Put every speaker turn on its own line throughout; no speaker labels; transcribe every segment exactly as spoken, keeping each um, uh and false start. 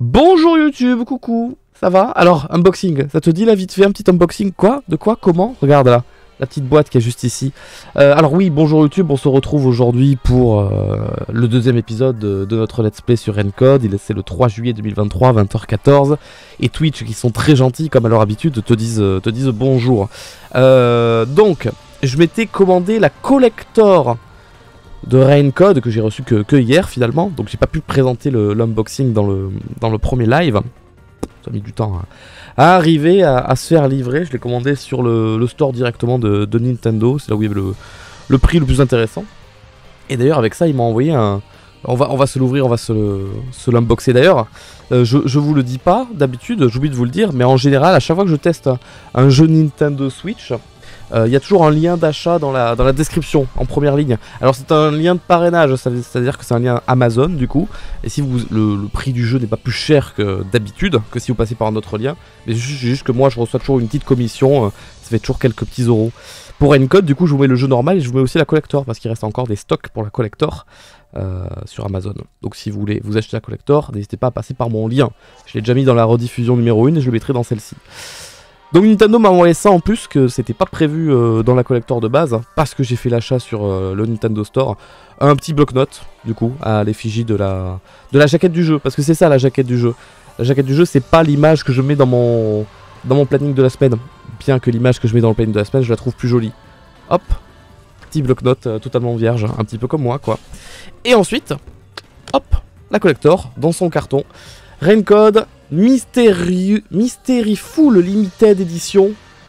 Bonjour YouTube, coucou, ça va? Alors, unboxing, ça te dit là vite fait un petit unboxing? Quoi? De quoi? Comment? Regarde là, la petite boîte qui est juste ici. Euh, alors oui, bonjour YouTube, on se retrouve aujourd'hui pour euh, le deuxième épisode de, de notre let's play sur Encode. Il est c'est le trois juillet deux mille vingt-trois, vingt heures quatorze. Et Twitch, qui sont très gentils comme à leur habitude, te disent, te disent bonjour. Euh, donc, je m'étais commandé la collector de Raincode que j'ai reçu que, que hier finalement, donc j'ai pas pu présenter l'unboxing dans le, dans le premier live. Ça a mis du temps à, à arriver à, à se faire livrer. Je l'ai commandé sur le, le store directement de, de Nintendo, c'est là où il y avait le, le prix le plus intéressant. Et d'ailleurs avec ça il m'a envoyé un... On va, on va se l'ouvrir, on va se, se l'unboxer d'ailleurs. Euh, je, je vous le dis pas d'habitude, j'oublie de vous le dire, mais en général à chaque fois que je teste un, un jeu Nintendo Switch, il euh, y a toujours un lien d'achat dans la, dans la description, en première ligne. Alors c'est un lien de parrainage, c'est-à-dire que c'est un lien Amazon du coup. Et si vous, le, le prix du jeu n'est pas plus cher que d'habitude, que si vous passez par un autre lien. Mais juste, juste que moi je reçois toujours une petite commission, euh, ça fait toujours quelques petits euros. Pour Encode du coup je vous mets le jeu normal et je vous mets aussi la collector, parce qu'il reste encore des stocks pour la collector euh, sur Amazon. Donc si vous voulez vous acheter la collector, n'hésitez pas à passer par mon lien. Je l'ai déjà mis dans la rediffusion numéro un et je le mettrai dans celle-ci. Donc Nintendo m'a envoyé ça en plus, que c'était pas prévu euh, dans la collector de base, parce que j'ai fait l'achat sur euh, le Nintendo Store. Un petit bloc-notes, du coup, à l'effigie de la, de la jaquette du jeu, parce que c'est ça la jaquette du jeu. La jaquette du jeu, c'est pas l'image que je mets dans mon, dans mon planning de la semaine, bien que l'image que je mets dans le planning de la semaine, je la trouve plus jolie. Hop, petit bloc-notes euh, totalement vierge, un petit peu comme moi, quoi. Et ensuite, hop, la collector, dans son carton. Raincode, Mystery, Mystery Full Limited Edition.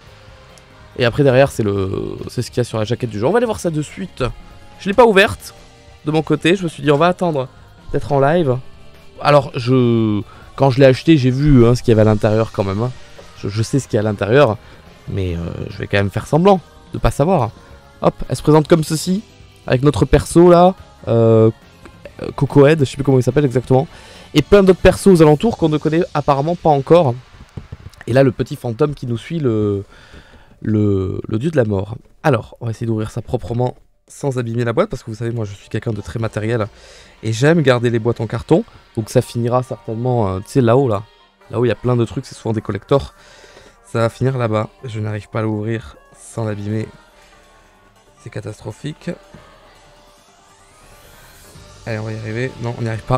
Et après derrière c'est le c'est ce qu'il y a sur la jaquette du jeu. On va aller voir ça de suite. Je l'ai pas ouverte de mon côté. Je me suis dit on va attendre d'être en live. Alors je quand je l'ai acheté j'ai vu hein, ce qu'il y avait à l'intérieur quand même. Hein. Je, je sais ce qu'il y a à l'intérieur. Mais euh, je vais quand même faire semblant de pas savoir. Hop, elle se présente comme ceci. Avec notre perso là. Euh, Cocohead, je sais plus comment il s'appelle exactement. Et plein d'autres persos aux alentours qu'on ne connaît apparemment pas encore. Et là, le petit fantôme qui nous suit, le, le, le dieu de la mort. Alors, on va essayer d'ouvrir ça proprement sans abîmer la boîte. Parce que vous savez, moi, je suis quelqu'un de très matériel. Et j'aime garder les boîtes en carton. Donc ça finira certainement, euh, tu sais, là-haut, là. Là-haut, il y a plein de trucs, c'est souvent des collectors. Ça va finir là-bas. Je n'arrive pas à l'ouvrir sans l'abîmer. C'est catastrophique. Allez, on va y arriver. Non, on n'y arrive pas.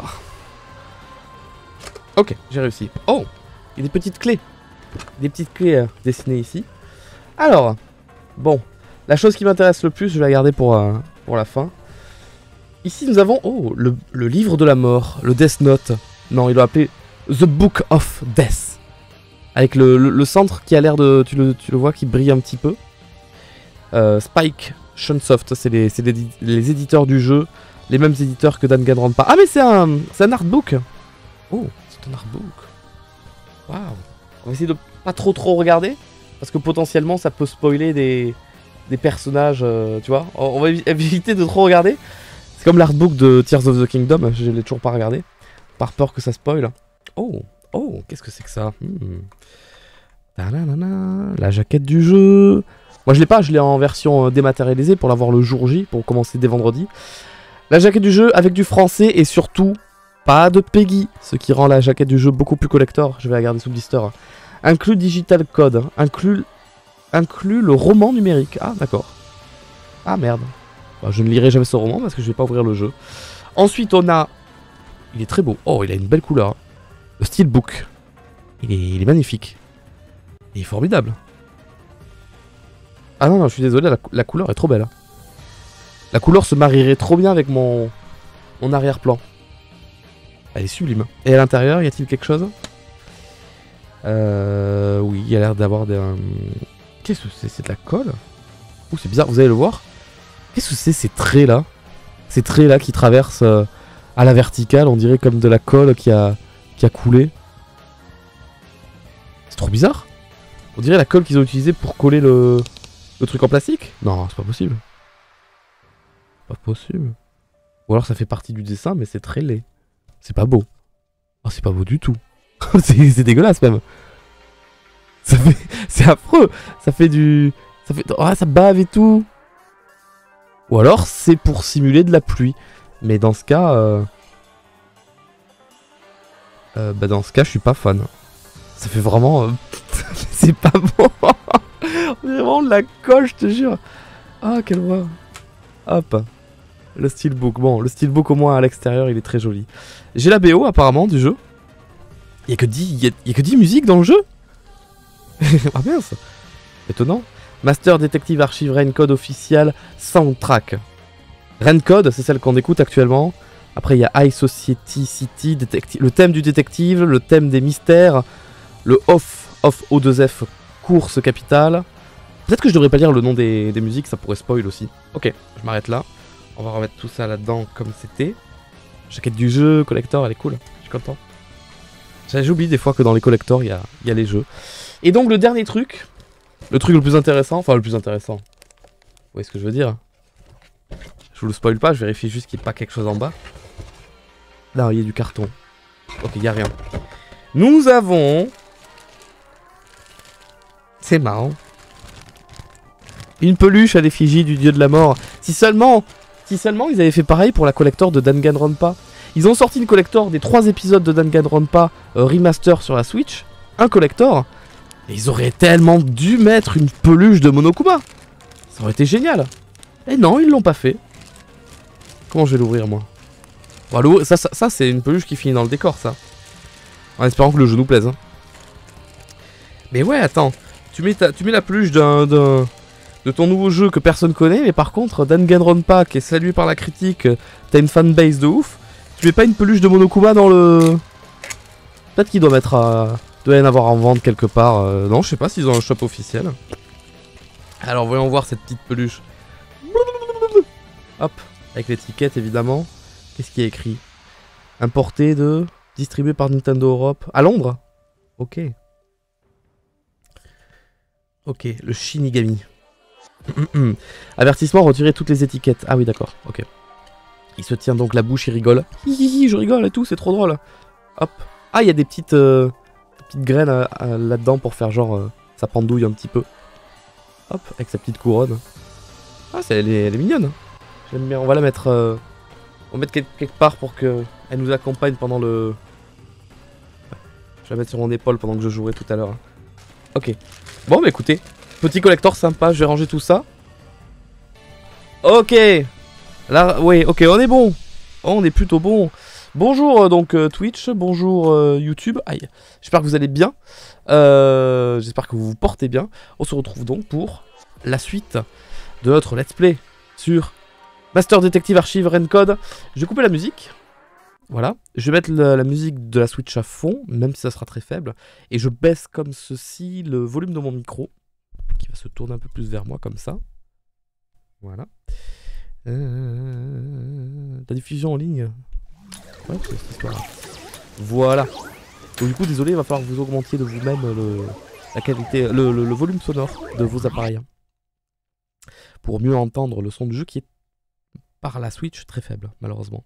Ok, j'ai réussi. Oh, il y a des petites clés. Des petites clés euh, dessinées ici. Alors, bon, la chose qui m'intéresse le plus, je vais la garder pour, euh, pour la fin. Ici, nous avons, oh, le, le livre de la mort, le Death Note. Non, il doit appeler The Book of Death. Avec le, le, le centre qui a l'air de, tu le, tu le vois, qui brille un petit peu. Euh, Spike Chunsoft, c'est les, les, les éditeurs du jeu. Les mêmes éditeurs que Danganronpa. Ah, mais c'est un, c'est un artbook. Oh, c'est un artbook. Waouh. On va essayer de pas trop trop regarder. Parce que potentiellement ça peut spoiler des, des personnages, euh, tu vois. On va éviter de trop regarder. C'est comme l'artbook de Tears of the Kingdom. Je l'ai toujours pas regardé. Par peur que ça spoil. Oh, oh, qu'est-ce que c'est que ça hmm. La jaquette du jeu. Moi je l'ai pas, je l'ai en version dématérialisée pour l'avoir le jour J, pour commencer dès vendredi. La jaquette du jeu avec du français et surtout pas de Peggy, ce qui rend la jaquette du jeu beaucoup plus collector. Je vais la garder sous blister. Inclut Digital Code, inclut, inclut le roman numérique. Ah d'accord. Ah merde. Bah, je ne lirai jamais ce roman parce que je vais pas ouvrir le jeu. Ensuite on a... Il est très beau. Oh, il a une belle couleur. Le Steelbook. Il est, il est magnifique. Il est formidable. Ah non, non, je suis désolé, la, la couleur est trop belle. La couleur se marierait trop bien avec mon, mon arrière-plan. Elle est sublime. Et à l'intérieur, y a-t-il quelque chose? Euh... Oui, il y a l'air d'avoir des... Euh... Qu'est-ce que c'est? C'est de la colle? Ouh, c'est bizarre, vous allez le voir. Qu'est-ce que c'est ces traits-là? Ces traits-là qui traversent euh, à la verticale, on dirait comme de la colle qui a, qui a coulé. C'est trop bizarre. On dirait la colle qu'ils ont utilisée pour coller le, le truc en plastique. Non, c'est pas possible. Pas possible. Ou alors ça fait partie du dessin, mais c'est très laid. C'est pas beau. Oh, c'est pas beau du tout. C'est dégueulasse même. Ça fait... C'est affreux. Ça fait du... Ça fait... Oh, ça bave et tout. Ou alors c'est pour simuler de la pluie. Mais dans ce cas... Euh... euh, Bah dans ce cas, je suis pas fan. Ça fait vraiment... Euh... c'est pas bon. On dirait vraiment de la colle, je te jure. Ah, quelle voix. Hop. Le steelbook. Bon, le steelbook au moins à l'extérieur, il est très joli. J'ai la B O apparemment du jeu. Il y a que dix, il y a, il y a que dix musiques dans le jeu. Ah mince. Étonnant. Master Detective Archive Raincode official soundtrack. Raincode, c'est celle qu'on écoute actuellement. Après, il y a High Society City, le thème du détective, le thème des mystères, le off, off O deux F, course capitale. Peut-être que je devrais pas lire le nom des, des musiques, ça pourrait spoil aussi. Ok, je m'arrête là. On va remettre tout ça là-dedans comme c'était. Jaquette du jeu, collector, elle est cool. Je suis content. J'oublie des fois que dans les collectors, il y a, y a les jeux. Et donc, le dernier truc, le truc le plus intéressant, enfin le plus intéressant. Vous voyez ce que je veux dire? Je vous le spoil pas, je vérifie juste qu'il n'y ait pas quelque chose en bas. Là, il y a du carton. Ok, il n'y a rien. Nous avons... C'est marrant. Une peluche à l'effigie du dieu de la mort. Si seulement... Si seulement ils avaient fait pareil pour la collector de Danganronpa. Ils ont sorti une collector des trois épisodes de Danganronpa euh, remaster sur la Switch. Un collector. Et ils auraient tellement dû mettre une peluche de Monokuma. Ça aurait été génial. Et non, ils l'ont pas fait. Comment je vais l'ouvrir, moi? Bon, ça, ça, ça c'est une peluche qui finit dans le décor, ça. En espérant que le jeu nous plaise. Hein. Mais ouais, attends. Tu mets, ta, tu mets la peluche d'un... de ton nouveau jeu que personne connaît, mais par contre, Danganronpa, qui est salué par la critique, t'as une fanbase de ouf. Tu mets pas une peluche de Monokuma dans le... Peut-être qu'il doit mettre à... doit y en avoir en vente quelque part. Euh, non, je sais pas s'ils ont un shop officiel. Alors, voyons voir cette petite peluche. Hop, avec l'étiquette, évidemment. Qu'est-ce qui est écrit? Importé de... distribué par Nintendo Europe. À Londres? Ok. Ok, le Shinigami. Avertissement, retirer toutes les étiquettes. Ah oui, d'accord, ok. Il se tient donc la bouche, il rigole. Hihihi, je rigole et tout, c'est trop drôle. Hop. Ah, il y a des petites, euh, des petites graines euh, euh, là-dedans pour faire genre... Euh, ça pendouille un petit peu. Hop, avec sa petite couronne. Ah, c'est, elle, est, elle est mignonne. J'aime bien, on va la mettre... Euh, on va mettre quelque, quelque part pour qu'elle nous accompagne pendant le... Je vais la mettre sur mon épaule pendant que je jouerai tout à l'heure. Ok. Bon, bah écoutez... Petit collector sympa, je vais ranger tout ça. Ok. Là, oui, ok, on est bon. On est plutôt bon. Bonjour euh, donc euh, Twitch, bonjour euh, YouTube. Aïe, j'espère que vous allez bien. Euh, j'espère que vous vous portez bien. On se retrouve donc pour la suite de notre let's play sur Master Detective Archive Raincode. Je vais couper la musique. Voilà. Je vais mettre la, la musique de la Switch à fond, même si ça sera très faible. Et je baisse comme ceci le volume de mon micro, qui va se tourner un peu plus vers moi comme ça. Voilà. Euh... La diffusion en ligne. Ouais, c'est cette histoire-là. Voilà. Donc du coup, désolé, il va falloir que vous augmentiez de vous-même le... la qualité, le, le, le volume sonore de vos appareils. Pour mieux entendre le son du jeu qui est par la Switch très faible, malheureusement.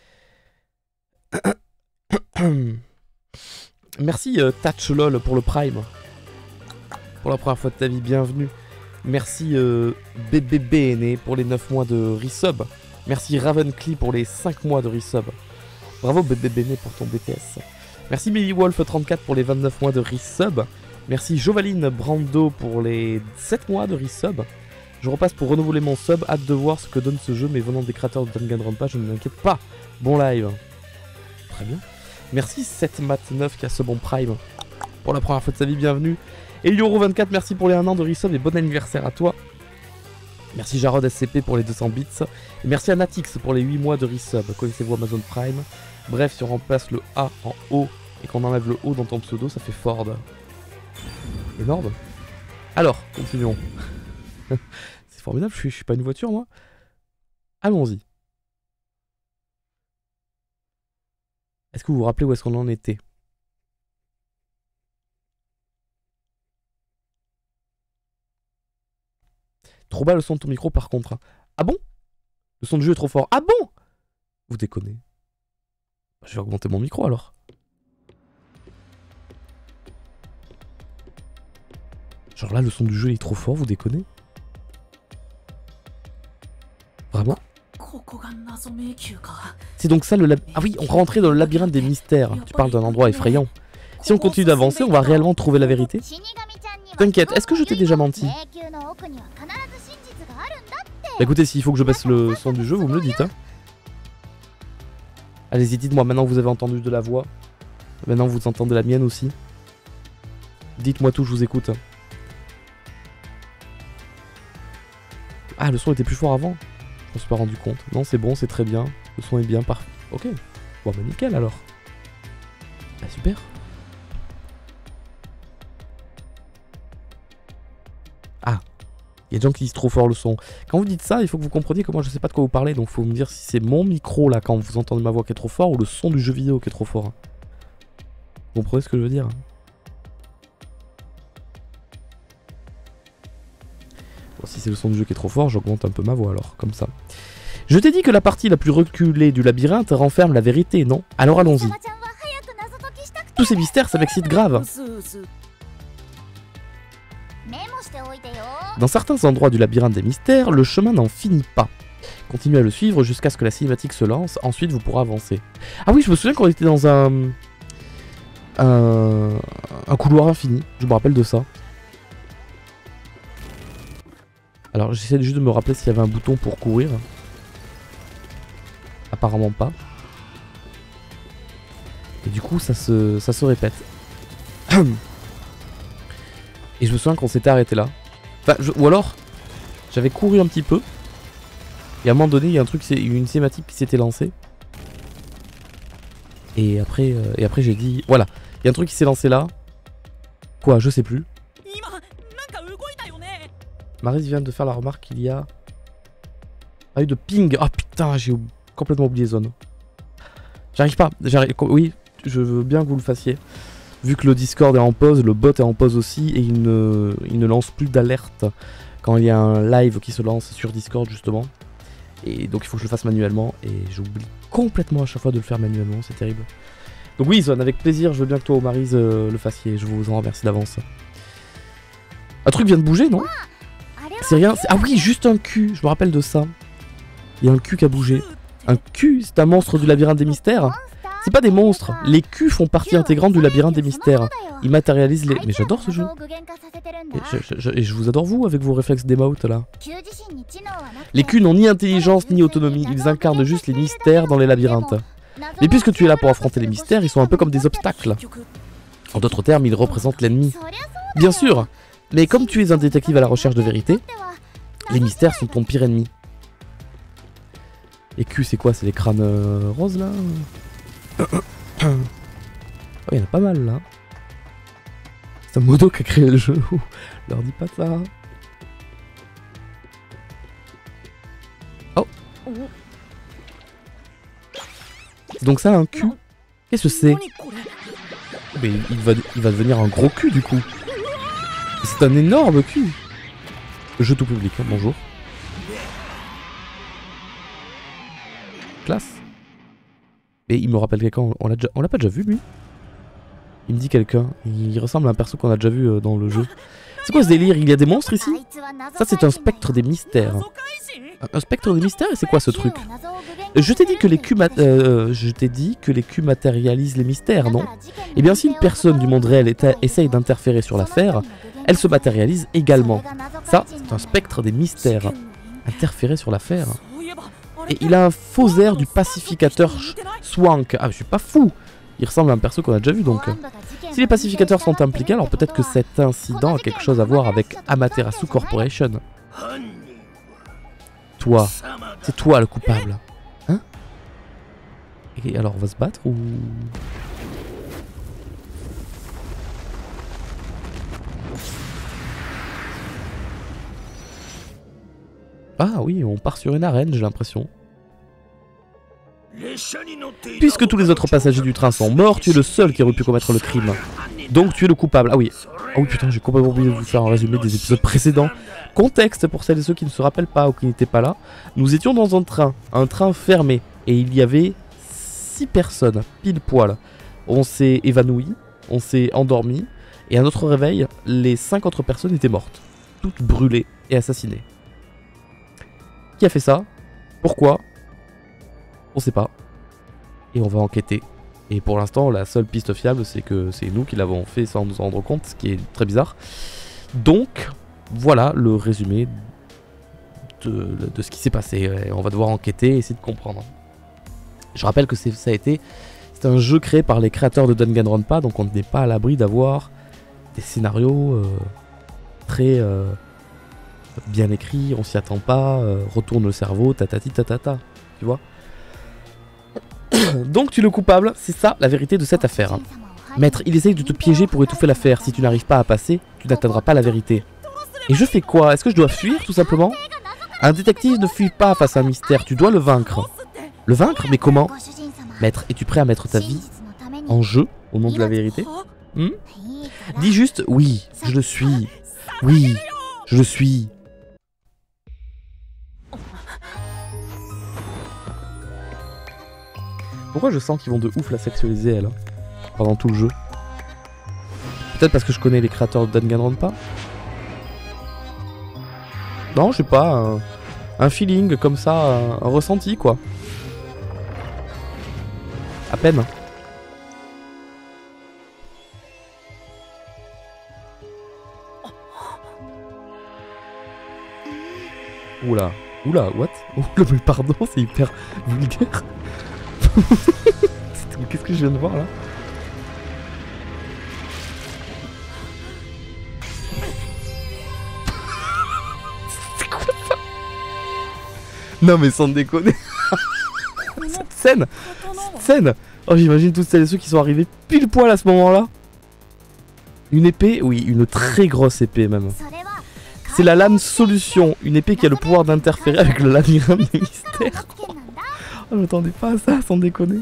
Merci euh, TouchLol pour le Prime. Pour la première fois de ta vie, bienvenue. Merci euh, B B B N pour les neuf mois de resub. Merci Ravencly pour les cinq mois de resub. Bravo B B B N pour ton B T S. Merci MillyWolf trente-quatre pour les vingt-neuf mois de resub. Merci Jovaline Brando pour les sept mois de resub. Je repasse pour renouveler mon sub. Hâte de voir ce que donne ce jeu, mais venant des créateurs de Danganronpa, je ne m'inquiète pas. Bon live. Très bien. Merci sept mat neuf qui a ce bon prime. Pour la première fois de sa vie, bienvenue. Elioro vingt-quatre, merci pour les un an de resub et bon anniversaire à toi. Merci Jarod S C P pour les deux cents bits. Et merci à Natix pour les huit mois de resub. Connaissez-vous Amazon Prime? Bref, si on remplace le A en O et qu'on enlève le O dans ton pseudo, ça fait Ford. Énorme. Alors, continuons. C'est formidable, je suis, je suis pas une voiture moi. Allons-y. Est-ce que vous vous rappelez où est-ce qu'on en était? Trop bas le son de ton micro par contre. Ah bon? Le son du jeu est trop fort. Ah bon? Vous déconnez. Je vais augmenter mon micro alors. Genre là le son du jeu est trop fort, vous déconnez? Vraiment? C'est donc ça le lab... Ah oui, on rentrait dans le labyrinthe des mystères. Tu parles d'un endroit effrayant. Si on continue d'avancer, on va réellement trouver la vérité. T'inquiète, est-ce que je t'ai déjà menti? Bah écoutez, s'il faut que je baisse le son du jeu, vous me le dites. Hein. Allez-y, dites-moi, maintenant que vous avez entendu de la voix. Maintenant vous entendez la mienne aussi. Dites-moi tout, je vous écoute. Ah, le son était plus fort avant. Je me suis pas rendu compte. Non, c'est bon, c'est très bien. Le son est bien, parfait. Ok. Bon, bah nickel alors. Bah super. Ah. Il y a des gens qui disent trop fort le son. Quand vous dites ça, il faut que vous compreniez que moi je sais pas de quoi vous parlez. Donc faut me dire si c'est mon micro là quand vous entendez ma voix qui est trop fort ou le son du jeu vidéo qui est trop fort. Vous comprenez ce que je veux dire? Bon, si c'est le son du jeu qui est trop fort, j'augmente un peu ma voix alors, comme ça. Je t'ai dit que la partie la plus reculée du labyrinthe renferme la vérité, non? Alors allons-y. Tous ces mystères, ça m'excite grave. Dans certains endroits du labyrinthe des mystères, le chemin n'en finit pas. Continuez à le suivre jusqu'à ce que la cinématique se lance, ensuite vous pourrez avancer. Ah oui, je me souviens qu'on était dans un... un... un couloir infini, je me rappelle de ça. Alors j'essaie juste de me rappeler s'il y avait un bouton pour courir. Apparemment pas. Et du coup ça se, ça se répète. Et je me souviens qu'on s'était arrêté là. Enfin, je... Ou alors, j'avais couru un petit peu. Et à un moment donné, il y a un truc, une cinématique qui s'était lancée. Et après, euh... et après j'ai dit... Voilà, il y a un truc qui s'est lancé là. Quoi, je sais plus. Maryse vient de faire la remarque qu'il y a... pas eu de ping. Ah oh, putain, j'ai complètement oublié zone. J'arrive pas. Oui, je veux bien que vous le fassiez. Vu que le Discord est en pause, le bot est en pause aussi, et il ne, il ne lance plus d'alerte quand il y a un live qui se lance sur Discord justement. Et donc il faut que je le fasse manuellement, et j'oublie complètement à chaque fois de le faire manuellement, c'est terrible. Donc oui, Zone, avec plaisir, je veux bien que toi, Maryse, euh, le fassiez, je vous en remercie d'avance. Un truc vient de bouger, non? C'est rien, ah oui, juste un cul, je me rappelle de ça. Il y a un cul qui a bougé. Un cul, c'est un monstre du labyrinthe des mystères? C'est pas des monstres, les culs font partie intégrante du labyrinthe des mystères. Ils matérialisent les... Mais j'adore ce jeu. Et je, je, et je vous adore vous avec vos réflexes d'émote là. Les culs n'ont ni intelligence ni autonomie, ils incarnent juste les mystères dans les labyrinthes. Mais puisque tu es là pour affronter les mystères, ils sont un peu comme des obstacles. En d'autres termes, ils représentent l'ennemi. Bien sûr, mais comme tu es un détective à la recherche de vérité, les mystères sont ton pire ennemi. Les culs c'est quoi? C'est les crânes euh, roses là? Oh, il y en a pas mal là. C'est un modo qui a créé le jeu. Leur dis pas ça. Oh. Donc ça un cul. Qu'est-ce que c'est? Mais il va, il va devenir un gros cul du coup. C'est un énorme cul. Jeu tout public, hein, bonjour. Classe. Et il me rappelle quelqu'un, on l'a déjà... on l'a pas déjà vu lui? Il me dit quelqu'un, il ressemble à un perso qu'on a déjà vu euh, dans le jeu. C'est quoi ce délire? Il y a des monstres ici? Ça c'est un spectre des mystères. Un, un spectre des mystères, et c'est quoi ce truc? Je t'ai dit que les culs euh, je t'ai dit que les culs matérialisent les mystères, non? Eh bien si une personne du monde réel essaye d'interférer sur l'affaire, elle se matérialise également. Ça, c'est un spectre des mystères. Interférer sur l'affaire. Et il a un faux air du pacificateur Swank. Ah, je suis pas fou. Il ressemble à un perso qu'on a déjà vu donc. Si les pacificateurs sont impliqués, alors peut-être que cet incident a quelque chose à voir avec Amaterasu Corporation. Toi, c'est toi le coupable. Hein? Et alors on va se battre ou... Ah oui, on part sur une arène, j'ai l'impression. Puisque tous les autres passagers du train sont morts, tu es le seul qui aurait pu commettre le crime. Donc tu es le coupable. Ah oui. Ah oui putain, j'ai complètement oublié de vous faire un résumé des épisodes précédents. Contexte pour celles et ceux qui ne se rappellent pas ou qui n'étaient pas là. Nous étions dans un train, un train fermé. Et il y avait six personnes, pile poil. On s'est évanoui, on s'est endormi. Et à notre réveil, les cinq autres personnes étaient mortes. Toutes brûlées et assassinées. Qui a fait ça? Pourquoi? On sait pas. Et on va enquêter. Et pour l'instant, la seule piste fiable, c'est que c'est nous qui l'avons fait sans nous en rendre compte, ce qui est très bizarre. Donc, voilà le résumé de, de ce qui s'est passé. Et on va devoir enquêter et essayer de comprendre. Je rappelle que ça a été... C'est un jeu créé par les créateurs de Danganronpa, donc on n'est pas à l'abri d'avoir des scénarios euh, très euh, bien écrits, on s'y attend pas, euh, retourne le cerveau, tatati tatata, tu vois. Donc tu es le coupable, c'est ça la vérité de cette affaire. Maître, il essaye de te piéger pour étouffer l'affaire, si tu n'arrives pas à passer, tu n'atteindras pas la vérité. Et je fais quoi? Est-ce que je dois fuir tout simplement? Un détective ne fuit pas face à un mystère, tu dois le vaincre. Le vaincre? Mais comment? Maître, es-tu prêt à mettre ta vie en jeu au nom de la vérité? hmm Dis juste oui, je le suis. Oui, je le suis. Pourquoi je sens qu'ils vont de ouf la sexualiser elle, hein, pendant tout le jeu? Peut-être parce que je connais les créateurs de Danganronpa? Non, je sais pas, un, un feeling comme ça, un, un ressenti quoi. À peine. Oula, oula, what? Oula, mais pardon, c'est hyper vulgaire. Qu'est-ce que je viens de voir là? C'est quoi ça? Non mais sans déconner. Cette scène, cette scène. Oh, j'imagine toutes celles et ceux qui sont arrivés pile poil à ce moment-là. Une épée, oui, une très grosse épée même. C'est la lame solution, une épée qui a le pouvoir d'interférer avec le labyrinthe des mystères. Oh, je m'attendais pas à ça, sans déconner.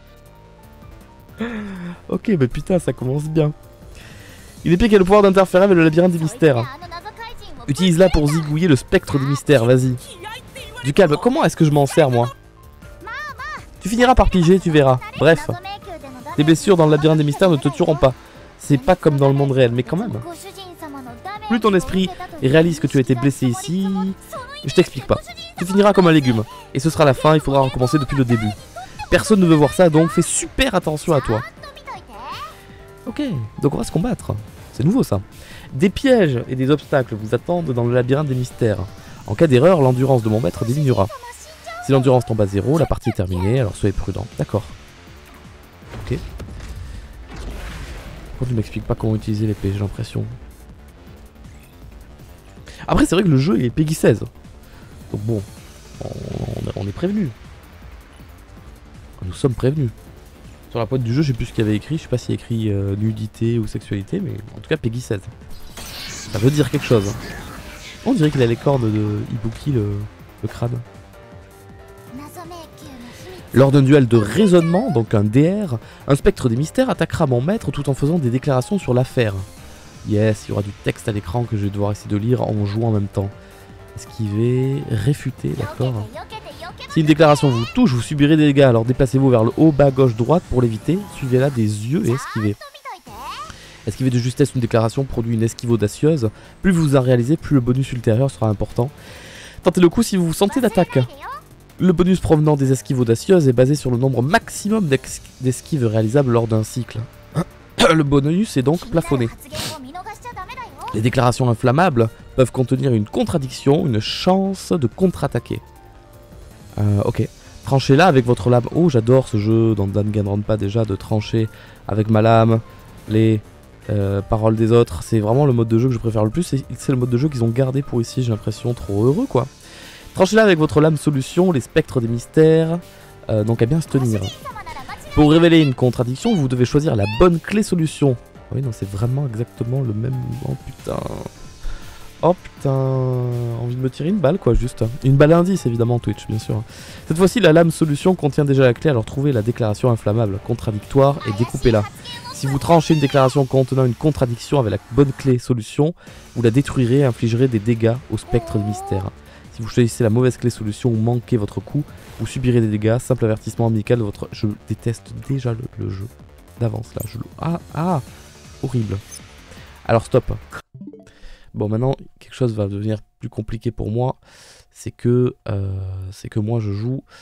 Ok, bah putain, ça commence bien. Une épée qui a le pouvoir d'interférer avec le labyrinthe des mystères. Utilise-la pour zigouiller le spectre des mystères, vas-y. Du calme, comment est-ce que je m'en sers, moi? Tu finiras par piger, tu verras. Bref, tes blessures dans le labyrinthe des mystères ne te tueront pas. C'est pas comme dans le monde réel, mais quand même. Plus ton esprit réalise que tu as été blessé ici... Je t'explique pas. Tu finiras comme un légume. Et ce sera la fin, il faudra recommencer depuis le début. Personne ne veut voir ça, donc fais super attention à toi. Ok, donc on va se combattre. C'est nouveau ça. Des pièges et des obstacles vous attendent dans le labyrinthe des mystères. En cas d'erreur, l'endurance de mon maître diminuera. Si l'endurance tombe à zéro, la partie est terminée, alors soyez prudent. D'accord. Ok. Pourquoi tu m'expliques pas comment utiliser l'épée, j'ai l'impression. Après, c'est vrai que le jeu il est Peggy seize. Donc bon, on, on est prévenu. Nous sommes prévenus. Sur la pointe du jeu, je sais plus ce qu'il y avait écrit. Je sais pas s'il y a écrit euh, nudité ou sexualité, mais en tout cas Peggy seize. Ça veut dire quelque chose. On dirait qu'il a les cordes de Ibuki, le, le crâne. Lors d'un duel de raisonnement, donc un D R, un spectre des mystères attaquera mon maître tout en faisant des déclarations sur l'affaire. Yes, il y aura du texte à l'écran que je vais devoir essayer de lire en jouant en même temps. Esquiver, réfuter, d'accord. Si une déclaration vous touche, vous subirez des dégâts, alors déplacez-vous vers le haut, bas, gauche, droite pour l'éviter. Suivez-la des yeux et esquivez. Esquiver de justesse une déclaration produit une esquive audacieuse. Plus vous en réalisez, plus le bonus ultérieur sera important. Tentez le coup si vous vous sentez d'attaque. Le bonus provenant des esquives audacieuses est basé sur le nombre maximum d'esquives réalisables lors d'un cycle. Le bonus est donc plafonné. Les déclarations inflammables peuvent contenir une contradiction, une chance de contre-attaquer. Euh, ok. Tranchez-la avec votre lame. Oh, j'adore ce jeu dans Danganronpa déjà, de trancher avec ma lame les euh, paroles des autres. C'est vraiment le mode de jeu que je préfère le plus. C'est le mode de jeu qu'ils ont gardé pour ici, j'ai l'impression. Trop heureux, quoi. Tranchez-la avec votre lame solution, les spectres des mystères. Euh, donc à bien se tenir. Pour révéler une contradiction, vous devez choisir la bonne clé solution. Ah oui, non, c'est vraiment exactement le même... Oh putain... Oh putain... Envie de me tirer une balle, quoi, juste. Une balle indice, évidemment, Twitch, bien sûr. Cette fois-ci, la lame solution contient déjà la clé, alors trouvez la déclaration inflammable, contradictoire, et découpez-la. Si vous tranchez une déclaration contenant une contradiction avec la bonne clé solution, vous la détruirez et infligerez des dégâts au spectre de mystère. Si vous choisissez la mauvaise clé solution ou manquez votre coup, vous subirez des dégâts. Simple avertissement amical de votre... Je déteste déjà le, le jeu d'avance, là. Je... Ah, ah horrible. Alors, stop. Bon, maintenant, quelque chose va devenir plus compliqué pour moi. C'est que, euh, c'est que moi, je joue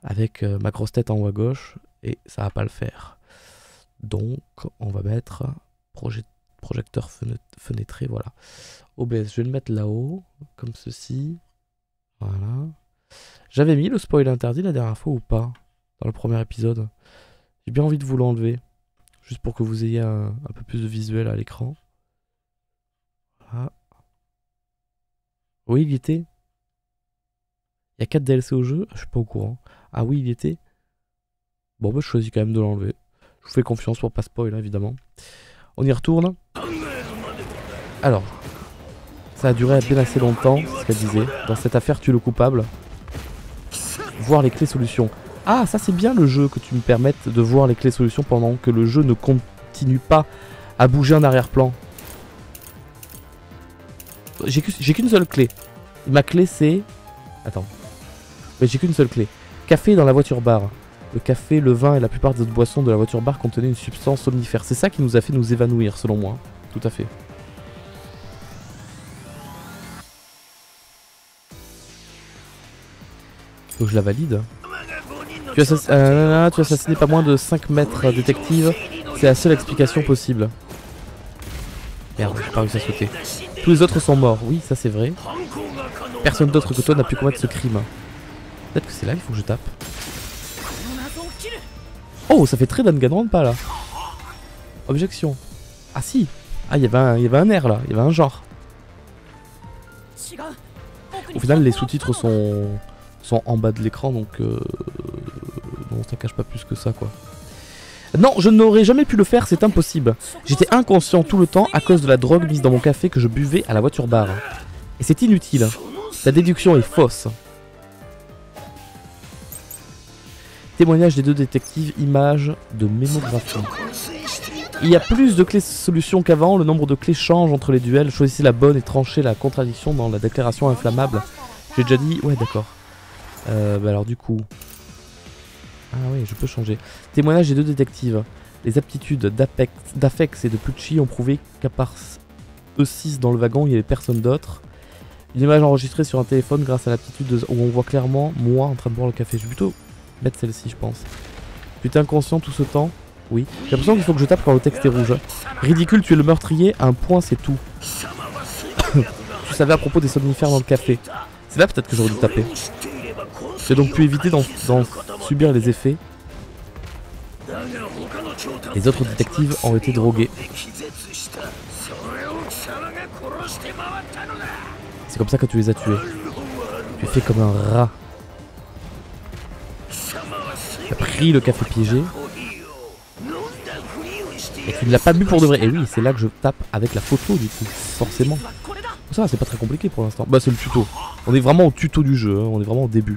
avec euh, ma grosse tête en haut à gauche, et ça va pas le faire. Donc, on va mettre projet, projecteur fenêtré, voilà. O B S, je vais le mettre là-haut, comme ceci. Voilà. J'avais mis le spoil interdit la dernière fois ou pas? Dans le premier épisode. J'ai bien envie de vous l'enlever. Juste pour que vous ayez un, un peu plus de visuel à l'écran. Voilà. Oui, il y était. Il y a quatre D L C au jeu. Je suis pas au courant. Ah oui, il y était. Bon, bah, je choisis quand même de l'enlever. Je vous fais confiance pour pas spoil, hein, évidemment. On y retourne. Alors. Ça a duré bien assez longtemps, ce qu'elle disait. Dans cette affaire, tue le coupable. Voir les clés solutions. Ah, ça c'est bien le jeu, que tu me permettes de voir les clés solutions pendant que le jeu ne continue pas à bouger en arrière-plan. J'ai qu'une seule clé. Ma clé c'est... Attends. Mais j'ai qu'une seule clé. Café dans la voiture bar. Le café, le vin et la plupart des autres boissons de la voiture bar contenaient une substance somnifère. C'est ça qui nous a fait nous évanouir, selon moi. Tout à fait. Faut que je la valide. Tu, assass euh, tu as assassiné pas moins de cinq maîtres détectives. C'est la seule explication possible. Merde, j'ai pas réussi à sauter. Tous les autres sont morts. Oui, ça c'est vrai. Personne d'autre que toi n'a pu commettre ce crime. Peut-être que c'est là qu'il faut que je tape. Oh, ça fait très Danganronpa là. Objection. Ah si. Ah, il y avait un, il y avait un air là. Il y avait un genre. Au final, les sous-titres sont... sont en bas de l'écran, donc euh, non, ça cache pas plus que ça, quoi. Non, je n'aurais jamais pu le faire, c'est impossible. J'étais inconscient tout le temps à cause de la drogue mise dans mon café que je buvais à la voiture bar. Et c'est inutile. Ta déduction est fausse. Témoignage des deux détectives, images de mémographie. Il y a plus de clés solutions qu'avant, le nombre de clés change entre les duels. Choisissez la bonne et tranchez la contradiction dans la déclaration inflammable. J'ai déjà dit... Ouais, d'accord. Euh, bah alors du coup... Ah oui, je peux changer. Témoignage des deux détectives. Les aptitudes d'Afex et de Pucci ont prouvé qu'à part eux six dans le wagon, il n'y avait personne d'autre. Une image enregistrée sur un téléphone grâce à l'aptitude de... où on voit clairement moi en train de boire le café. Je vais plutôt mettre celle-ci, je pense. Tu étais inconscient tout ce temps? Oui. J'ai l'impression qu'il faut que je tape quand le texte est rouge. Ridicule, tu es le meurtrier. Un point, c'est tout. Tu savais à propos des somnifères dans le café. C'est là peut-être que j'aurais dû taper. J'ai donc pu éviter d'en subir les effets. Les autres détectives ont été drogués. C'est comme ça que tu les as tués. Tu es fait comme un rat. Tu as pris le café piégé. Et tu ne l'as pas bu pour de vrai. Et oui, c'est là que je tape avec la photo du coup, forcément. Ça va, c'est pas très compliqué pour l'instant. Bah c'est le tuto. On est vraiment au tuto du jeu, hein. On est vraiment au début.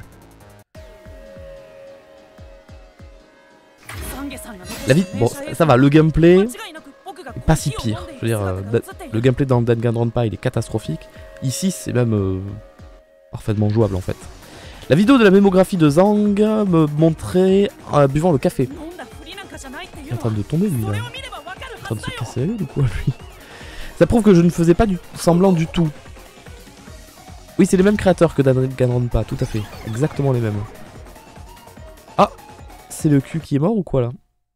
La vie, bon, ça va, le gameplay est pas si pire. Je veux dire, euh, le gameplay dans Danganronpa il est catastrophique. Ici, c'est même euh, parfaitement jouable en fait. La vidéo de la mémographie de Zhang me montrait euh, buvant le café. Il est en train de tomber lui là. Il est en train de se casser du coup lui. Ça prouve que je ne faisais pas du semblant du tout. Oui, c'est les mêmes créateurs que Danganronpa, tout à fait. Exactement les mêmes. Ah, c'est le cul qui est mort ou quoi là?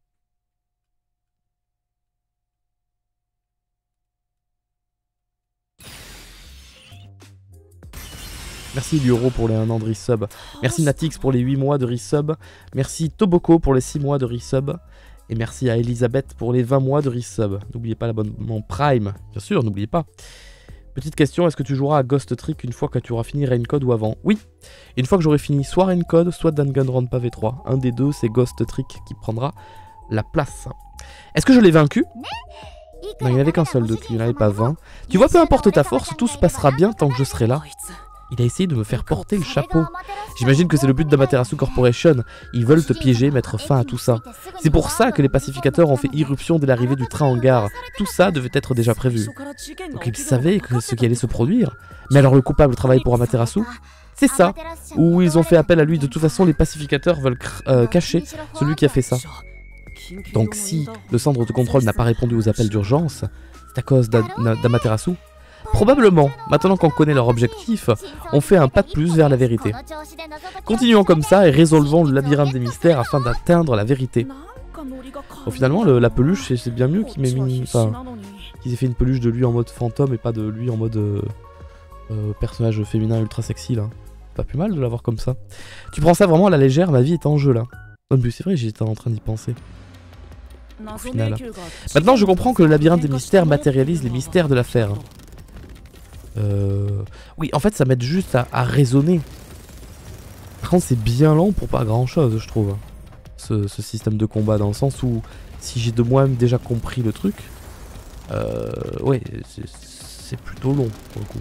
Merci Lyoro pour les un an de resub. Merci Natix pour les huit mois de resub. Merci Toboko pour les six mois de resub. Et merci à Elisabeth pour les vingt mois de resub. N'oubliez pas l'abonnement Prime. Bien sûr, n'oubliez pas. Petite question, est-ce que tu joueras à Ghost Trick une fois que tu auras fini Raincode ou avant? Oui. Une fois que j'aurai fini soit Raincode, soit Danganronpa V trois. Un des deux, c'est Ghost Trick qui prendra la place. Est-ce que je l'ai vaincu? Non, il n'y en avait qu'un seul de qui, il n'y en avait pas vingt. Tu vois, peu importe ta force, tout se passera bien tant que je serai là. Il a essayé de me faire porter le chapeau. J'imagine que c'est le but d'Amaterasu Corporation. Ils veulent te piéger, mettre fin à tout ça. C'est pour ça que les pacificateurs ont fait irruption dès l'arrivée du train en gare. Tout ça devait être déjà prévu. Donc ils savaient que ce qui allait se produire. Mais alors le coupable travaille pour Amaterasu? C'est ça. Ou ils ont fait appel à lui. De toute façon, les pacificateurs veulent euh, cacher celui qui a fait ça. Donc si le centre de contrôle n'a pas répondu aux appels d'urgence, c'est à cause d'Amaterasu. Probablement, maintenant qu'on connaît leur objectif, on fait un pas de plus vers la vérité. Continuons comme ça et résolvons le labyrinthe des mystères afin d'atteindre la vérité. Bon, finalement, le, la peluche, c'est bien mieux qu'ils m'aient mis... Enfin, qu'ils aient fait une peluche de lui en mode fantôme et pas de lui en mode euh, euh, personnage féminin ultra sexy, là. Pas plus mal de l'avoir comme ça. Tu prends ça vraiment à la légère, ma vie est en jeu, là. Non, mais c'est vrai, j'étais en train d'y penser. Au final. Maintenant, je comprends que le labyrinthe des mystères matérialise les mystères de l'affaire. Euh... Oui, en fait, ça m'aide juste à, à raisonner. Par contre, c'est bien lent pour pas grand-chose, je trouve. Ce, ce système de combat, dans le sens où, si j'ai de moi-même déjà compris le truc, euh... ouais, c'est plutôt long, pour le coup.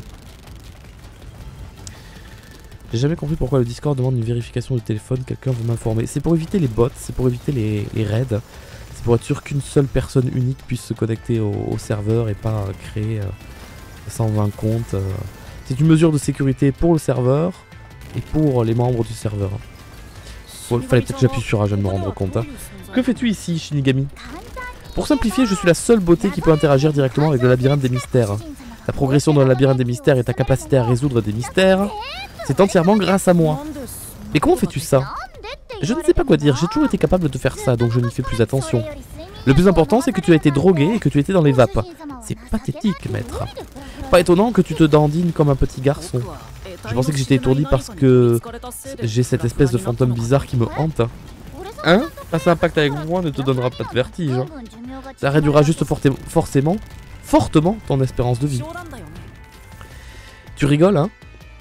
J'ai jamais compris pourquoi le Discord demande une vérification du téléphone, quelqu'un veut m'informer. C'est pour éviter les bots, c'est pour éviter les, les raids. C'est pour être sûr qu'une seule personne unique puisse se connecter au, au serveur et pas euh, créer euh, cent vingt comptes. Euh. C'est une mesure de sécurité pour le serveur et pour les membres du serveur. Il fallait peut-être que j'appuie sur A, je viens de me rendre compte. Hein. Que fais-tu ici, Shinigami? Pour simplifier, je suis la seule beauté qui peut interagir directement avec le labyrinthe des mystères. Ta progression dans le labyrinthe des mystères et ta capacité à résoudre des mystères, c'est entièrement grâce à moi. Mais comment fais-tu ça? Je ne sais pas quoi dire, j'ai toujours été capable de faire ça, donc je n'y fais plus attention. Le plus important, c'est que tu as été drogué et que tu étais dans les vapes. C'est pathétique, maître. Pas étonnant que tu te dandines comme un petit garçon. Je pensais que j'étais étourdi parce que j'ai cette espèce de fantôme bizarre qui me hante. Hein? Passer un pacte avec moi ne te donnera pas de vertige. Hein. Ça réduira juste forcément, fortement ton espérance de vie. Tu rigoles, hein?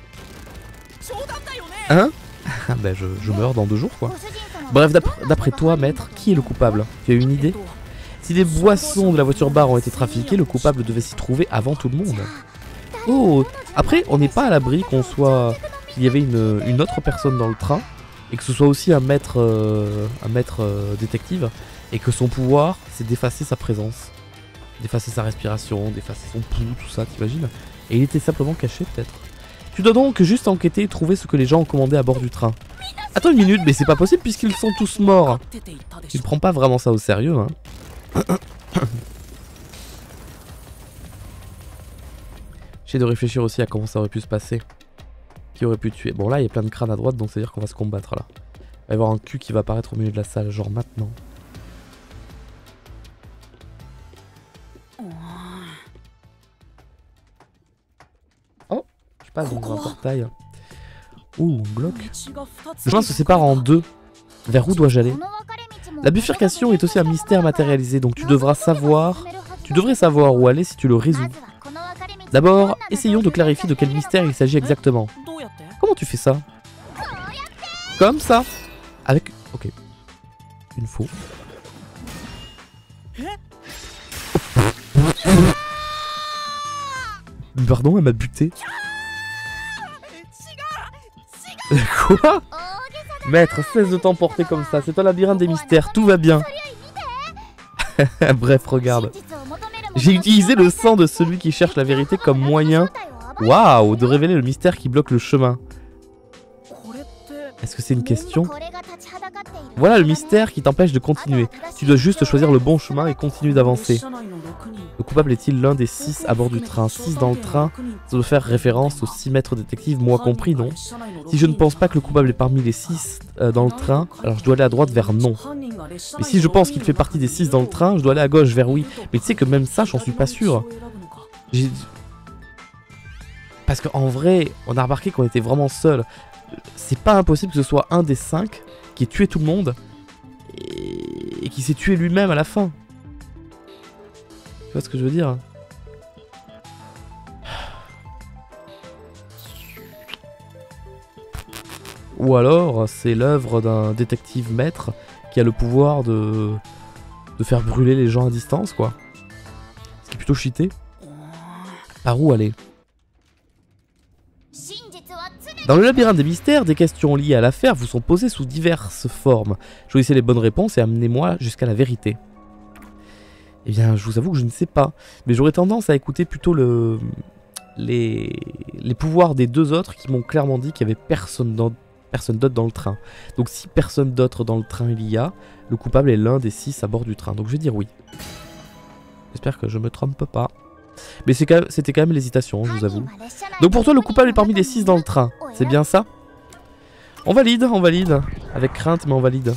Hein? Ben je, je meurs dans deux jours, quoi. Bref, d'après toi, maître, qui est le coupable? Tu as une idée? Si les boissons de la voiture bar ont été trafiquées, le coupable devait s'y trouver avant tout le monde. Oh! Après, on n'est pas à l'abri qu'on soit... qu'il y avait une, une autre personne dans le train, et que ce soit aussi un maître, euh, un maître euh, détective, et que son pouvoir, c'est d'effacer sa présence. D'effacer sa respiration, d'effacer son pouls, tout ça, t'imagines? Et il était simplement caché, peut-être. Tu dois donc juste enquêter et trouver ce que les gens ont commandé à bord du train. Attends une minute, mais c'est pas possible puisqu'ils sont tous morts. Tu ne prends pas vraiment ça au sérieux, hein. J'essaie de réfléchir aussi à comment ça aurait pu se passer. Qui aurait pu tuer. Bon là il y a plein de crânes à droite donc c'est à dire qu'on va se combattre là. Il va y avoir un cul qui va apparaître au milieu de la salle, genre maintenant. Oh, je passe dans un portail. Ouh, Glock. Le chemin se sépare en deux. Vers où dois-je aller? La bifurcation est aussi un mystère matérialisé, donc tu devras savoir... Tu devrais savoir où aller si tu le résous. D'abord, essayons de clarifier de quel mystère il s'agit exactement. Comment tu fais ça? Comme ça. Avec... Ok. Une faux. Pardon, elle m'a buté. Quoi? Maître, cesse de t'emporter comme ça, c'est un labyrinthe des mystères, tout va bien. Bref, regarde. J'ai utilisé le sang de celui qui cherche la vérité comme moyen, waouh, de révéler le mystère qui bloque le chemin. Est-ce que c'est une question? Voilà le mystère qui t'empêche de continuer. Tu dois juste choisir le bon chemin et continuer d'avancer. Le coupable est-il l'un des six à bord du train? Six dans le train, ça doit faire référence aux six maîtres détectives, moi compris, non? Si je ne pense pas que le coupable est parmi les six euh, dans le train, alors je dois aller à droite vers non. Mais si je pense qu'il fait partie des six dans le train, je dois aller à gauche vers oui. Mais tu sais que même ça, j'en suis pas sûr. Parce qu'en vrai, on a remarqué qu'on était vraiment seul. C'est pas impossible que ce soit un des cinq qui ait tué tout le monde et, et qui s'est tué lui-même à la fin. Tu vois ce que je veux dire? Ou alors c'est l'œuvre d'un détective maître qui a le pouvoir de, de faire brûler les gens à distance, quoi. Ce qui est plutôt cheaté. Par où aller? Dans le labyrinthe des mystères, des questions liées à l'affaire vous sont posées sous diverses formes. Choisissez les bonnes réponses et amenez-moi jusqu'à la vérité. Eh bien, je vous avoue que je ne sais pas. Mais j'aurais tendance à écouter plutôt le... les... les pouvoirs des deux autres qui m'ont clairement dit qu'il n'y avait personne dans... personne d'autre dans le train. Donc si personne d'autre dans le train il y a, le coupable est l'un des six à bord du train. Donc je vais dire oui. J'espère que je me trompe pas. Mais c'était quand, quand même l'hésitation, je vous avoue. Donc pour toi, le coupable est parmi les six dans le train. C'est bien ça? On valide, on valide. Avec crainte, mais on valide.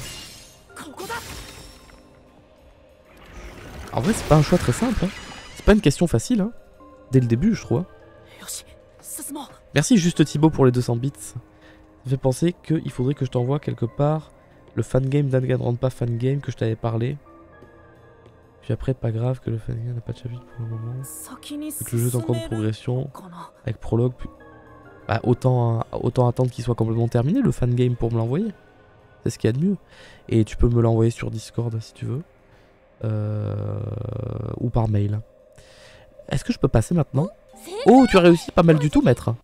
En vrai, c'est pas un choix très simple. Hein. C'est pas une question facile. Hein. Dès le début, je trouve. Merci juste Thibaut pour les deux cents bits. Ça me fait penser qu'il faudrait que je t'envoie quelque part le fangame d'Danganronpa fangame que je t'avais parlé. Puis après, pas grave que le fangame n'a pas de chapitre pour le moment. Que le jeu est en cours de progression. Avec prologue. Puis... Bah, autant, autant attendre qu'il soit complètement terminé le fangame pour me l'envoyer. C'est ce qu'il y a de mieux. Et tu peux me l'envoyer sur Discord si tu veux. Euh... Ou par mail. Est-ce que je peux passer maintenant? Oh, tu as réussi pas mal du tout, maître.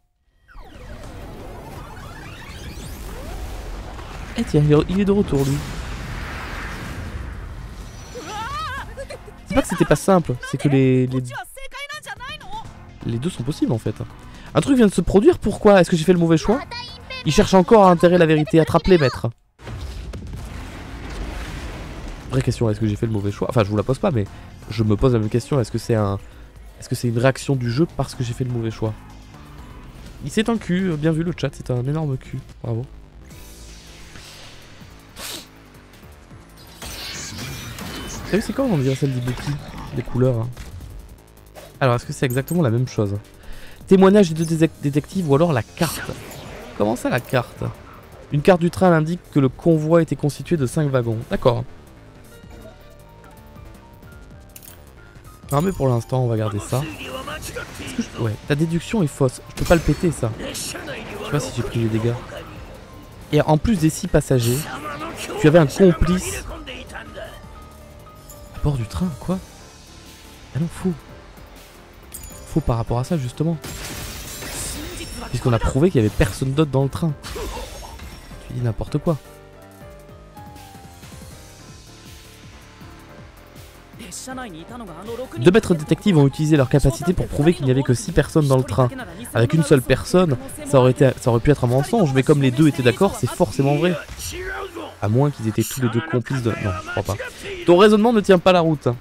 Eh tiens, il est de retour, lui. C'est pas que c'était pas simple, c'est que les, les... les deux sont possibles, en fait. Un truc vient de se produire, pourquoi? Est-ce que j'ai fait le mauvais choix? Il cherche encore à enterrer la vérité. Attrape-les, maître. Vraie question, est-ce que j'ai fait le mauvais choix? Enfin, je vous la pose pas, mais je me pose la même question. Est-ce que c'est un... Est-ce que c'est une réaction du jeu parce que j'ai fait le mauvais choix? C'est un cul, bien vu le chat, c'est un énorme cul. Bravo. T'as vu, c'est quoi on dirait celle d'Ibuki? Les couleurs. Hein. Alors, est-ce que c'est exactement la même chose? Témoignage des deux détectives ou alors la carte? Comment ça, la carte? Une carte du train indique que le convoi était constitué de cinq wagons. D'accord. Non mais pour l'instant on va garder ça. Que je... Ouais, ta déduction est fausse. Je peux pas le péter ça. Je sais pas si j'ai pris les dégâts. Et en plus des six passagers, tu avais un complice à bord du train, quoi? Ah non, faux. Faux par rapport à ça justement. Puisqu'on a prouvé qu'il y avait personne d'autre dans le train. Tu dis n'importe quoi. Deux maîtres détectives ont utilisé leur capacité pour prouver qu'il n'y avait que six personnes dans le train. Avec une seule personne, ça aurait, été, ça aurait pu être un mensonge, mais comme les deux étaient d'accord, c'est forcément vrai. À moins qu'ils étaient tous les deux complices de... Non, je crois pas. Ton raisonnement ne tient pas la route.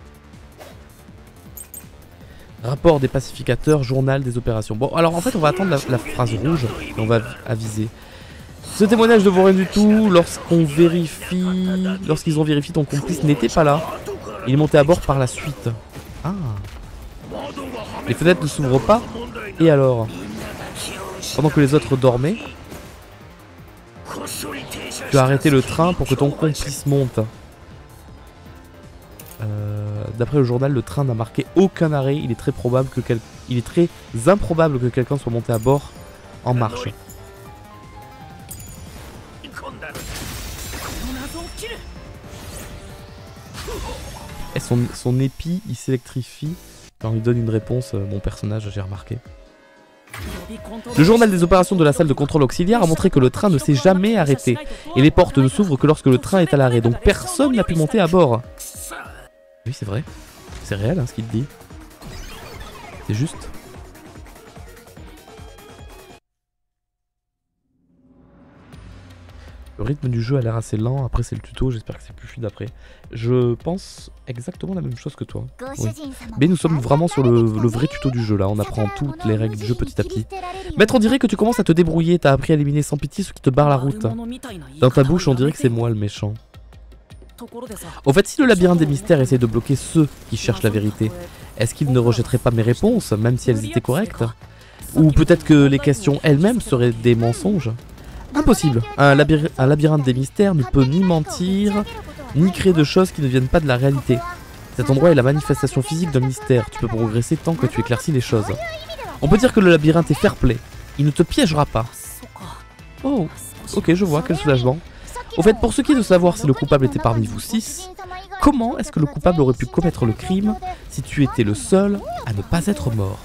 Rapport des pacificateurs, journal des opérations. Bon, alors en fait, on va attendre la, la phrase rouge et on va aviser. Ce témoignage ne vaut rien du tout lorsqu'on vérifie... Lorsqu'ils ont vérifié ton complice n'était pas là. Il est monté à bord par la suite. Ah. Les fenêtres ne s'ouvrent pas. Et alors? Pendant que les autres dormaient, tu as arrêté le train pour que ton complice monte. Euh, D'après le journal, le train n'a marqué aucun arrêt. Il est très probable que quel... Il est très improbable que quelqu'un soit monté à bord en marche. Et son, son épi, il s'électrifie quand il donne une réponse, euh, mon personnage, j'ai remarqué. Le journal des opérations de la salle de contrôle auxiliaire a montré que le train ne s'est jamais arrêté. Et les portes ne s'ouvrent que lorsque le train est à l'arrêt. Donc personne n'a pu monter à bord. Oui, c'est vrai. C'est réel hein, ce qu'il dit. C'est juste. Le rythme du jeu a l'air assez lent, après c'est le tuto, j'espère que c'est plus fluide après. Je pense exactement la même chose que toi. Oui. Mais nous sommes vraiment sur le, le vrai tuto du jeu là, on apprend toutes les règles du jeu petit à petit. Maître, on dirait que tu commences à te débrouiller, t'as appris à éliminer sans pitié ceux qui te barrent la route. Dans ta bouche on dirait que c'est moi le méchant. Au fait, si le labyrinthe des mystères essaie de bloquer ceux qui cherchent la vérité, est-ce qu'ils ne rejetteraient pas mes réponses, même si elles étaient correctes? Ou peut-être que les questions elles-mêmes seraient des mensonges? Impossible. Un, labyr un labyrinthe des mystères ne peut ni mentir, ni créer de choses qui ne viennent pas de la réalité. Cet endroit est la manifestation physique d'un mystère. Tu peux progresser tant que tu éclaircis les choses. On peut dire que le labyrinthe est fair play. Il ne te piégera pas. Oh, ok, je vois, quel soulagement. Au fait, pour ce qui est de savoir si le coupable était parmi vous six, comment est-ce que le coupable aurait pu commettre le crime si tu étais le seul à ne pas être mort?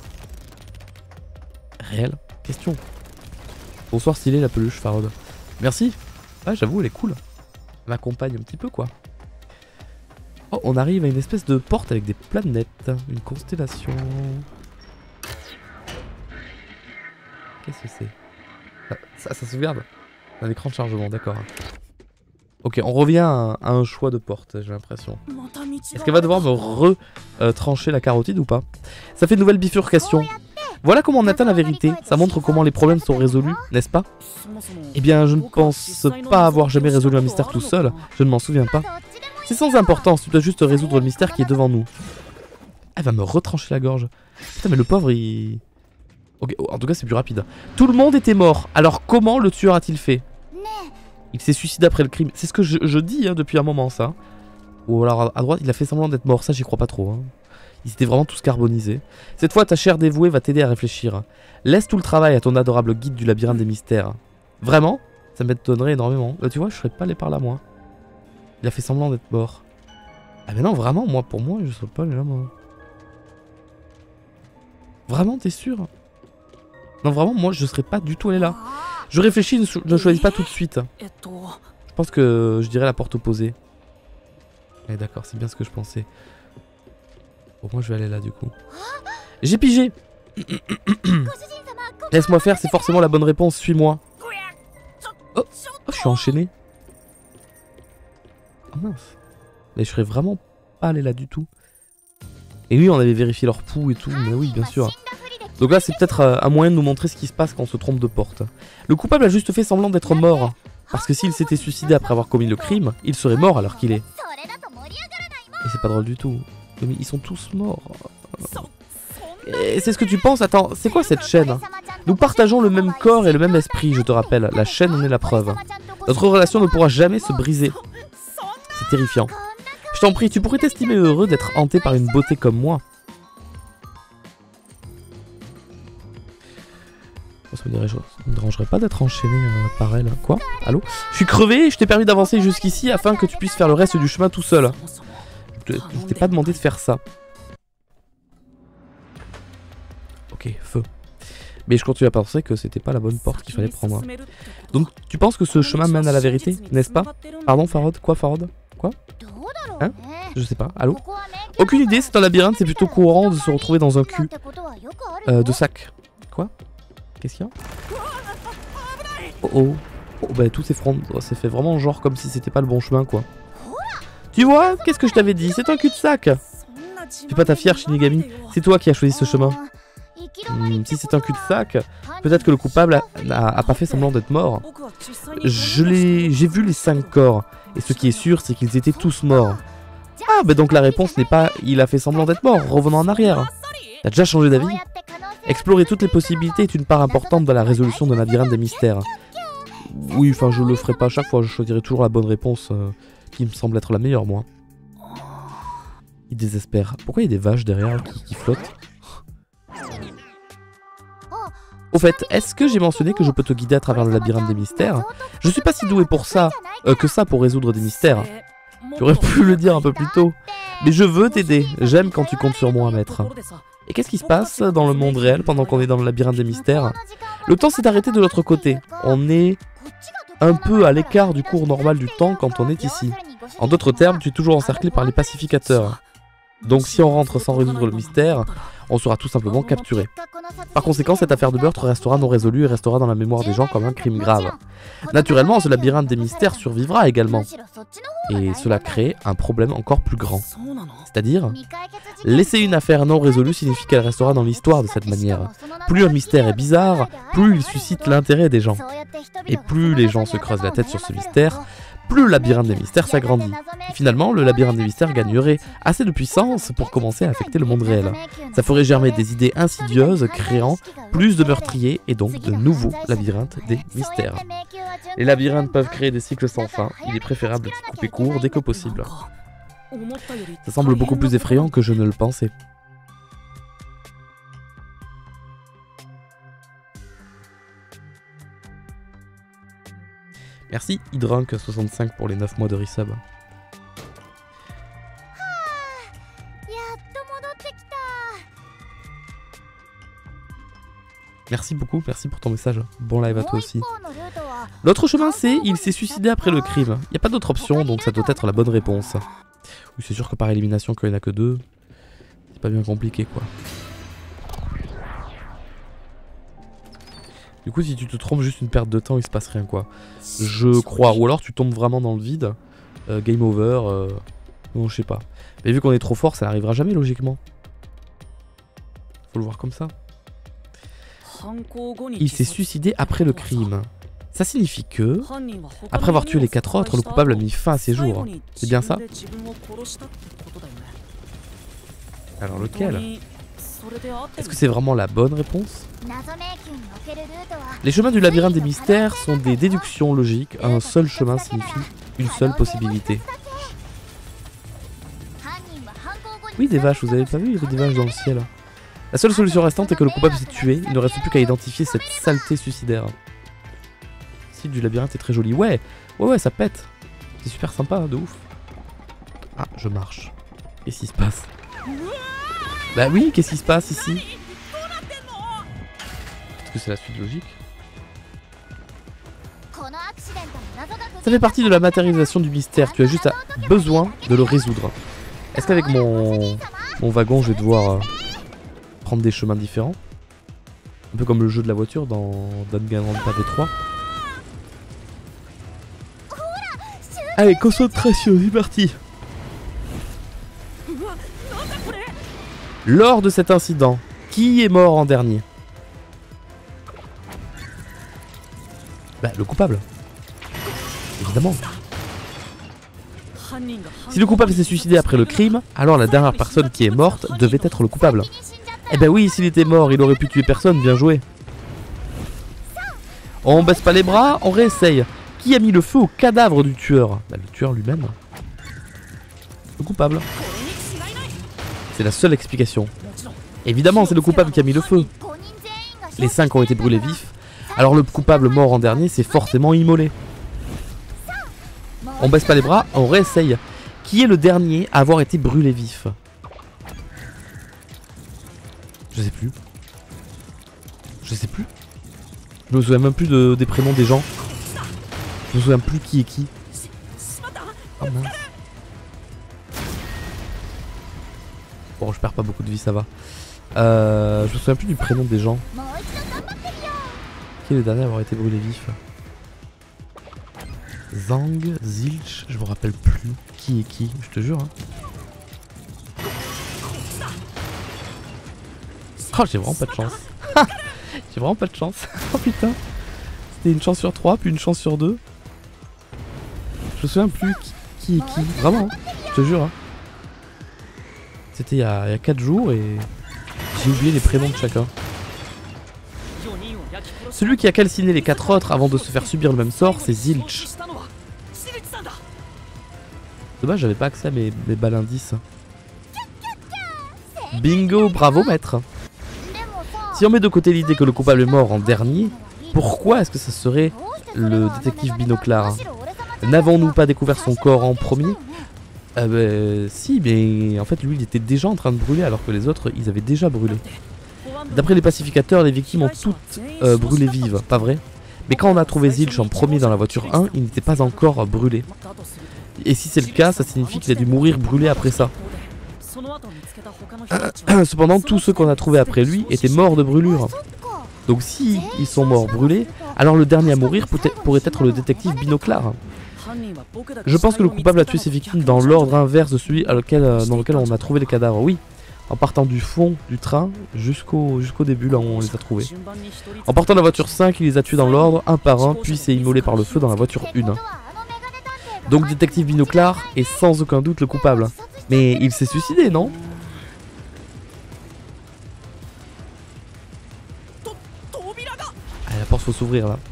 Réelle question. Bonsoir stylé la peluche Farod. Merci. Ah j'avoue elle est cool. Elle m'accompagne un petit peu quoi. Oh on arrive à une espèce de porte avec des planètes. Une constellation. Qu'est-ce que c'est? ça, ça, ça sauvegarde. Un écran de chargement, d'accord. Ok, on revient à, à un choix de porte, j'ai l'impression. Est-ce qu'elle va devoir me re-trancher euh, la carotide ou pas? Ça fait une nouvelle bifurcation. Voilà comment on atteint la vérité. Ça montre comment les problèmes sont résolus, n'est-ce pas? Eh bien, je ne pense pas avoir jamais résolu un mystère tout seul. Je ne m'en souviens pas. C'est sans importance, tu dois juste résoudre le mystère qui est devant nous. Elle va me retrancher la gorge. Putain, mais le pauvre, il... Ok, en tout cas, c'est plus rapide. Tout le monde était mort. Alors, comment le tueur a-t-il fait? Il s'est suicidé après le crime. C'est ce que je, je dis hein, depuis un moment, ça. Ou alors, à droite, il a fait semblant d'être mort. Ça, j'y crois pas trop. Hein. Ils étaient vraiment tous carbonisés. Cette fois, ta chère dévouée va t'aider à réfléchir. Laisse tout le travail à ton adorable guide du labyrinthe des mystères. Vraiment? Ça m'étonnerait énormément. Euh, tu vois, je serais pas allé par là, moi. Il a fait semblant d'être mort. Ah mais non, vraiment, moi, pour moi, je serais pas allé là, moi. Vraiment, t'es sûr? Non, vraiment, moi, je serais pas du tout allé là. Je réfléchis, ne, cho ne choisis pas tout de suite. Je pense que je dirais la porte opposée. Eh d'accord, c'est bien ce que je pensais. Bon, moi, je vais aller là, du coup. J'ai pigé. Laisse-moi faire, c'est forcément la bonne réponse, suis-moi. Oh, oh, je suis enchaîné. Oh mince. Mais je serais vraiment pas allé là du tout. Et oui, on avait vérifié leur pouls et tout, mais oui, bien sûr. Donc là, c'est peut-être euh, un moyen de nous montrer ce qui se passe quand on se trompe de porte. Le coupable a juste fait semblant d'être mort. Parce que s'il s'était suicidé après avoir commis le crime, il serait mort à l'heure qu'il est. Et c'est pas drôle du tout. Mais ils sont tous morts. Et c'est ce que tu penses? Attends, c'est quoi cette chaîne? Nous partageons le même corps et le même esprit, je te rappelle. La chaîne en est la preuve. Notre relation ne pourra jamais se briser. C'est terrifiant. Je t'en prie, tu pourrais t'estimer heureux d'être hanté par une beauté comme moi. Ça me, ça me dérangerait pas d'être enchaîné euh, par elle. Quoi? Allô? Je suis crevé et je t'ai permis d'avancer jusqu'ici afin que tu puisses faire le reste du chemin tout seul. Je t'ai pas demandé de faire ça. Ok, feu. Mais je continue à penser que c'était pas la bonne porte qu'il fallait prendre. Donc tu penses que ce chemin mène à la vérité, n'est-ce pas? Pardon, Farod? Quoi, Farod? Quoi? Hein? Je sais pas. Allô? Aucune idée, c'est un labyrinthe, c'est plutôt courant de se retrouver dans un cul. Euh, de sac. Quoi? Qu'est-ce qu'il y a? Oh oh. Oh bah tout s'effondre. Oh, c'est fait vraiment genre comme si c'était pas le bon chemin quoi. Tu vois? Qu'est-ce que je t'avais dit? C'est un cul-de-sac. Fais pas ta fière Shinigami. C'est toi qui as choisi ce chemin. Hmm, si c'est un cul-de-sac, peut-être que le coupable a, a, a pas fait semblant d'être mort. Je l'ai... J'ai vu les cinq corps. Et ce qui est sûr, c'est qu'ils étaient tous morts. Ah bah donc la réponse n'est pas il a fait semblant d'être mort. Revenons en arrière. T'as déjà changé d'avis? Explorer toutes les possibilités est une part importante dans la résolution d'un labyrinthe des mystères. Oui, enfin je le ferai pas à chaque fois, je choisirai toujours la bonne réponse euh, qui me semble être la meilleure moi. Il désespère. Pourquoi il y a des vaches derrière qui, qui flottent? Au fait, est-ce que j'ai mentionné que je peux te guider à travers le labyrinthe des mystères? Je suis pas si doué pour ça, euh, que ça pour résoudre des mystères. Tu aurais pu le dire un peu plus tôt. Mais je veux t'aider, j'aime quand tu comptes sur moi, maître. Et qu'est-ce qui se passe dans le monde réel pendant qu'on est dans le labyrinthe des mystères? Le temps s'est arrêté de l'autre côté. On est un peu à l'écart du cours normal du temps quand on est ici. En d'autres termes, tu es toujours encerclé par les pacificateurs. Donc si on rentre sans résoudre le mystère, on sera tout simplement capturé. Par conséquent, cette affaire de meurtre restera non résolue et restera dans la mémoire des gens comme un crime grave. Naturellement, ce labyrinthe des mystères survivra également. Et cela crée un problème encore plus grand. C'est-à-dire, laisser une affaire non résolue signifie qu'elle restera dans l'histoire de cette manière. Plus un mystère est bizarre, plus il suscite l'intérêt des gens. Et plus les gens se creusent la tête sur ce mystère, plus le labyrinthe des mystères s'agrandit. Et finalement, le labyrinthe des mystères gagnerait assez de puissance pour commencer à affecter le monde réel. Ça ferait germer des idées insidieuses, créant plus de meurtriers et donc de nouveaux labyrinthes des mystères. Les labyrinthes peuvent créer des cycles sans fin, il est préférable d'y couper court dès que possible. Ça semble beaucoup plus effrayant que je ne le pensais. Merci Hydrunk soixante-cinq pour les neuf mois de resub. Merci beaucoup, merci pour ton message. Bon live à toi aussi. L'autre chemin c'est, il s'est suicidé après le crime. Il n'y a pas d'autre option, donc ça doit être la bonne réponse. Oui, c'est sûr que par élimination, quand il n'y en a que deux, c'est pas bien compliqué quoi. Du coup, si tu te trompes, juste une perte de temps, il se passe rien, quoi. Je crois. Ou alors tu tombes vraiment dans le vide. Euh, game over. Euh... Non, je sais pas. Mais vu qu'on est trop fort, ça n'arrivera jamais, logiquement. Faut le voir comme ça. Il s'est suicidé après le crime. Ça signifie que, après avoir tué les quatre autres, le coupable a mis fin à ses jours. C'est bien ça? Alors lequel? Est-ce que c'est vraiment la bonne réponse? Les chemins du labyrinthe des mystères sont des déductions logiques. Un seul chemin signifie une seule possibilité. Oui, des vaches, vous avez pas vu? Il y avait des vaches dans le ciel. La seule solution restante est que le coupable s'est tué. Il ne reste plus qu'à identifier cette saleté suicidaire. Le site du labyrinthe est très joli. Ouais, ouais, ouais, ça pète. C'est super sympa, hein, de ouf. Ah, je marche. Qu'est-ce qui se passe? Bah oui, qu'est-ce qui se passe ici? Est-ce que c'est la suite logique? Ça fait partie de la matérialisation du mystère. Tu as juste besoin de le résoudre. Est-ce qu'avec mon... mon wagon, je vais devoir euh, prendre des chemins différents? Un peu comme le jeu de la voiture dans Danganronpa V trois. Allez, concentration, c'est parti. Lors de cet incident, qui est mort en dernier? Bah, le coupable. Évidemment. Si le coupable s'est suicidé après le crime, alors la dernière personne qui est morte devait être le coupable. Eh ben oui, s'il était mort, il aurait pu tuer personne, bien joué. On baisse pas les bras, on réessaye. Qui a mis le feu au cadavre du tueur? Bah, le tueur lui-même. Le coupable. C'est la seule explication. Évidemment, c'est le coupable qui a mis le feu. Les cinq ont été brûlés vifs. Alors le coupable mort en dernier s'est forcément immolé. On baisse pas les bras, on réessaye. Qui est le dernier à avoir été brûlé vif? Je sais plus. Je sais plus. Je me souviens même plus de, des prénoms des gens. Je me souviens plus qui est qui. Oh mince. Bon, je perds pas beaucoup de vie, ça va. Euh, je me souviens plus du prénom des gens. Qui est le dernier à avoir été brûlé vif? Zang, Zilch, je me rappelle plus qui est qui, je te jure. Hein. Oh, j'ai vraiment pas de chance. J'ai vraiment pas de chance. Oh putain. C'était une chance sur trois, puis une chance sur deux. Je me souviens plus qui, qui est qui. Vraiment, hein. Je te jure. Hein. C'était il y a quatre jours et j'ai oublié les prénoms de chacun. Celui qui a calciné les quatre autres avant de se faire subir le même sort, c'est Zilch. Dommage, j'avais pas accès à mes, mes balles indices. Bingo, bravo maître. Si on met de côté l'idée que le coupable est mort en dernier, pourquoi est-ce que ça serait le détective Binoclard? N'avons-nous pas découvert son corps en premier? Euh, bah, si, mais en fait lui il était déjà en train de brûler alors que les autres ils avaient déjà brûlé. D'après les pacificateurs, les victimes ont toutes euh, brûlé vives, pas vrai? Mais quand on a trouvé Zilch en premier dans la voiture un, il n'était pas encore brûlé. Et si c'est le cas, ça signifie qu'il a dû mourir brûlé après ça. Cependant, tous ceux qu'on a trouvés après lui étaient morts de brûlure. Donc si ils sont morts brûlés, alors le dernier à mourir pourrait être le détective Binoclard. Je pense que le coupable a tué ses victimes dans l'ordre inverse de celui à lequel, euh, dans lequel on a trouvé les cadavres. Oui, en partant du fond du train jusqu'au jusqu'au début là où on les a trouvés. En partant de la voiture cinq, il les a tués dans l'ordre, un par un, puis s'est immolé par le feu dans la voiture un. Donc détective Binoclard est sans aucun doute le coupable. Mais il s'est suicidé, non? Ah, la porte faut s'ouvrir là.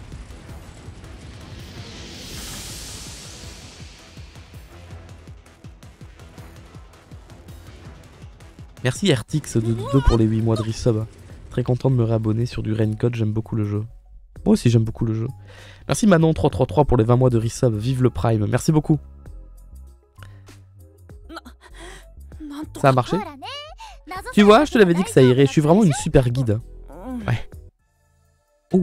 Merci R T X de deux pour les huit mois de resub. Très content de me réabonner sur du Raincode, j'aime beaucoup le jeu. Moi aussi j'aime beaucoup le jeu. Merci Manon trois cent trente-trois pour les vingt mois de resub, vive le Prime, merci beaucoup. Ça a marché? Tu vois, je te l'avais dit que ça irait, je suis vraiment une super guide. Ouais. Oh.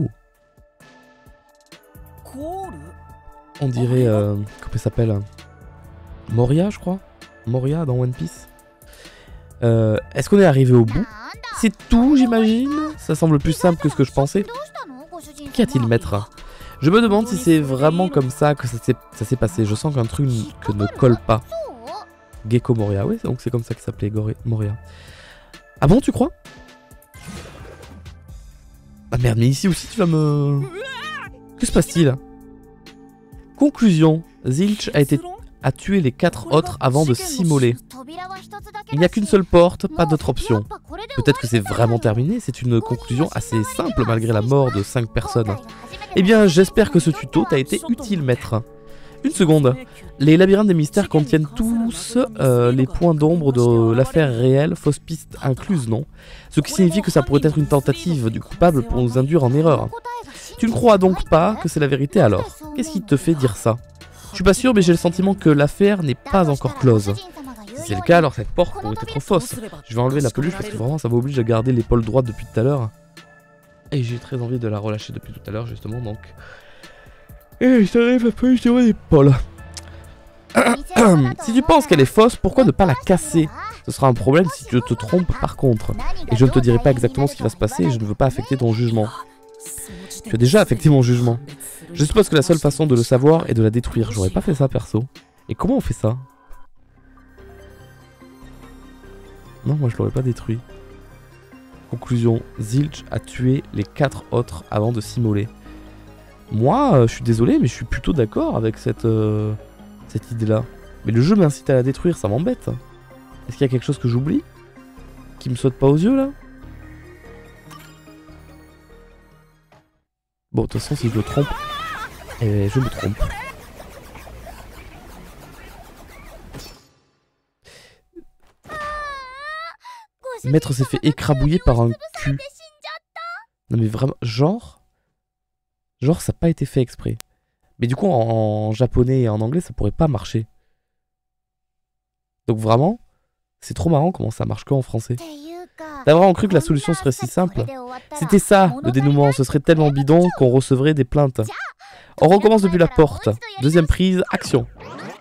On dirait, euh, comment ça s'appelle? Moria je crois? Moria dans One Piece. Euh, Est-ce qu'on est arrivé au bout? C'est tout, j'imagine? Ça semble plus simple que ce que je pensais. qu'y a-t-il, maître? Je me demande si c'est vraiment comme ça que ça s'est passé. Je sens qu'un truc que ne colle pas. Gecko Moria, oui, donc c'est comme ça qu'il s'appelait Moria. Ah bon, tu crois? Ah merde, mais ici aussi tu vas me... Que se passe-t-il? Conclusion, Zilch a, été... a tué les quatre autres avant de s'immoler. Il n'y a qu'une seule porte, pas d'autre option. Peut-être que c'est vraiment terminé, c'est une conclusion assez simple malgré la mort de cinq personnes. Eh bien, j'espère que ce tuto t'a été utile, maître. Une seconde. Les labyrinthes des mystères contiennent tous euh, les points d'ombre de l'affaire réelle, fausse piste incluse, non? Ce qui signifie que ça pourrait être une tentative du coupable pour nous induire en erreur. Tu ne crois donc pas que c'est la vérité alors? Qu'est-ce qui te fait dire ça? Je suis pas sûr, mais j'ai le sentiment que l'affaire n'est pas encore close. Si c'est le cas, alors cette porte pourrait être fausse. Je vais enlever la peluche parce que vraiment ça m'oblige à garder l'épaule droite depuis tout à l'heure. Et j'ai très envie de la relâcher depuis tout à l'heure justement, donc... Et je t'enlève la peluche de mon épaule. Si tu penses qu'elle est fausse, pourquoi ne pas la casser? Ce sera un problème si tu te trompes par contre. Et je ne te dirai pas exactement ce qui va se passer et je ne veux pas affecter ton jugement. Tu as déjà affecté mon jugement. Je suppose que la seule façon de le savoir est de la détruire. J'aurais pas fait ça perso. Et comment on fait ça? Non, moi je l'aurais pas détruit. Conclusion, Zilch a tué les quatre autres avant de s'immoler. Moi, euh, je suis désolé, mais je suis plutôt d'accord avec cette, euh, cette idée-là. Mais le jeu m'incite à la détruire, ça m'embête. Est-ce qu'il y a quelque chose que j'oublie? Qui me saute pas aux yeux, là? Bon, de toute façon, si je me trompe, eh, je me trompe. Maître s'est fait écrabouiller par un cul. Non mais vraiment, genre... Genre ça n'a pas été fait exprès. Mais du coup en, en japonais et en anglais ça pourrait pas marcher. Donc vraiment, c'est trop marrant comment ça marche qu'en français. T'as vraiment cru que la solution serait si simple? C'était ça, le dénouement, ce serait tellement bidon qu'on recevrait des plaintes. On recommence depuis la porte. Deuxième prise, action.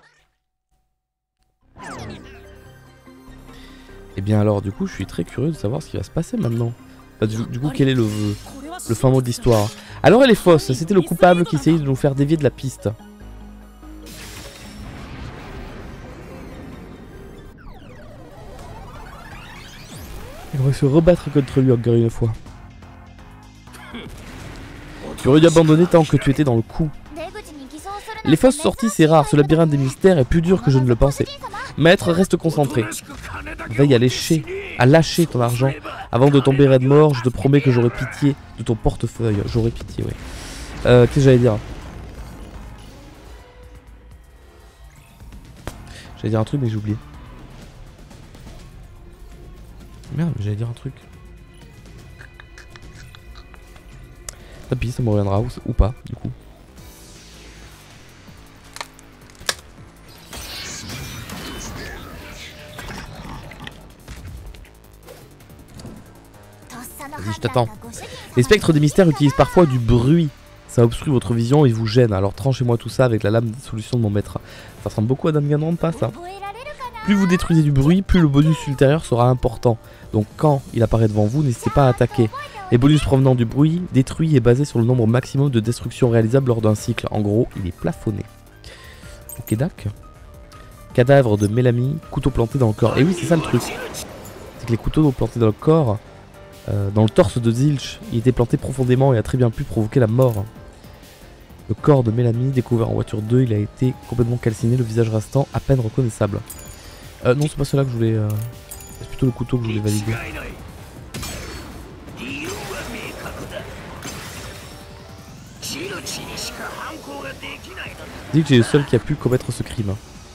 Et bien alors du coup je suis très curieux de savoir ce qui va se passer maintenant. Bah, du, du coup quel est le, le fin mot de l'histoire? Alors elle est fausse, c'était le coupable qui essayait de nous faire dévier de la piste. Il va se rebattre contre lui encore une fois. Tu aurais dû abandonner tant que tu étais dans le coup. Les fausses sorties c'est rare, ce labyrinthe des mystères est plus dur que je ne le pensais. Maître, reste concentré. Veille à lâcher, à lâcher ton argent. Avant de tomber raide mort, je te promets que j'aurai pitié de ton portefeuille. J'aurai pitié, oui. Euh, qu'est-ce que j'allais dire? J'allais dire un truc mais j'ai oublié. Merde, j'allais dire un truc. Tant pis, ça me reviendra ou, ou pas, du coup. Vas-y, je t'attends. Les spectres des mystères utilisent parfois du bruit. Ça obstrue votre vision et vous gêne. Alors tranchez-moi tout ça avec la lame de solution de mon maître. Ça ressemble beaucoup à Danganronpa, ça. Plus vous détruisez du bruit, plus le bonus ultérieur sera important. Donc quand il apparaît devant vous, n'hésitez pas à attaquer. Les bonus provenant du bruit détruit est basé sur le nombre maximum de destructions réalisables lors d'un cycle. En gros, il est plafonné. Ok, d'accord. Cadavre de Mélanie, couteau planté dans le corps. Et oui, c'est ça le truc. C'est que les couteaux plantés dans le corps... Euh, dans le torse de Zilch, il était planté profondément et a très bien pu provoquer la mort. Le corps de Mélanie, découvert en voiture deux, il a été complètement calciné, le visage restant à peine reconnaissable. Euh, non, c'est pas cela que je voulais... Euh... C'est plutôt le couteau que je voulais valider. Zilch est le seul qui a pu commettre ce crime.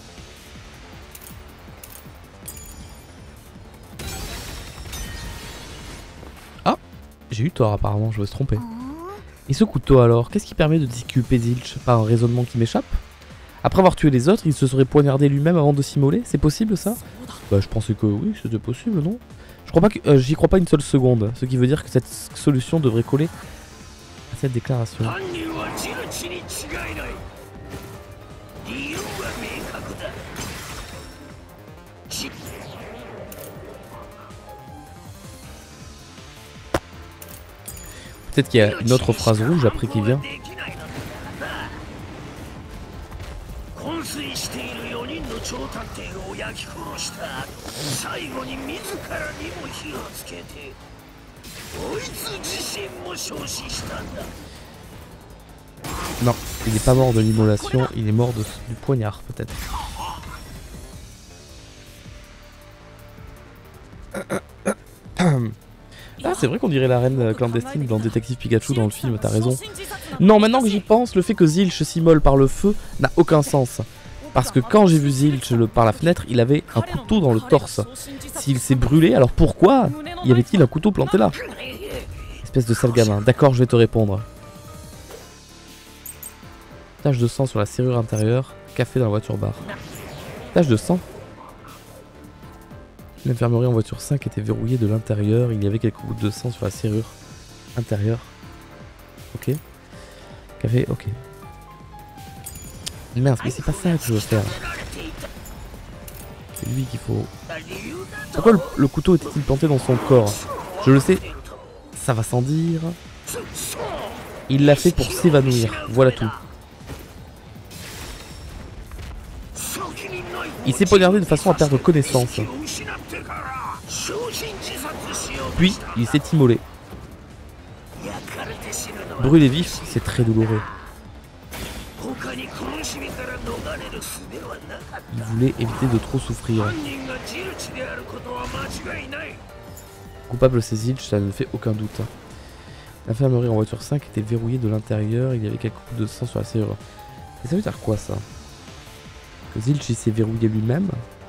J'ai eu tort apparemment, je me suis trompé. Et ce couteau alors, qu'est-ce qui permet de disculper Zilch? Par un raisonnement qui m'échappe? Après avoir tué les autres, il se serait poignardé lui-même avant de s'immoler? C'est possible ça? Bah je pensais que oui, c'était possible, non? Je crois pas que euh, j'y crois pas une seule seconde, ce qui veut dire que cette solution devrait coller à cette déclaration. Peut-être qu'il y a une autre phrase rouge après qui vient. Non, il n'est pas mort de l'immolation, il est mort de, du poignard peut-être. Ah, c'est vrai qu'on dirait la reine clandestine dans Détective Pikachu dans le film, t'as raison. Non, maintenant que j'y pense, le fait que Zilch s'immole par le feu n'a aucun sens. Parce que quand j'ai vu Zilch le, par la fenêtre, il avait un couteau dans le torse. S'il s'est brûlé, alors pourquoi y avait-il un couteau planté là? Espèce de sale gamin. D'accord, je vais te répondre. Tache de sang sur la serrure intérieure, café dans la voiture bar. Tache de sang. L'infirmerie en voiture cinq était verrouillée de l'intérieur, il y avait quelques gouttes de sang sur la serrure intérieure. Ok. Café, ok. Merde, mais c'est pas ça que je veux faire. C'est lui qu'il faut... Pourquoi le, le couteau était-il planté dans son corps? Je le sais, ça va sans dire. Il l'a fait pour s'évanouir, voilà tout. Il s'est poignardé de façon à perdre connaissance. Puis, il s'est immolé. Brûler vif, c'est très douloureux. Il voulait éviter de trop souffrir. Coupable c'est Zilch, ça ne fait aucun doute. L'infirmerie en voiture cinq était verrouillée de l'intérieur, il y avait quelques gouttes de sang sur la serrure. Et ça veut dire quoi ça? Que Zilch il s'est verrouillé lui-même?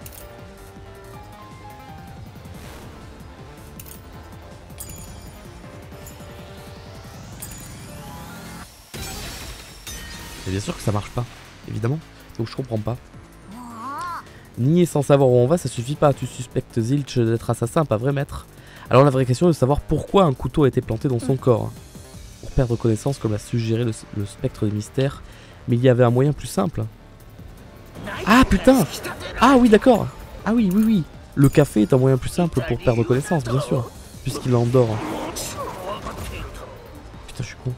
Et bien sûr que ça marche pas, évidemment. Donc je comprends pas. Nier sans savoir où on va, ça suffit pas. Tu suspectes Zilch d'être assassin, pas vrai maître? Alors la vraie question est de savoir pourquoi un couteau a été planté dans son corps. Pour perdre connaissance, comme l'a suggéré le, le spectre des mystères. Mais il y avait un moyen plus simple. Ah putain! Ah oui d'accord! Ah oui, oui, oui. Le café est un moyen plus simple pour perdre connaissance, bien sûr. Puisqu'il l'endort. Putain, je suis con.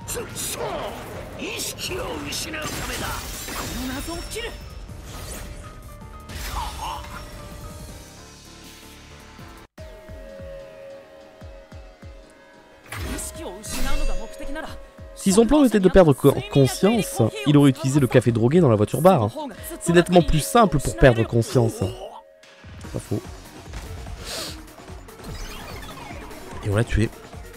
Si son plan était de perdre conscience, il aurait utilisé le café drogué dans la voiture bar. C'est nettement plus simple pour perdre conscience. Pas faux. Et on l'a tué.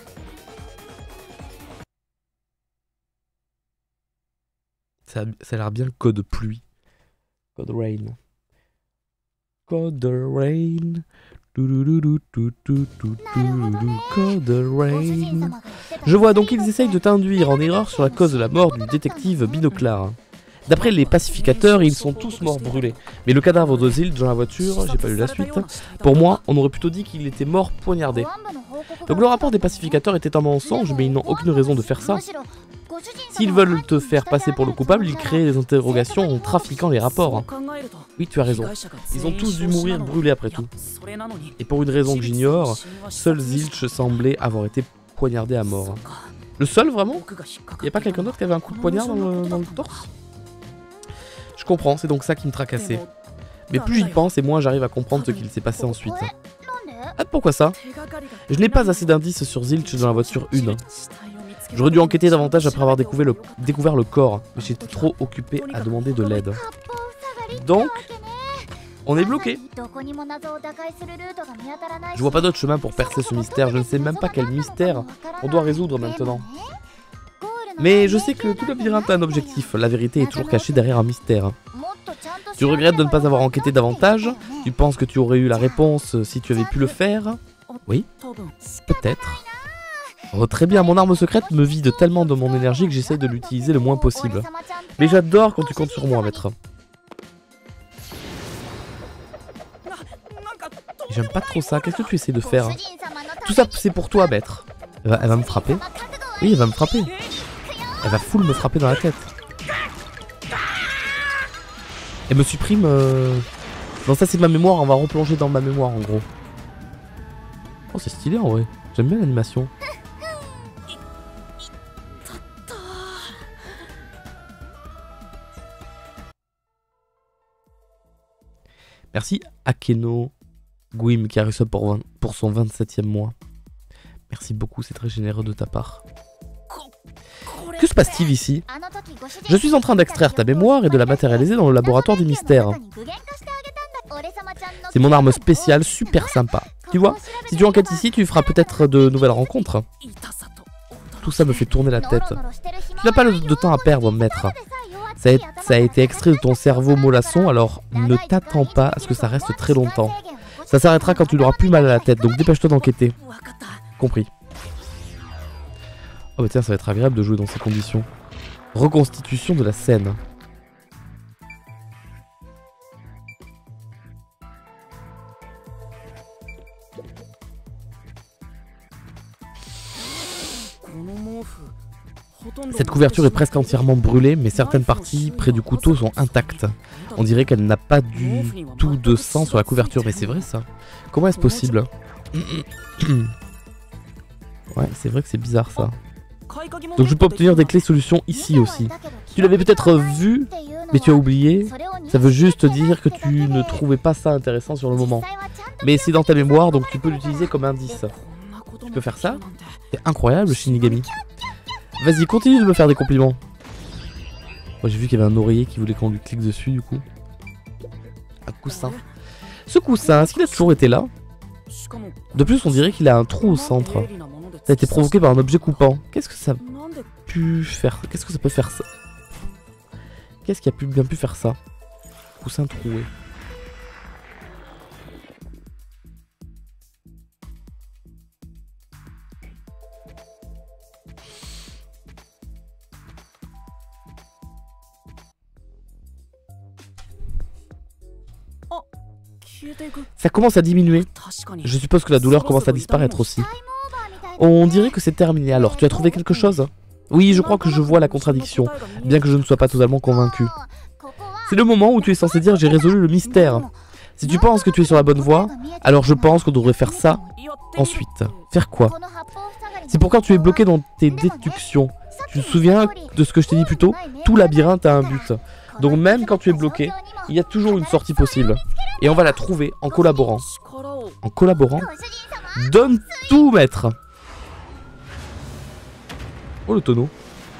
Ça, ça a l'air bien code pluie. Code rain. Code rain. Code rain. Je vois donc qu'ils essayent de t'induire en erreur sur la cause de la mort du détective Binoclard. D'après les pacificateurs, ils sont tous morts brûlés. Mais le cadavre de Zilch dans la voiture, j'ai pas lu la suite. Pour moi, on aurait plutôt dit qu'il était mort poignardé. Donc le rapport des pacificateurs était un mensonge, mais ils n'ont aucune raison de faire ça. S'ils veulent te faire passer pour le coupable, ils créent des interrogations en trafiquant les rapports. Oui, tu as raison. Ils ont tous dû mourir brûlés après tout. Et pour une raison que j'ignore, seul Zilch semblait avoir été poignardé à mort. Le seul, vraiment? Il n'y a pas quelqu'un d'autre qui avait un coup de poignard dans le, dans le torse? Je comprends, c'est donc ça qui me tracassait. Mais plus j'y pense et moins j'arrive à comprendre ce qu'il s'est passé ensuite. Ah, pourquoi ça? Je n'ai pas assez d'indices sur Zilch dans la voiture un. J'aurais dû enquêter davantage après avoir découvert le, découvert le corps, mais j'étais trop occupé à demander de l'aide. Donc, on est bloqué. Je vois pas d'autre chemin pour percer ce mystère, je ne sais même pas quel mystère on doit résoudre maintenant. Mais je sais que tout labyrinthe a un objectif, la vérité est toujours cachée derrière un mystère. Tu regrettes de ne pas avoir enquêté davantage? Tu penses que tu aurais eu la réponse si tu avais pu le faire? Oui, peut-être. Oh, très bien, mon arme secrète me vide tellement de mon énergie que j'essaie de l'utiliser le moins possible. Mais j'adore quand tu comptes sur moi, maître. J'aime pas trop ça, qu'est-ce que tu essaies de faire? Tout ça, c'est pour toi, maître. Elle va, elle va me frapper. Oui, elle va me frapper. Elle va full me frapper dans la tête. Elle me supprime... Euh... Non, ça c'est ma mémoire, on va replonger dans ma mémoire en gros. Oh, c'est stylé en vrai. J'aime bien l'animation. Merci Akeno Gwim qui a réussi pour, vingt, pour son vingt-septième mois. Merci beaucoup, c'est très généreux de ta part. Que se passe-t-il ici? Je suis en train d'extraire ta mémoire et de la matérialiser dans le laboratoire des mystères. C'est mon arme spéciale super sympa. Tu vois, si tu enquêtes ici, tu feras peut-être de nouvelles rencontres. Tout ça me fait tourner la tête. Tu n'as pas de temps à perdre, maître. Ça a, ça a été extrait de ton cerveau mollasson, alors ne t'attends pas à ce que ça reste très longtemps. Ça s'arrêtera quand tu n'auras plus mal à la tête, donc dépêche-toi d'enquêter. Compris. Oh bah tiens, ça va être agréable de jouer dans ces conditions. Reconstitution de la scène. Cette couverture est presque entièrement brûlée, mais certaines parties près du couteau sont intactes. On dirait qu'elle n'a pas du tout de sang sur la couverture, mais c'est vrai ça. Comment est-ce possible? Ouais, c'est vrai que c'est bizarre ça. Donc je peux obtenir des clés solutions ici aussi. Tu l'avais peut-être vu, mais tu as oublié. Ça veut juste dire que tu ne trouvais pas ça intéressant sur le moment. Mais c'est dans ta mémoire, donc tu peux l'utiliser comme indice. Tu peux faire ça? C'est incroyable, Shinigami. Vas-y, continue de me faire des compliments. Moi j'ai vu qu'il y avait un oreiller qui voulait qu'on lui clique dessus du coup. Un coussin. Ce coussin, est-ce qu'il a toujours été là? De plus, on dirait qu'il a un trou au centre. Ça a été provoqué par un objet coupant. Qu'est-ce que ça a pu faire? Qu'est-ce que ça peut faire ça? Qu'est-ce qui a pu bien pu faire ça? Coussin troué. Ça commence à diminuer. Je suppose que la douleur commence à disparaître aussi. On dirait que c'est terminé. Alors, tu as trouvé quelque chose? Oui, je crois que je vois la contradiction, bien que je ne sois pas totalement convaincu. C'est le moment où tu es censé dire j'ai résolu le mystère. Si tu penses que tu es sur la bonne voie, alors je pense qu'on devrait faire ça ensuite. Faire quoi? C'est pourquoi tu es bloqué dans tes déductions. Tu te souviens de ce que je t'ai dit plus tôt? Tout labyrinthe a un but. Donc même quand tu es bloqué, il y a toujours une sortie possible. Et on va la trouver en collaborant. En collaborant? Donne tout, maître! Oh, le tonneau.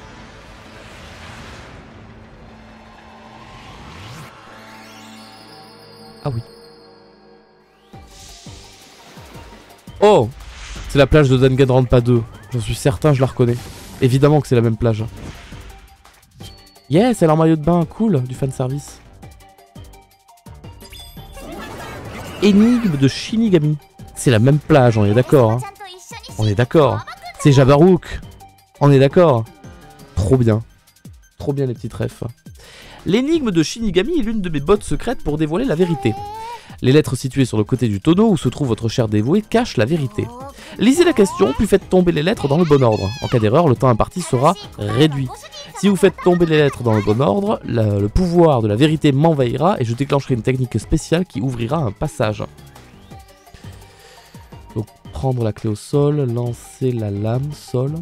Ah oui. Oh! C'est la plage de Danganronpa deux. J'en suis certain, je la reconnais. Évidemment que c'est la même plage. Yes, elle a un maillot de bain, cool, du fanservice. Énigme de Shinigami. C'est la même plage, on est d'accord. Hein. On est d'accord. C'est Jabarook. On est d'accord. Trop bien. Trop bien les petites refs. L'énigme de Shinigami est l'une de mes bottes secrètes pour dévoiler la vérité. Les lettres situées sur le côté du tonneau où se trouve votre cher dévoué cachent la vérité. Lisez la question, puis faites tomber les lettres dans le bon ordre. En cas d'erreur, le temps imparti sera réduit. Si vous faites tomber les lettres dans le bon ordre, la, le pouvoir de la vérité m'envahira et je déclencherai une technique spéciale qui ouvrira un passage. Donc prendre la clé au sol, lancer la lame, sol.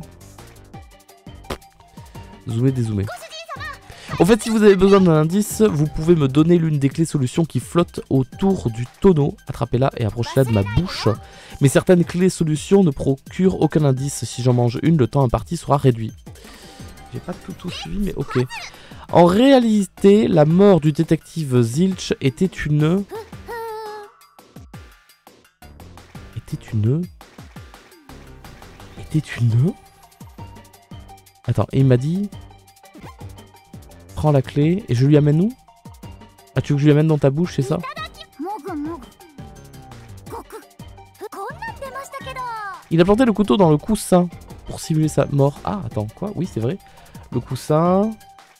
Zoomer, dézoomer. En fait, si vous avez besoin d'un indice, vous pouvez me donner l'une des clés solutions qui flottent autour du tonneau. Attrapez-la et approchez-la de ma bouche. Mais certaines clés solutions ne procurent aucun indice. Si j'en mange une, le temps imparti sera réduit. J'ai pas tout, tout suivi, mais ok. En réalité, la mort du détective Zilch était une... Était une... Était une... Attends, et il m'a dit... Prends la clé et je lui amène où? Ah, tu veux que je lui amène dans ta bouche, c'est ça? Il a planté le couteau dans le coussin pour simuler sa mort. Ah, attends, quoi? Oui, c'est vrai. Le coussin...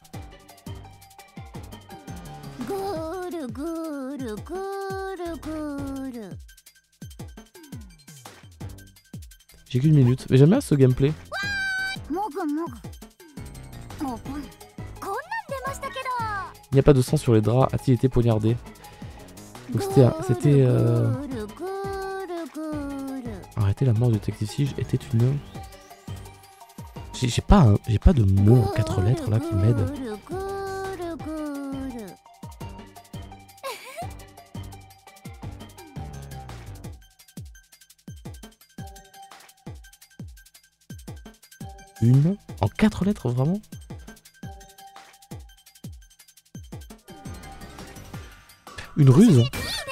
J'ai qu'une minute. Mais j'aime bien ce gameplay. Il n'y a pas de sang sur les draps. A-t-il été poignardé? Donc c'était... C'était... Euh... Arrêtez, la mort du détective Zilch était une... J'ai pas, un... j'ai pas de mots en quatre lettres là qui m'aident. Une. En quatre lettres, vraiment? Une ruse?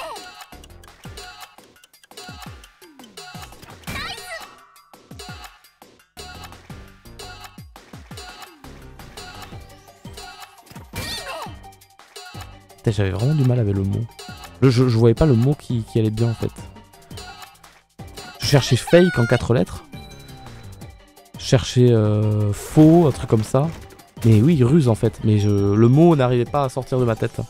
J'avais vraiment du mal avec le mot. Je, je, je voyais pas le mot qui, qui allait bien en fait. Je cherchais fake en quatre lettres. Je cherchais euh, faux, un truc comme ça. Mais oui, ruse en fait. Mais je, le mot n'arrivait pas à sortir de ma tête.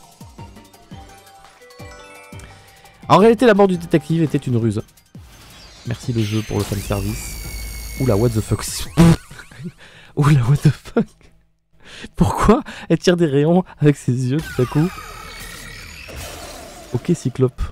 En réalité, la mort du détective était une ruse. Merci le jeu pour le fanservice. Oula, what the fuck. Oula, what the fuck. Pourquoi elle tire des rayons avec ses yeux tout à coup? Ok, Cyclope.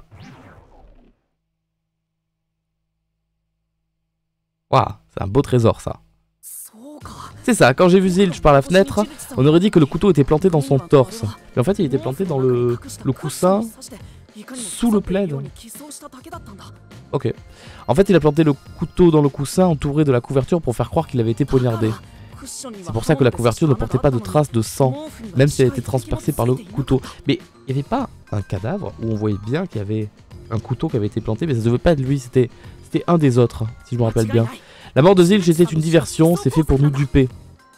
Waouh, c'est un beau trésor ça. C'est ça, quand j'ai vu Zilch par la fenêtre, on aurait dit que le couteau était planté dans son torse. Mais en fait, il était planté dans le, le coussin sous le plaid. Ok. En fait, il a planté le couteau dans le coussin entouré de la couverture pour faire croire qu'il avait été poignardé. C'est pour ça que la couverture ne portait pas de traces de sang, même si elle était transpercée par le couteau. Mais il n'y avait pas un cadavre où on voyait bien qu'il y avait un couteau qui avait été planté, mais ça ne devait pas être lui, c'était un des autres, si je me rappelle bien. La mort de Zilch était une diversion, c'est fait pour nous duper.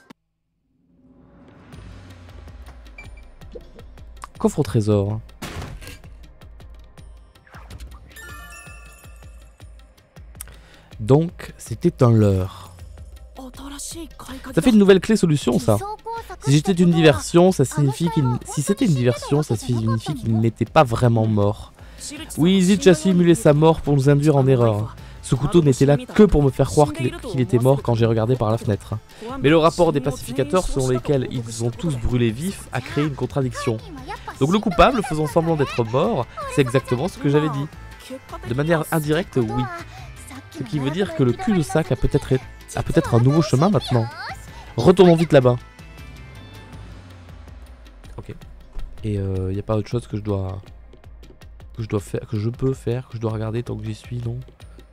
Coffre au trésor. Donc, c'était un leurre. Ça fait une nouvelle clé solution, ça. Si j'étais une diversion, ça signifie qu'il... Si c'était une diversion, ça signifie qu'il n'était pas vraiment mort. Oui, Zilch a simulé sa mort pour nous induire en erreur. Ce couteau n'était là que pour me faire croire qu'il qu'il était mort quand j'ai regardé par la fenêtre. Mais le rapport des pacificateurs, selon lesquels ils ont tous brûlé vifs, a créé une contradiction. Donc le coupable, faisant semblant d'être mort, c'est exactement ce que j'avais dit. De manière indirecte, oui. Ce qui veut dire que le cul-de-sac a peut-être a peut-être un nouveau chemin maintenant. Retournons vite là-bas. Ok. Et il euh, n'y a pas autre chose que je dois que je dois faire, que je peux faire, que je dois regarder tant que j'y suis, non?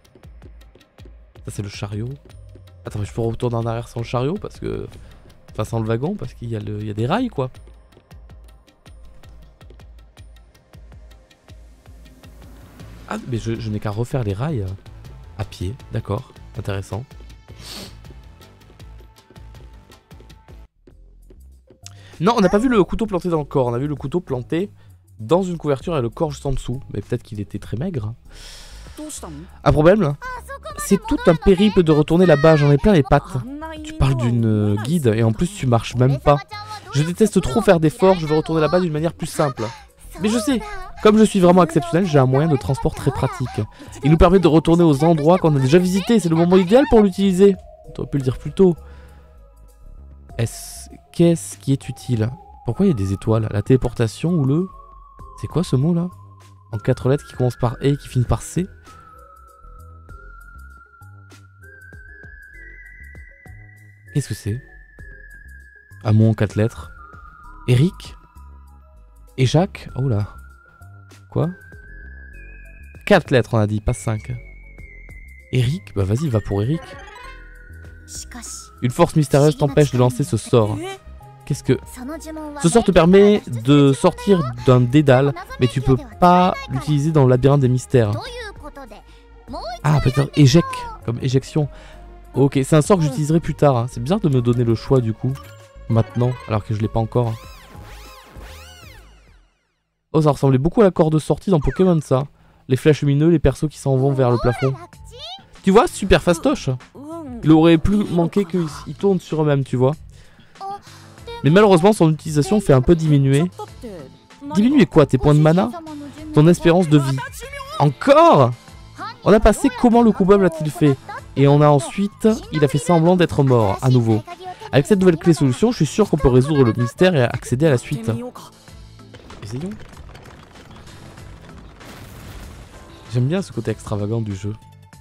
Ça c'est le chariot. Attends, mais je peux retourner en arrière sans le chariot parce que, enfin sans le wagon parce qu'il y a le, il y a des rails quoi. Ah mais je, je n'ai qu'à refaire les rails à pied, d'accord, intéressant. Non, on n'a pas vu le couteau planté dans le corps, on a vu le couteau planté dans une couverture et le corps juste en dessous. Mais peut-être qu'il était très maigre. Un problème? C'est tout un périple de retourner là-bas, j'en ai plein les pattes. Tu parles d'une euh, guide et en plus tu marches même pas. Je déteste trop faire d'efforts, je veux retourner là-bas d'une manière plus simple. Mais je sais, comme je suis vraiment exceptionnel, j'ai un moyen de transport très pratique. Il nous permet de retourner aux endroits qu'on a déjà visités, c'est le moment idéal pour l'utiliser. Tu aurais pu le dire plus tôt. Est-ce... Qu'est-ce qui est utile? Pourquoi il y a des étoiles? La téléportation ou le... C'est quoi ce mot là? En quatre lettres qui commence par E et qui finit par C. Qu'est-ce que c'est? Un mot en quatre lettres. Eric? Et Jacques? Oh là. Quoi? quatre lettres on a dit, pas cinq. Eric? Bah vas-y, va pour Eric. Une force mystérieuse t'empêche de lancer ce sort. Qu'est-ce que... Ce sort te permet de sortir d'un dédale, mais tu peux pas l'utiliser dans le labyrinthe des mystères. Ah, peut-être éjec, comme éjection. Ok, c'est un sort que j'utiliserai plus tard. Hein. C'est bizarre de me donner le choix du coup, maintenant, alors que je l'ai pas encore. Oh, ça ressemblait beaucoup à la corde de sortie dans Pokémon, ça. Les flèches lumineux, les persos qui s'en vont vers le plafond. Tu vois, super fastoche. Il aurait plus manqué qu'ils tournent sur eux-mêmes, tu vois. Mais malheureusement, son utilisation fait un peu diminuer. Diminuer quoi? Tes points de mana? Ton espérance de vie? Encore? On a passé comment le coupable a-t-il fait? Et on a ensuite, il a fait semblant d'être mort, à nouveau. Avec cette nouvelle clé solution, je suis sûr qu'on peut résoudre le mystère et accéder à la suite. Essayons. J'aime bien ce côté extravagant du jeu.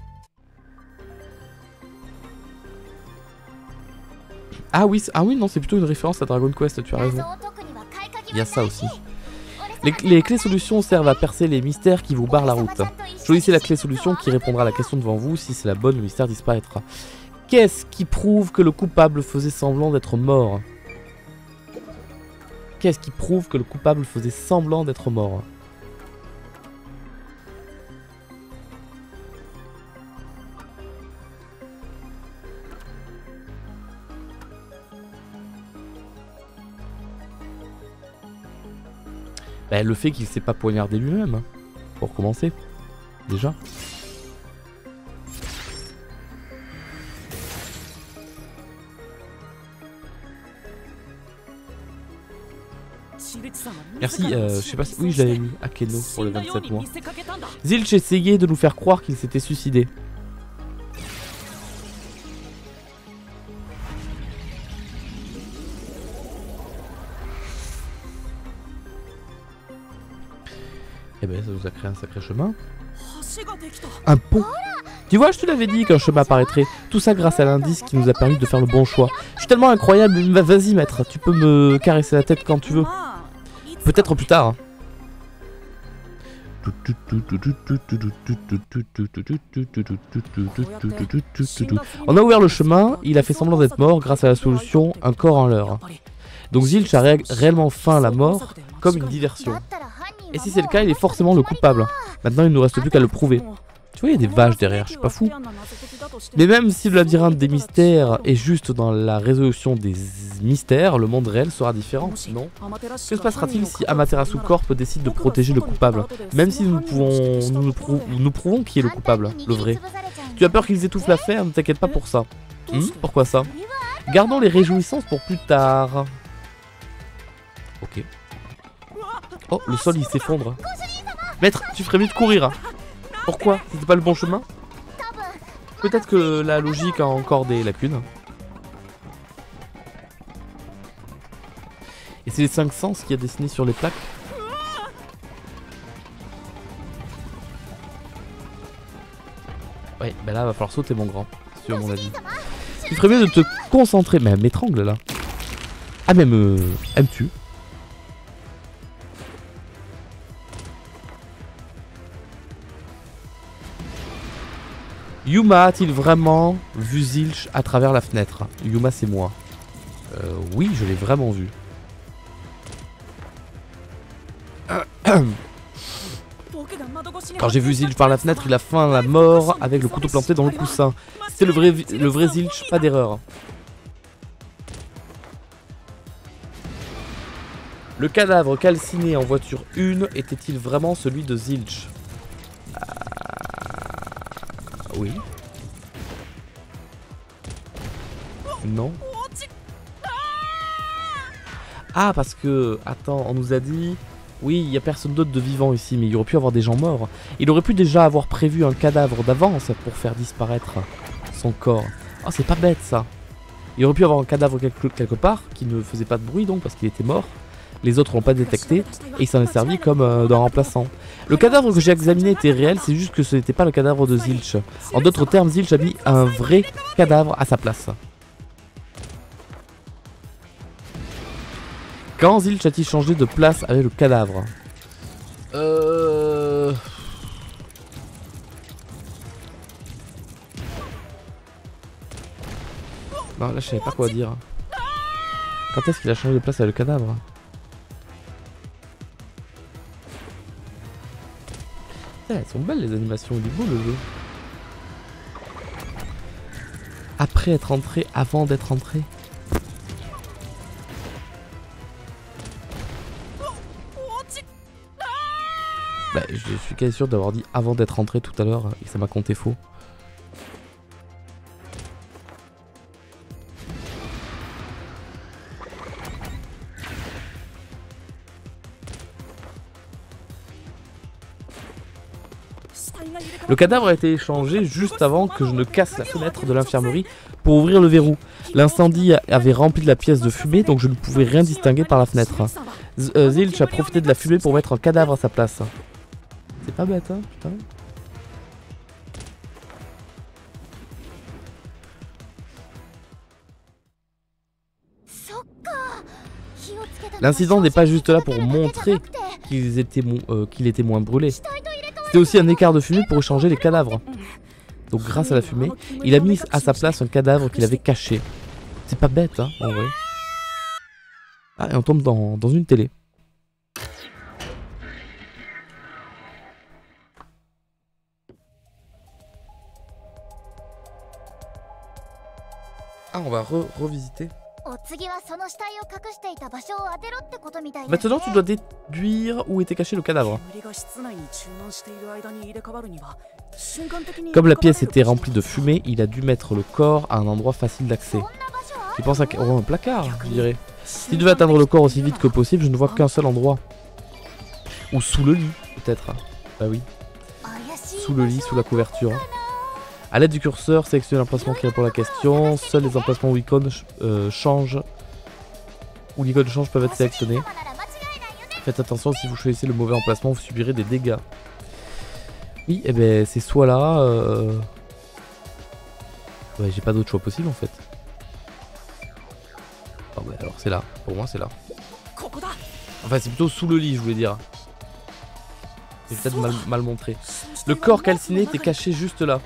Ah oui, ah oui, non, c'est plutôt une référence à Dragon Quest, tu as raison. Il y a ça aussi. Les, les clés solutions servent à percer les mystères qui vous barrent la route. Choisissez la clé solution qui répondra à la question devant vous. Si c'est la bonne, le mystère disparaîtra. Qu'est-ce qui prouve que le coupable faisait semblant d'être mort? Qu'est-ce qui prouve que le coupable faisait semblant d'être mort? Ben, le fait qu'il s'est pas poignardé lui-même, hein, pour commencer, déjà. Merci, euh, je sais pas si... Oui, je l'avais mis, Akeno, pour le vingt-sept mois. Zilch essayait de nous faire croire qu'il s'était suicidé. Eh ben, ça nous a créé un sacré chemin. Un pont. Tu vois, je te l'avais dit qu'un chemin apparaîtrait. Tout ça grâce à l'indice qui nous a permis de faire le bon choix. Je suis tellement incroyable. Vas-y, maître, tu peux me caresser la tête quand tu veux. Peut-être plus tard. On a ouvert le chemin. Il a fait semblant d'être mort grâce à la solution un corps en l'heure. Donc Zilch a ré réellement feint la mort comme une diversion. Et si c'est le cas, il est forcément le coupable. Maintenant, il ne nous reste plus qu'à le prouver. Tu vois, il y a des vaches derrière, je suis pas fou. Mais même si le labyrinthe des mystères est juste dans la résolution des mystères, le monde réel sera différent, non? Que se passera-t-il si Amaterasu Corp décide de protéger le coupable? Même si nous, pouvons, nous, nous, prou nous prouvons qui est le coupable, le vrai. Tu as peur qu'ils étouffent l'affaire? Ne t'inquiète pas pour ça. Hmm, pourquoi ça? Gardons les réjouissances pour plus tard. Ok. Oh, le sol il s'effondre. Maître, tu ferais mieux de courir. Pourquoi? C'était pas le bon chemin? Peut-être que la logique a encore des lacunes. Et c'est les cinq sens qu'il y a dessiné sur les plaques. Ouais, ben là va falloir sauter mon grand, si tu veux mon avis. Il ferait mieux de te concentrer. Mais elle m'étrangle là. Ah mais elle me... elle me tue. Yuma a-t-il vraiment vu Zilch à travers la fenêtre? Yuma c'est moi. Euh, oui, je l'ai vraiment vu. Quand j'ai vu Zilch par la fenêtre, il a feint la mort avec le couteau planté dans le coussin. C'était le vrai, le vrai Zilch, pas d'erreur. Le cadavre calciné en voiture un était-il vraiment celui de Zilch? Oui. Non. Ah, parce que... Attends, on nous a dit... Oui, il n'y a personne d'autre de vivant ici, mais il aurait pu avoir des gens morts. Il aurait pu déjà avoir prévu un cadavre d'avance pour faire disparaître son corps. Oh, c'est pas bête, ça. Il aurait pu avoir un cadavre quelque, quelque part, qui ne faisait pas de bruit, donc, parce qu'il était mort. Les autres l'ont pas détecté, et il s'en est servi comme euh, d'un remplaçant. Le cadavre que j'ai examiné était réel, c'est juste que ce n'était pas le cadavre de Zilch. En d'autres termes, Zilch a mis un vrai cadavre à sa place. Quand Zilch a-t-il changé de place avec le cadavre? Euh... Non, là je savais pas quoi dire. Quand est-ce qu'il a changé de place avec le cadavre? Elles sont belles les animations, il est beau le jeu. Après être entré, avant d'être entré. Bah, je suis quasi sûr d'avoir dit avant d'être entré tout à l'heure et ça m'a compté faux. Le cadavre a été échangé juste avant que je ne casse la fenêtre de l'infirmerie pour ouvrir le verrou. L'incendie avait rempli la pièce de fumée, donc je ne pouvais rien distinguer par la fenêtre. Z euh, Zilch a profité de la fumée pour mettre un cadavre à sa place. C'est pas bête, hein, putain. L'incident n'est pas juste là pour montrer qu'il était, mo euh, qu'il était moins brûlé. C'était aussi un écart de fumée pour échanger les cadavres. Donc grâce à la fumée, il a mis à sa place un cadavre qu'il avait caché. C'est pas bête, hein, en vrai. Ah, et on tombe dans, dans une télé. Ah, on va re revisiter. Maintenant, tu dois déduire où était caché le cadavre. Comme la pièce était remplie de fumée, il a dû mettre le corps à un endroit facile d'accès. Tu penses à oh, un placard, je dirais. S'il devait atteindre le corps aussi vite que possible, je ne vois qu'un seul endroit. Ou sous le lit, peut-être. Bah oui. Sous le lit, sous la couverture. A l'aide du curseur, sélectionnez l'emplacement qui répond à la question. Seuls les emplacements où l'icône euh, change où l'icône change peuvent être sélectionnés. Faites attention, si vous choisissez le mauvais emplacement, vous subirez des dégâts. Oui, et eh ben c'est soit là. Euh... Ouais, j'ai pas d'autre choix possible en fait. Oh bah alors c'est là. Pour moi c'est là. Enfin c'est plutôt sous le lit, je voulais dire. J'ai peut-être mal, mal montré. Le corps calciné était caché juste là.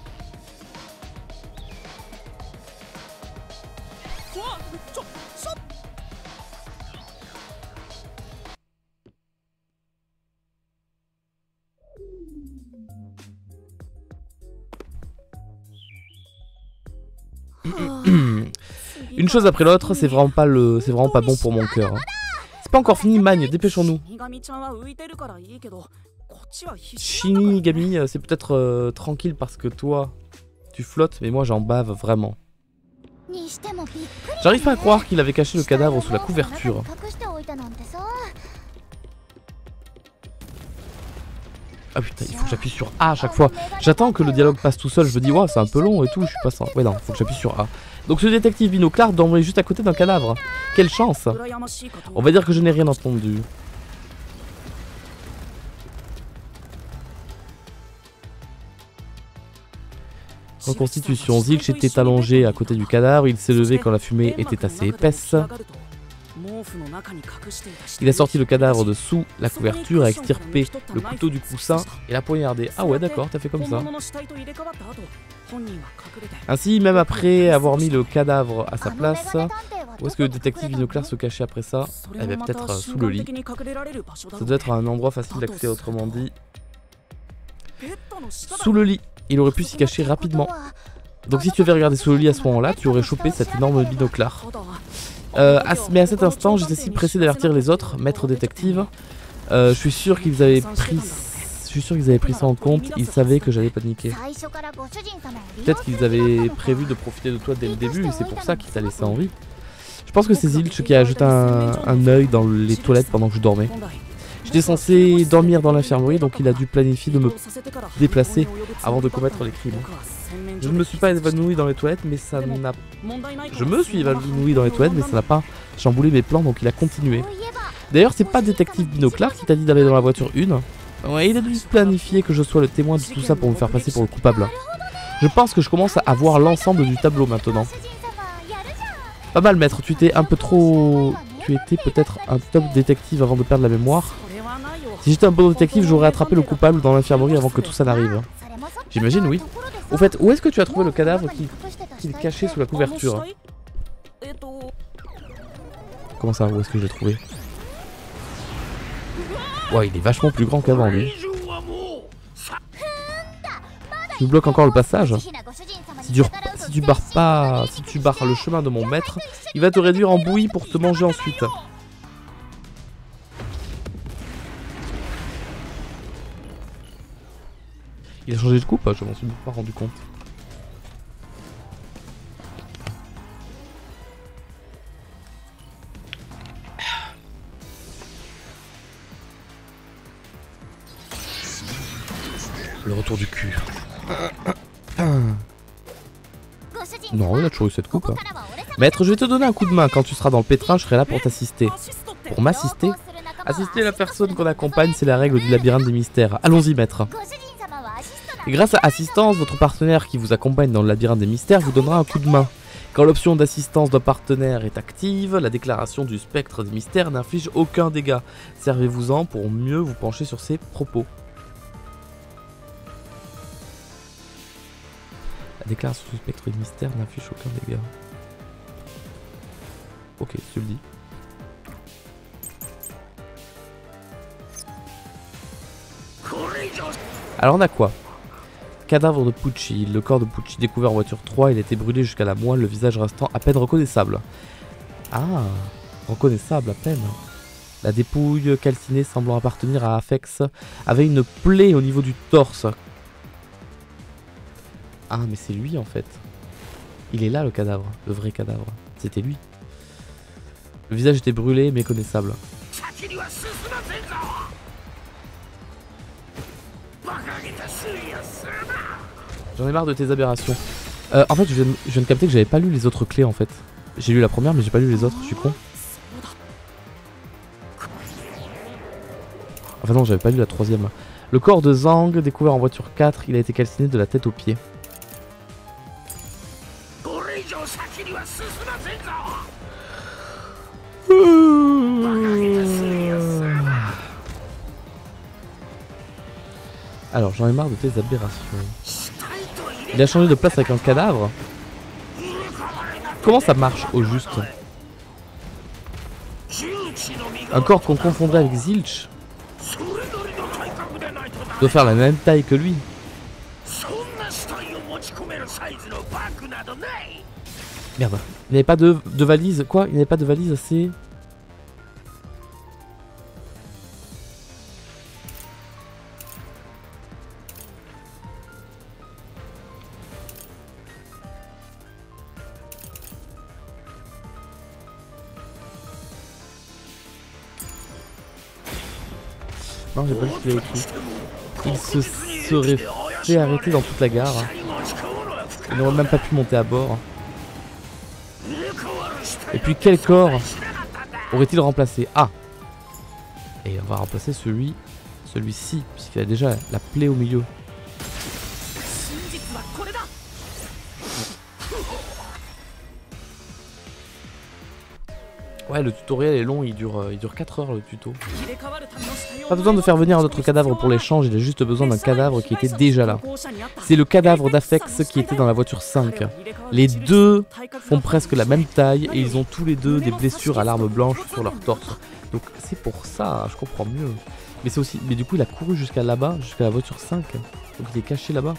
Une chose après l'autre, c'est vraiment pas le, c'est vraiment pas bon pour mon cœur. Hein. C'est pas encore fini, Magne, dépêchons-nous. Shinigami, c'est peut-être euh, tranquille parce que toi, tu flottes, mais moi j'en bave vraiment. J'arrive pas à croire qu'il avait caché le cadavre sous la couverture. Ah putain, il faut que j'appuie sur A à chaque fois. J'attends que le dialogue passe tout seul, je me dis, ouais, c'est un peu long et tout, je suis pas sans. Ouais, non, faut que j'appuie sur A. Donc ce détective binoclard dormait juste à côté d'un cadavre. Quelle chance! On va dire que je n'ai rien entendu. Reconstitution. Zilch était allongé à côté du cadavre, il s'est levé quand la fumée était assez épaisse. Il a sorti le cadavre de sous la couverture, a extirpé le couteau du coussin et l'a poignardé. Ah ouais d'accord, t'as fait comme ça. Ainsi, même après avoir mis le cadavre à sa place, où est-ce que le détective binoclard se cachait après ça? Eh bien peut-être euh, sous le lit. Ça doit être un endroit facile d'accès, autrement dit. Sous le lit, il aurait pu s'y cacher rapidement. Donc si tu avais regardé sous le lit à ce moment-là, tu aurais chopé cet énorme binoclard. Euh, à, mais à cet instant, j'étais si pressé d'avertir les autres, maîtres détectives. Euh, je suis sûr qu'ils avaient pris, je suis sûr qu'ils avaient pris ça en compte. Ils savaient que j'allais paniquer. Peut-être qu'ils avaient prévu de profiter de toi dès le début, et c'est pour ça qu'ils t'a laissé en vie. Je pense que c'est Zilch qui a jeté un, un œil dans les toilettes pendant que je dormais. J'étais censé dormir dans l'infirmerie, donc il a dû planifier de me déplacer avant de commettre les crimes. Je ne me suis pas évanoui dans les toilettes, mais ça n'a... Je me suis évanoui dans les toilettes, mais ça n'a pas chamboulé mes plans, donc il a continué. D'ailleurs, c'est pas détective binoclard qui t'a dit d'aller dans la voiture une. Ouais, il a dû planifier que je sois le témoin de tout ça pour me faire passer pour le coupable. Je pense que je commence à voir l'ensemble du tableau maintenant. Pas mal, maître, tu étais un peu trop... Tu étais peut-être un top détective avant de perdre la mémoire. Si j'étais un bon détective, j'aurais attrapé le coupable dans l'infirmerie avant que tout ça n'arrive. J'imagine, oui. Au fait, où est-ce que tu as trouvé le cadavre qui, qui est caché sous la couverture? Comment ça, où est-ce que je l'ai trouvé? Ouais, il est vachement plus grand qu'avant, lui. Tu bloques encore le passage. Si tu, si tu barres pas, si tu barres le chemin de mon maître, il va te réduire en bouillie pour te manger ensuite. Il a changé de coupe, je m'en suis pas rendu compte. Le retour du cul. Non, il a toujours eu cette coupe. Hein. Maître, je vais te donner un coup de main. Quand tu seras dans le pétrin, je serai là pour t'assister. Pour m'assister? Assister la personne qu'on accompagne, c'est la règle du labyrinthe des mystères. Allons-y, maître. Et grâce à Assistance, votre partenaire qui vous accompagne dans le labyrinthe des mystères vous donnera un coup de main. Quand l'option d'assistance d'un partenaire est active, la déclaration du spectre des mystères n'inflige aucun dégât. Servez-vous-en pour mieux vous pencher sur ses propos. La déclaration sous spectre de mystère n'affiche aucun dégât. Ok, tu le dis. Alors on a quoi? Cadavre de Pucci. Le corps de Pucci découvert en voiture trois, il a été brûlé jusqu'à la moelle, le visage restant à peine reconnaissable. Ah, reconnaissable à peine. La dépouille calcinée semblant appartenir à Afex avait une plaie au niveau du torse. Ah mais c'est lui en fait. Il est là le cadavre, le vrai cadavre. C'était lui. Le visage était brûlé mais connaissable. J'en ai marre de tes aberrations. Euh, en fait, je viens, je viens de capter que j'avais pas lu les autres clés en fait. J'ai lu la première, mais j'ai pas lu les autres. Je suis con. Enfin non, j'avais pas lu la troisième. Le corps de Zhang, découvert en voiture quatre, il a été calciné de la tête aux pieds. Alors, j'en ai marre de tes aberrations. Il a changé de place avec un cadavre. Comment ça marche au juste? Un corps qu'on confondrait avec Zilch doit faire la même taille que lui. Merde, il n'avait pas de, de valise. Quoi? Il n'avait pas de valise assez... Non, j'ai pas vu ce qu'il avait écrit. Il se serait fait arrêter dans toute la gare. Il n'aurait même pas pu monter à bord. Et puis quel corps aurait-il remplacé? Ah! Et on va remplacer celui... Celui-ci, puisqu'il a déjà la plaie au milieu. Ouais, le tutoriel est long, il dure, euh, il dure quatre heures le tuto. Pas besoin de faire venir un autre cadavre pour l'échange, il a juste besoin d'un cadavre qui était déjà là. C'est le cadavre d'Afex qui était dans la voiture cinq. Les deux font presque la même taille et ils ont tous les deux des blessures à l'arme blanche sur leur torse. Donc c'est pour ça, je comprends mieux. Mais c'est aussi, mais du coup il a couru jusqu'à là-bas, jusqu'à la voiture cinq. Donc il est caché là-bas.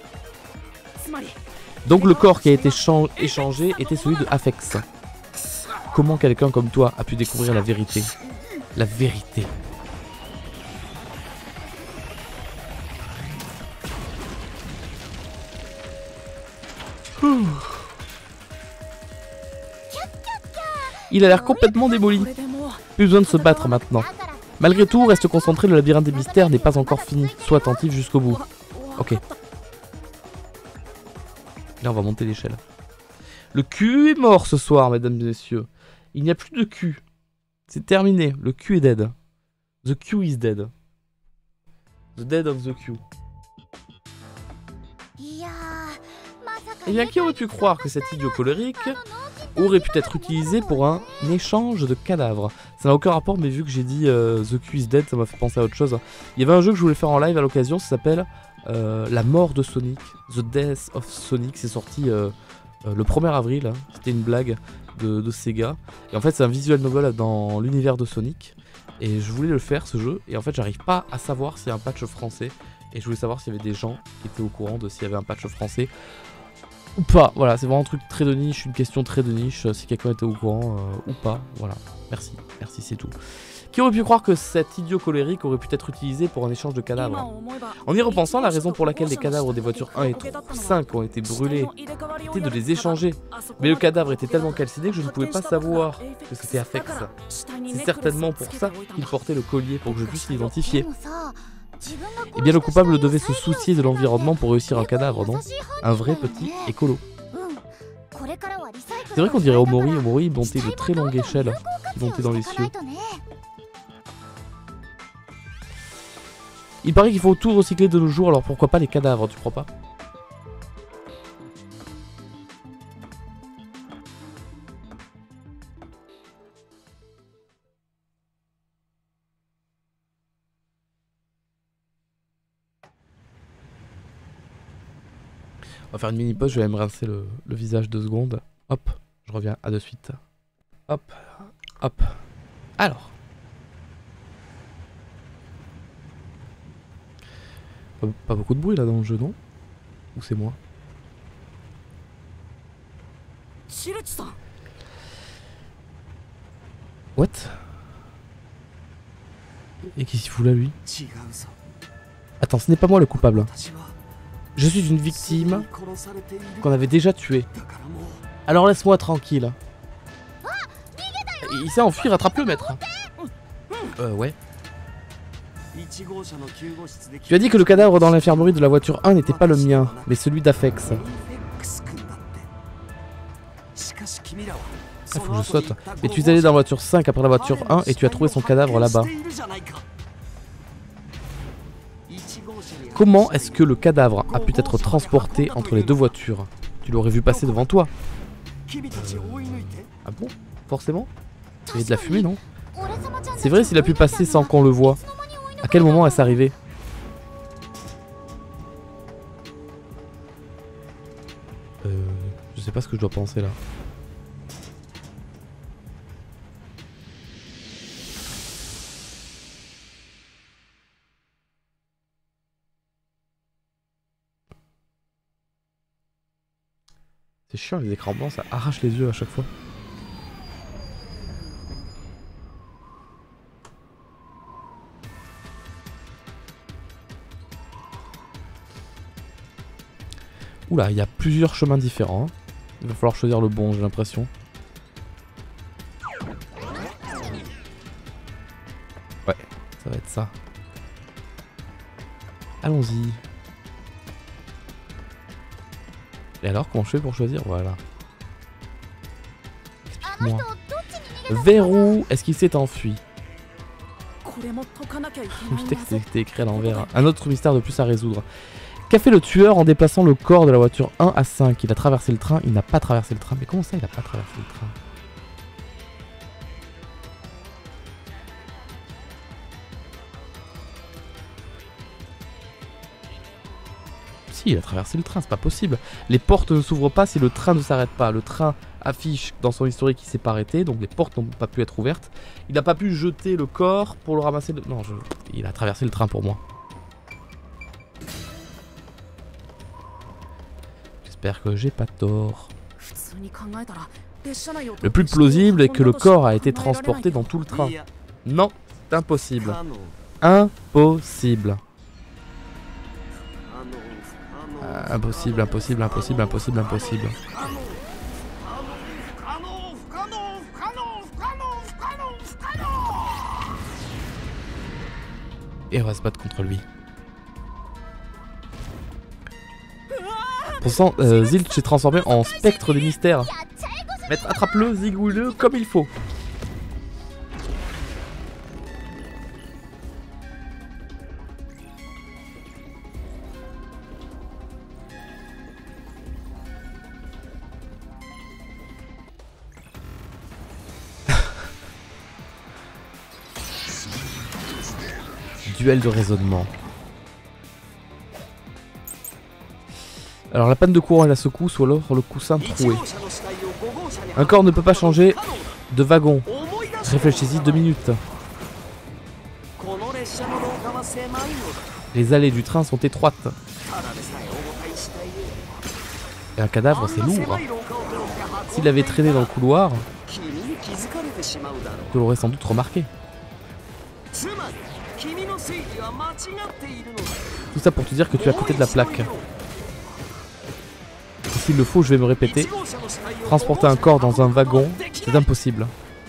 Donc le corps qui a été échangé était celui de Afex. Comment quelqu'un comme toi a pu découvrir la vérité? La vérité. Ouh. Il a l'air complètement démoli. Plus besoin de se battre maintenant. Malgré tout, reste concentré, le labyrinthe des mystères n'est pas encore fini. Sois attentif jusqu'au bout. Ok. Là, on va monter l'échelle. Le cul est mort ce soir, mesdames et messieurs. Il n'y a plus de cul. C'est terminé. Le cul est dead. The Q is dead. The dead of the Q. Eh bien, qui aurait pu croire que cet idiot colérique aurait pu être utilisé pour un échange de cadavres? Ça n'a aucun rapport, mais vu que j'ai dit euh, The Q is dead, ça m'a fait penser à autre chose. Il y avait un jeu que je voulais faire en live à l'occasion, ça s'appelle euh, La mort de Sonic. The Death of Sonic. C'est sorti euh, euh, le premier avril. Hein. C'était une blague de, de Sega. Et en fait, c'est un visual novel dans l'univers de Sonic. Et je voulais le faire, ce jeu. Et en fait, j'arrive pas à savoir s'il y a un patch français. Et je voulais savoir s'il y avait des gens qui étaient au courant de s'il y avait un patch français ou pas. Voilà, c'est vraiment un truc très de niche, une question très de niche, si quelqu'un était au courant euh, ou pas. Voilà, merci, merci, c'est tout. Qui aurait pu croire que cet idiot colérique aurait pu être utilisé pour un échange de cadavres? En y repensant, la raison pour laquelle les cadavres des voitures un et cinq ont été brûlés était de les échanger. Mais le cadavre était tellement calciné que je ne pouvais pas savoir que c'était Afex. C'est certainement pour ça qu'il portait le collier, pour que je puisse l'identifier. Eh bien, le coupable devait se soucier de l'environnement pour réussir un cadavre, non? Un vrai petit écolo. C'est vrai qu'on dirait Omori. Omori montait de très longue échelle, qui montait dans les cieux. Il paraît qu'il faut tout recycler de nos jours, alors pourquoi pas les cadavres, tu crois pas? On va faire une mini pause, je vais me rincer le, le visage deux secondes. Hop, je reviens, à de suite. Hop, hop. Alors. Pas, pas beaucoup de bruit là dans le jeu, non? Ou c'est moi? What? Et qu'est-ce qu'il fout là, lui? Attends, ce n'est pas moi le coupable. Je suis une victime qu'on avait déjà tuée. Alors laisse-moi tranquille. Il s'est enfui, rattrape-le, maître. Euh, ouais. Tu as dit que le cadavre dans l'infirmerie de la voiture un n'était pas le mien, mais celui d'Afex. Ah, faut que je saute. Mais tu es allé dans la voiture cinq après la voiture un et tu as trouvé son cadavre là-bas. Comment est-ce que le cadavre a pu être transporté entre les deux voitures? Tu l'aurais vu passer devant toi. Euh... Ah bon? Forcément? Il y avait de la fumée, non? C'est vrai s'il a pu passer sans qu'on le voie. À quel moment est-ce arrivé? Euh... Je sais pas ce que je dois penser là. C'est chiant les écrans blancs, ça arrache les yeux à chaque fois. Oula, il y a plusieurs chemins différents. Hein. Il va falloir choisir le bon, j'ai l'impression. Ouais, ça va être ça. Allons-y. Et alors, comment je fais pour choisir? Voilà. Explique-moi. Vers où est-ce qu'il s'est enfui? Le texte était écrit à l'envers. Un autre mystère de plus à résoudre. Qu'a fait le tueur en déplaçant le corps de la voiture un à cinq? Il a traversé le train, il n'a pas traversé le train. Mais comment ça, il n'a pas traversé le train? Si, il a traversé le train, c'est pas possible. Les portes ne s'ouvrent pas si le train ne s'arrête pas. Le train affiche dans son historique qu'il s'est pas arrêté, donc les portes n'ont pas pu être ouvertes. Il n'a pas pu jeter le corps pour le ramasser. De... Non, je... il a traversé le train pour moi. J'espère que j'ai pas tort. Le plus plausible est que le corps a été transporté dans tout le train. Non, c'est impossible. Impossible. Euh, impossible, impossible, impossible, impossible, impossible. Et on va se battre contre lui. Pourtant, euh, Zilch s'est transformé en spectre des mystères. Maître, attrape-le, zigouille-le comme il faut. Duel de raisonnement. Alors la panne de courant et la secousse ou alors le coussin troué. Un corps ne peut pas changer de wagon. Réfléchissez deux minutes. Les allées du train sont étroites. Et un cadavre c'est lourd. S'il avait traîné dans le couloir, tu l'aurais sans doute remarqué. Tout ça pour te dire que tu es à côté de la plaque. S'il le faut, je vais me répéter. Transporter un corps dans un wagon, c'est impossible.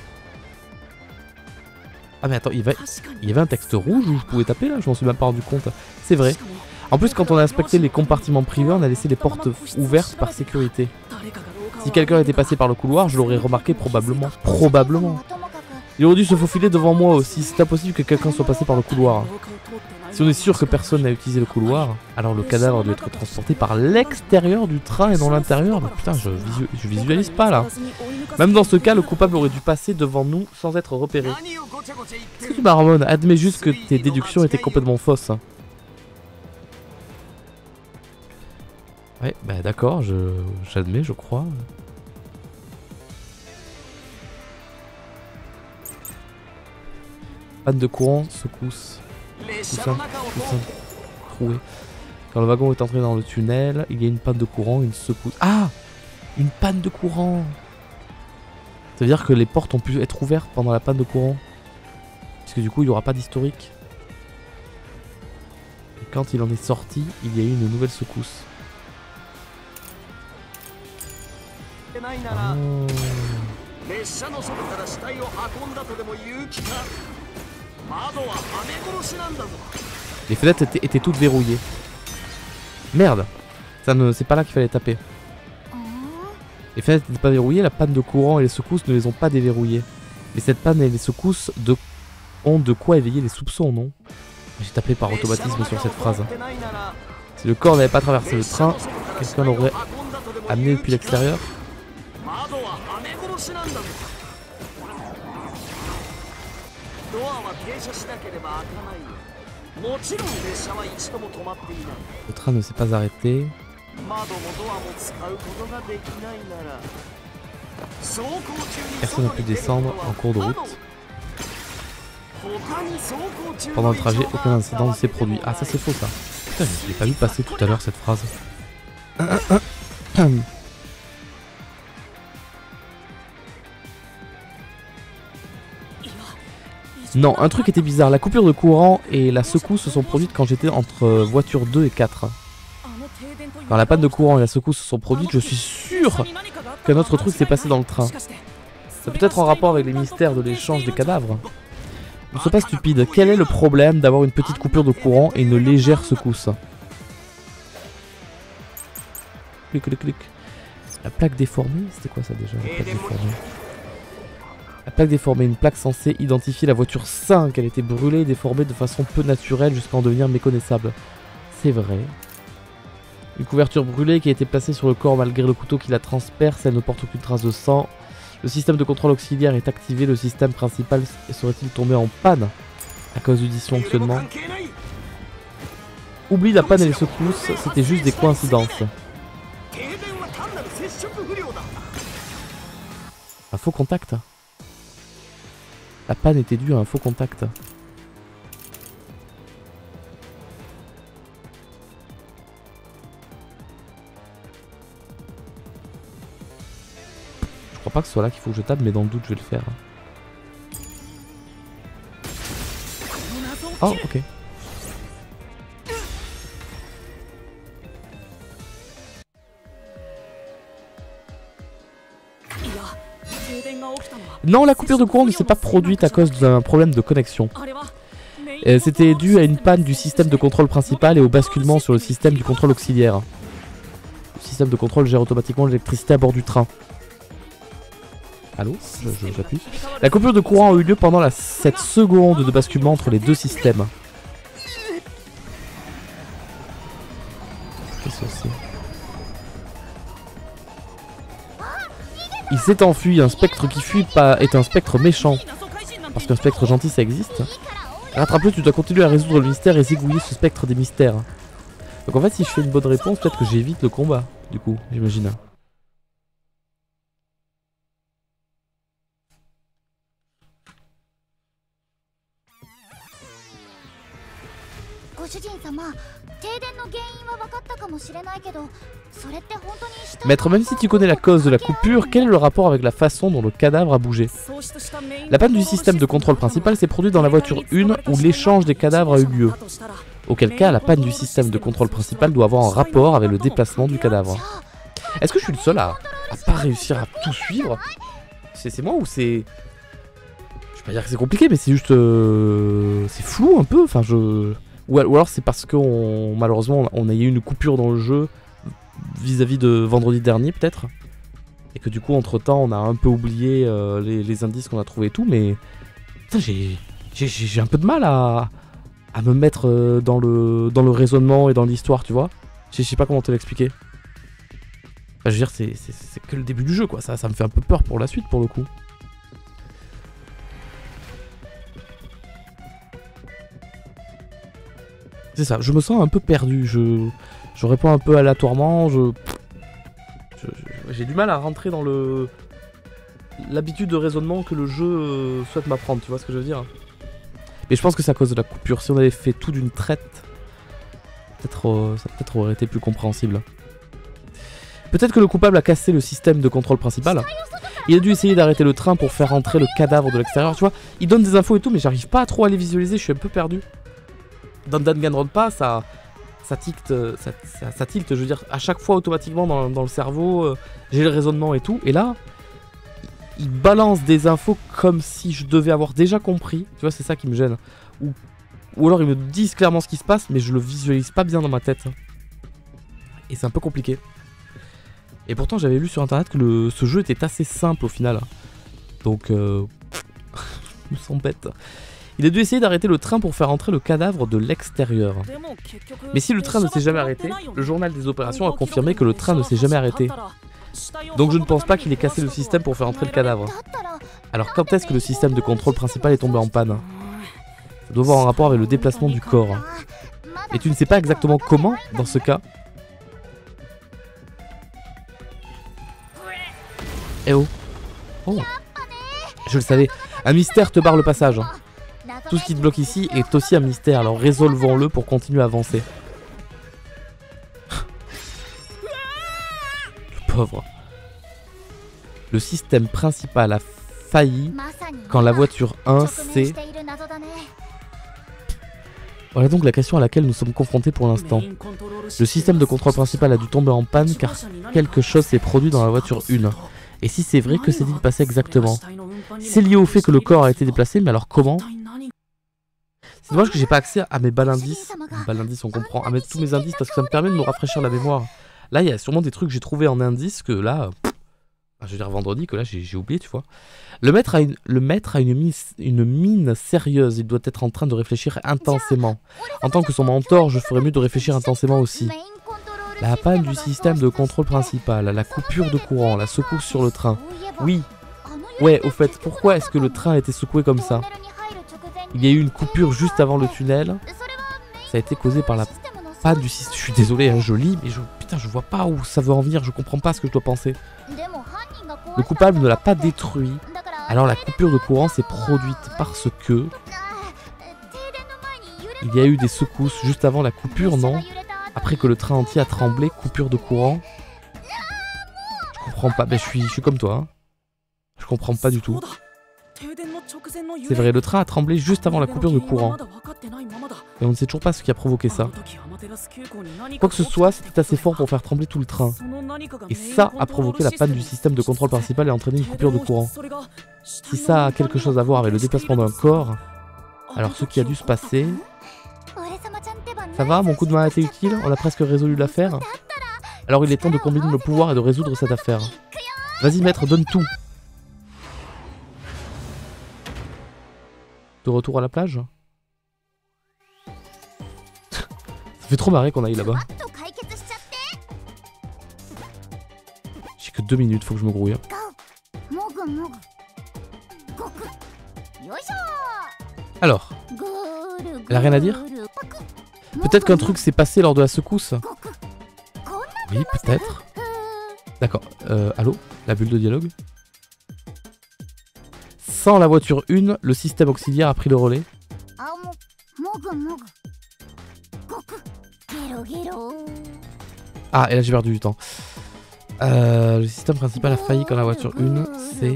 Ah mais attends, il, va... il y avait un texte rouge où je pouvais taper là, je m'en suis même pas rendu compte. C'est vrai. En plus, quand on a inspecté les compartiments privés, on a laissé les portes ouvertes par sécurité. Si quelqu'un était passé par le couloir, je l'aurais remarqué probablement. Probablement. Il aurait dû se faufiler devant moi aussi, c'est impossible que quelqu'un soit passé par le couloir. Si on est sûr que personne n'a utilisé le couloir, alors le cadavre doit être transporté par l'extérieur du train et non l'intérieur. Mais putain, je, visu je visualise pas là. Même dans ce cas, le coupable aurait dû passer devant nous sans être repéré. Qu'est-ce que tu marmonnes? Admets juste que tes déductions étaient complètement fausses. Ouais, bah d'accord, je j'admets, je crois. Panne de courant, secousse. Coussin, coussin troué. Quand le wagon est entré dans le tunnel, il y a une panne de courant, une secousse. Ah! Une panne de courant! Ça veut dire que les portes ont pu être ouvertes pendant la panne de courant. Puisque du coup, il n'y aura pas d'historique. Et quand il en est sorti, il y a eu une nouvelle secousse. Oh. Les fenêtres étaient, étaient toutes verrouillées. Merde, ça ne, c'est pas là qu'il fallait taper. Les fenêtres n'étaient pas verrouillées, la panne de courant et les secousses ne les ont pas déverrouillées. Mais cette panne et les secousses de... ont de quoi éveiller les soupçons, non? J'ai tapé par automatisme sur cette phrase. Si le corps n'avait pas traversé le train, quelqu'un l'aurait amené depuis l'extérieur. Le train ne s'est pas arrêté. Personne n'a pu descendre en cours de route. Pendant le trajet, aucun incident ne s'est produit. Ah, ça c'est faux ça. Putain, je l'ai pas vu passer tout à l'heure cette phrase. Non, un truc était bizarre. La coupure de courant et la secousse se sont produites quand j'étais entre voiture deux et quatre. Quand la panne de courant et la secousse se sont produites, je suis sûr qu'un autre truc s'est passé dans le train. C'est peut-être en rapport avec les mystères de l'échange des cadavres. Ne sois pas stupide. Quel est le problème d'avoir une petite coupure de courant et une légère secousse? Clic, clic, clic. La plaque déformée, c'était quoi ça déjà, la plaque déformée? La plaque déformée, une plaque censée identifier la voiture cinq. Elle était brûlée et déformée de façon peu naturelle jusqu'à en devenir méconnaissable. C'est vrai. Une couverture brûlée qui a été placée sur le corps malgré le couteau qui la transperce. Elle ne porte aucune trace de sang. Le système de contrôle auxiliaire est activé. Le système principal serait-il tombé en panne à cause du dysfonctionnement? Oublie la panne et les secousses, c'était juste des coïncidences. Un faux contact. La panne était due à un faux contact. Je crois pas que ce soit là qu'il faut que je tape, mais dans le doute je vais le faire. Oh, ok. Non, la coupure de courant ne s'est pas produite à cause d'un problème de connexion. Euh, C'était dû à une panne du système de contrôle principal et au basculement sur le système du contrôle auxiliaire. Le système de contrôle gère automatiquement l'électricité à bord du train. Allô? J'appuie. La coupure de courant a eu lieu pendant la, cette seconde de basculement entre les deux systèmes. Qu'est-ce que c'est? Il s'est enfui. Un spectre qui fuit pas est un spectre méchant. Parce qu'un spectre gentil ça existe. Rattrape-le, tu dois continuer à résoudre le mystère et zigouiller ce spectre des mystères. Donc en fait si je fais une bonne réponse, peut-être que j'évite le combat. Du coup, j'imagine. Maître, même si tu connais la cause de la coupure, quel est le rapport avec la façon dont le cadavre a bougé? La panne du système de contrôle principal s'est produite dans la voiture un où l'échange des cadavres a eu lieu. Auquel cas, la panne du système de contrôle principal doit avoir un rapport avec le déplacement du cadavre. Est-ce que je suis le seul à, à pas réussir à tout suivre? C'est moi ou c'est... Je vais pas dire que c'est compliqué, mais c'est juste... Euh... C'est flou un peu, enfin je... Ou alors c'est parce que on, malheureusement on a eu une coupure dans le jeu vis-à-vis de vendredi dernier peut-être. Et que du coup entre temps on a un peu oublié euh, les, les indices qu'on a trouvés et tout. Mais j'ai un peu de mal à, à me mettre euh, dans, le, dans le raisonnement et dans l'histoire, tu vois. Je sais pas comment te l'expliquer. Enfin, je veux dire c'est que le début du jeu quoi, ça, ça me fait un peu peur pour la suite pour le coup. C'est ça, je me sens un peu perdu, je, je réponds un peu aléatoirement, je... J'ai du mal à rentrer dans le... l'habitude de raisonnement que le jeu euh, souhaite m'apprendre, tu vois ce que je veux dire? Mais je pense que c'est à cause de la coupure, si on avait fait tout d'une traite, peut-être euh, ça peut-être aurait été plus compréhensible. Peut-être que le coupable a cassé le système de contrôle principal. Il a dû essayer d'arrêter le train pour faire rentrer le cadavre de l'extérieur, tu vois. Il donne des infos et tout, mais j'arrive pas trop à les visualiser, je suis un peu perdu. Dans Danganronpa, ça, ça, tilte, ça, ça, ça tilte, je veux dire, à chaque fois automatiquement dans, dans le cerveau, euh, j'ai le raisonnement et tout. Et là, il balance des infos comme si je devais avoir déjà compris. Tu vois, c'est ça qui me gêne. Ou, ou alors ils me disent clairement ce qui se passe, mais je le visualise pas bien dans ma tête. Et c'est un peu compliqué. Et pourtant j'avais lu sur internet que le, ce jeu était assez simple au final. Donc euh, je me sens bête. Il a dû essayer d'arrêter le train pour faire entrer le cadavre de l'extérieur. Mais si le train ne s'est jamais arrêté, le journal des opérations a confirmé que le train ne s'est jamais arrêté. Donc je ne pense pas qu'il ait cassé le système pour faire entrer le cadavre. Alors quand est-ce que le système de contrôle principal est tombé en panne? Ça doit avoir un rapport avec le déplacement du corps. Et tu ne sais pas exactement comment dans ce cas? Eh oh. Oh. Je le savais. Un mystère te barre le passage. Tout ce qui te bloque ici est aussi un mystère, alors résolvons-le pour continuer à avancer. Le pauvre. Le système principal a failli quand la voiture un s'est... Voilà donc la question à laquelle nous sommes confrontés pour l'instant. Le système de contrôle principal a dû tomber en panne car quelque chose s'est produit dans la voiture un. Et si c'est vrai, que s'est-il passé exactement? C'est lié au fait que le corps a été déplacé, mais alors comment? C'est dommage que j'ai pas accès à mes balles indices. Balles indices, on comprend. À mettre tous mes indices parce que ça me permet de me rafraîchir la mémoire. Là, il y a sûrement des trucs que j'ai trouvés en indices que là... Pff, je veux dire vendredi, que là j'ai oublié, tu vois. Le maître a, une, le maître a une, mine, une mine sérieuse. Il doit être en train de réfléchir intensément. En tant que son mentor, je ferais mieux de réfléchir intensément aussi. La panne du système de contrôle principal, la coupure de courant, la secousse sur le train. Oui. Ouais, au fait, pourquoi est-ce que le train a été secoué comme ça? Il y a eu une coupure juste avant le tunnel. Ça a été causé par la panne du système. Je suis désolé, hein, je lis, mais je, putain, je vois pas où ça veut en venir. Je comprends pas ce que je dois penser. Le coupable ne l'a pas détruit. Alors la coupure de courant s'est produite parce que... Il y a eu des secousses juste avant la coupure, non? Après que le train entier a tremblé, coupure de courant. Je comprends pas, ben je suis, je suis comme toi. Hein. Je comprends pas du tout. C'est vrai, le train a tremblé juste avant la coupure de courant. Et on ne sait toujours pas ce qui a provoqué ça. Quoi que ce soit, c'était assez fort pour faire trembler tout le train. Et ça a provoqué la panne du système de contrôle principal et a entraîné une coupure de courant. Si ça a quelque chose à voir avec le déplacement d'un corps, alors ce qui a dû se passer... Ça va, mon coup de main a été utile, on a presque résolu l'affaire. Alors il est temps de combiner nos pouvoirs et de résoudre cette affaire. Vas-y maître, donne tout. De retour à la plage. Ça fait trop marrer qu'on aille là-bas. J'ai que deux minutes, faut que je me grouille. Alors, elle a rien à dire? Peut-être qu'un truc s'est passé lors de la secousse. Oui, peut-être. D'accord. Euh, allô? La bulle de dialogue? Sans la voiture un, le système auxiliaire a pris le relais. Ah, et là j'ai perdu du temps. Euh, le système principal a failli quand la voiture un, c'est...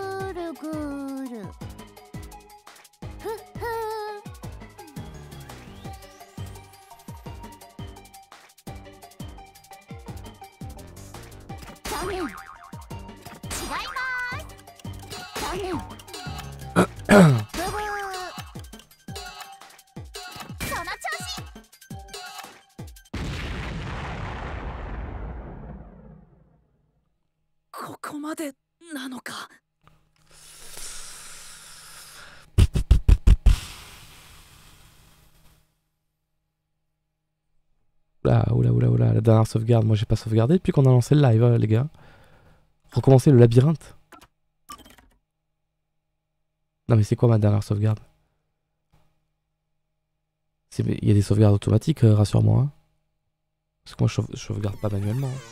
Oula, oula, oula, oula, la dernière sauvegarde, moi j'ai pas sauvegardé depuis qu'on a lancé le live, hein, les gars. Recommencer le labyrinthe. Non mais c'est quoi ma dernière sauvegarde? Il y a des sauvegardes automatiques, euh, rassure-moi. Hein. Parce que moi, je, sauve... je sauvegarde pas manuellement. Hein.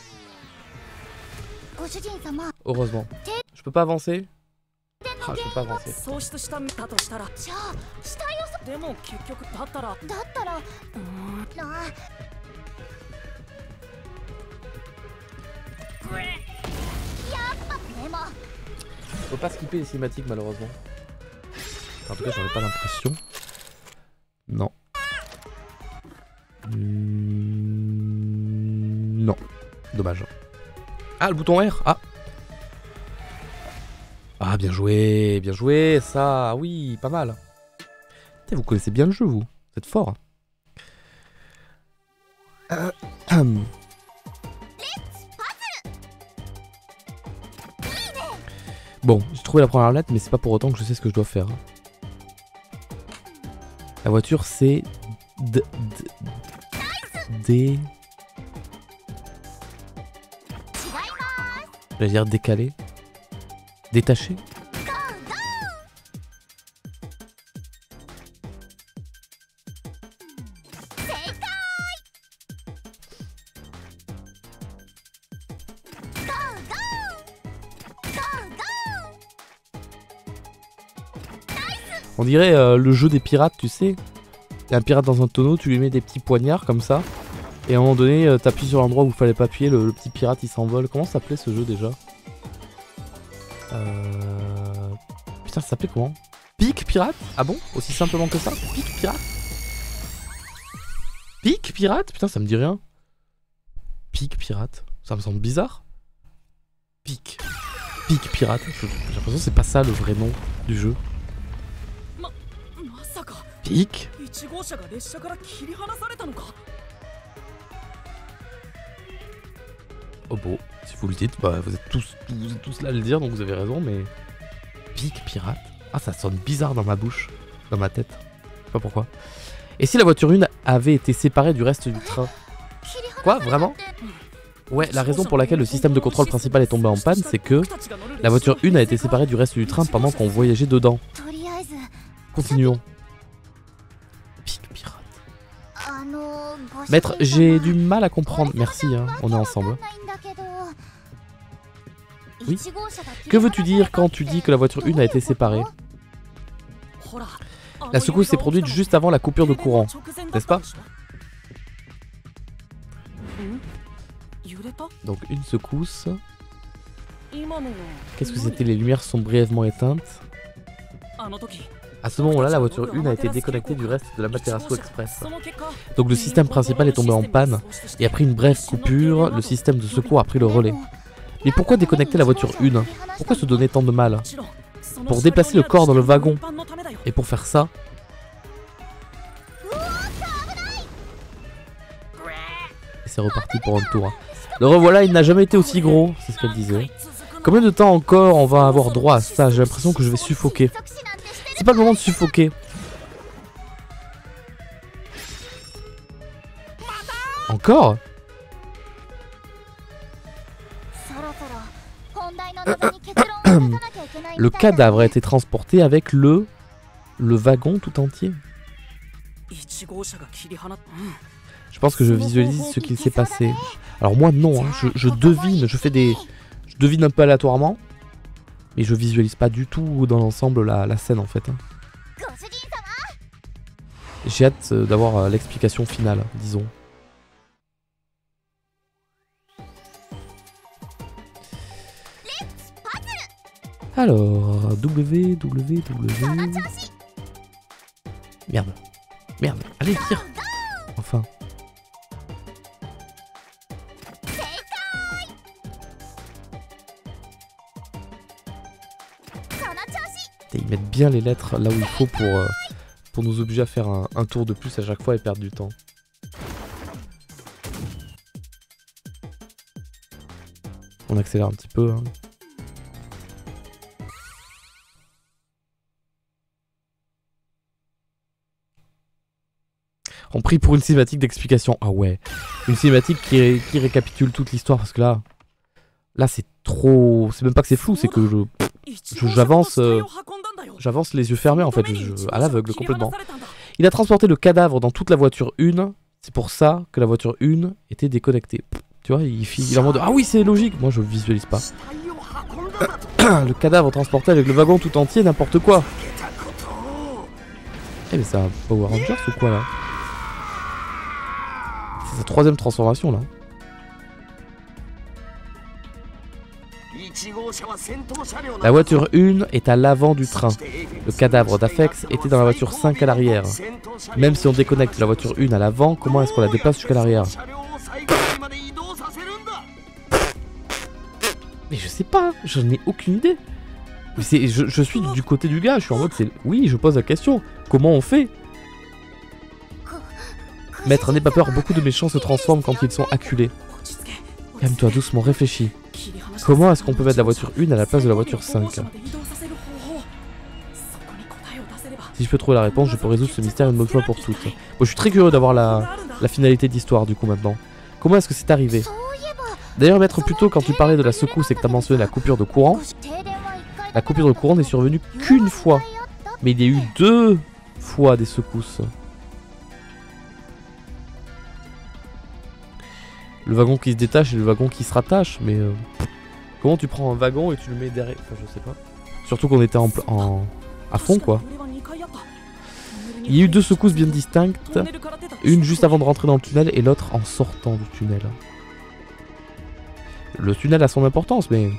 Heureusement. Je peux pas avancer? Ah, je peux pas avancer. Je peux pas skipper les cinématiques malheureusement. En tout cas, j'en ai pas l'impression. Non. Mmh... Non. Dommage. Ah, le bouton R. Ah. Ah, bien joué, bien joué, ça, oui, pas mal. Putain, vous connaissez bien le jeu, vous. Vous êtes fort. Euh, hum. Bon, j'ai trouvé la première lettre, mais c'est pas pour autant que je sais ce que je dois faire. La voiture, c'est... D... D... Je vais dire décalé. Détaché. On dirait euh, le jeu des pirates, tu sais. Il y a un pirate dans un tonneau, tu lui mets des petits poignards comme ça. Et à un moment donné, euh, t'appuies sur l'endroit où il fallait pas appuyer, le, le petit pirate il s'envole. Comment ça s'appelait ce jeu déjà? Euh... Putain, ça s'appelait comment? Pique pirate? Ah bon? Aussi simplement que ça? Pique pirate? Pique pirate? Putain, ça me dit rien. Pique pirate? Ça me semble bizarre. Pique. Pique pirate? J'ai l'impression que c'est pas ça le vrai nom du jeu. Pique. Oh bon, si vous le dites, bah vous êtes tous, vous êtes tous là à le dire, donc vous avez raison, mais... Pique pirate? Ah, ça sonne bizarre dans ma bouche, dans ma tête. Je sais pas pourquoi. Et si la voiture un avait été séparée du reste du train? Quoi, vraiment? Ouais, la raison pour laquelle le système de contrôle principal est tombé en panne, c'est que la voiture un a été séparée du reste du train pendant qu'on voyageait dedans. Continuons. Pique pirate. Maître, j'ai du mal à comprendre. Merci, hein, on est ensemble. Oui. Que veux-tu dire quand tu dis que la voiture un a été séparée? La secousse s'est produite juste avant la coupure de courant, n'est-ce pas? Donc une secousse. Qu'est-ce que c'était? Les lumières sont brièvement éteintes. À ce moment-là, la voiture un a été déconnectée du reste de la Materasu Express. Donc le système principal est tombé en panne, et après une brève coupure, le système de secours a pris le relais. Mais pourquoi déconnecter la voiture un? Pourquoi se donner tant de mal? Pour déplacer le corps dans le wagon. Et pour faire ça... Et c'est reparti pour un tour. Hein. Le revoilà, il n'a jamais été aussi gros, c'est ce qu'elle disait. Combien de temps encore on va avoir droit à ça? J'ai l'impression que je vais suffoquer. C'est pas le moment de suffoquer. Encore? Le cadavre a été transporté avec le... le wagon tout entier. Je pense que je visualise ce qu'il s'est passé. Alors moi non, hein. je, je devine, je fais des... Je devine un peu aléatoirement. Mais je visualise pas du tout dans l'ensemble la, la scène en fait. Hein. J'ai hâte euh, d'avoir euh, l'explication finale, disons. Alors, W, W, W... Merde. Merde. Allez, tire. Enfin. Ils mettent bien les lettres là où il faut pour, euh, pour nous obliger à faire un, un tour de plus à chaque fois et perdre du temps. On accélère un petit peu. Hein. On prie pour une cinématique d'explication. Ah ouais. Une cinématique qui, ré qui récapitule toute l'histoire parce que là... Là c'est trop... C'est même pas que c'est flou, c'est que je... J'avance... Euh, J'avance les yeux fermés en fait, je, à l'aveugle complètement. Il a transporté le cadavre dans toute la voiture un. C'est pour ça que la voiture un était déconnectée. Tu vois, il, il est en mode ah oui, c'est logique. Moi, je visualise pas. Le cadavre transporté avec le wagon tout entier, n'importe quoi. Eh mais c'est un Power Rangers ou quoi là? C'est sa troisième transformation là. La voiture un est à l'avant du train. Le cadavre d'Afex était dans la voiture cinq à l'arrière. Même si on déconnecte la voiture un à l'avant, comment est-ce qu'on la déplace jusqu'à l'arrière? Mais je sais pas, je n'ai aucune idée. Mais je, je suis du côté du gars, je suis en mode c'est... Oui, je pose la question, comment on fait? Maître, n'aie pas peur, beaucoup de méchants se transforment quand ils sont acculés. Calme-toi doucement, réfléchis. Comment est-ce qu'on peut mettre la voiture un à la place de la voiture cinq? Si je peux trouver la réponse, je peux résoudre ce mystère une bonne fois pour toutes. Bon, je suis très curieux d'avoir la, la finalité de l'histoire du coup maintenant. Comment est-ce que c'est arrivé? D'ailleurs, maître, plus tôt quand tu parlais de la secousse et que tu as mentionné la coupure de courant, la coupure de courant n'est survenue qu'une fois. Mais il y a eu deux fois des secousses. Le wagon qui se détache et le wagon qui se rattache, mais euh, comment tu prends un wagon et tu le mets derrière? Enfin, je sais pas. Surtout qu'on était en, en à fond quoi. Il y a eu deux secousses bien distinctes, une juste avant de rentrer dans le tunnel et l'autre en sortant du tunnel. Le tunnel a son importance, mais...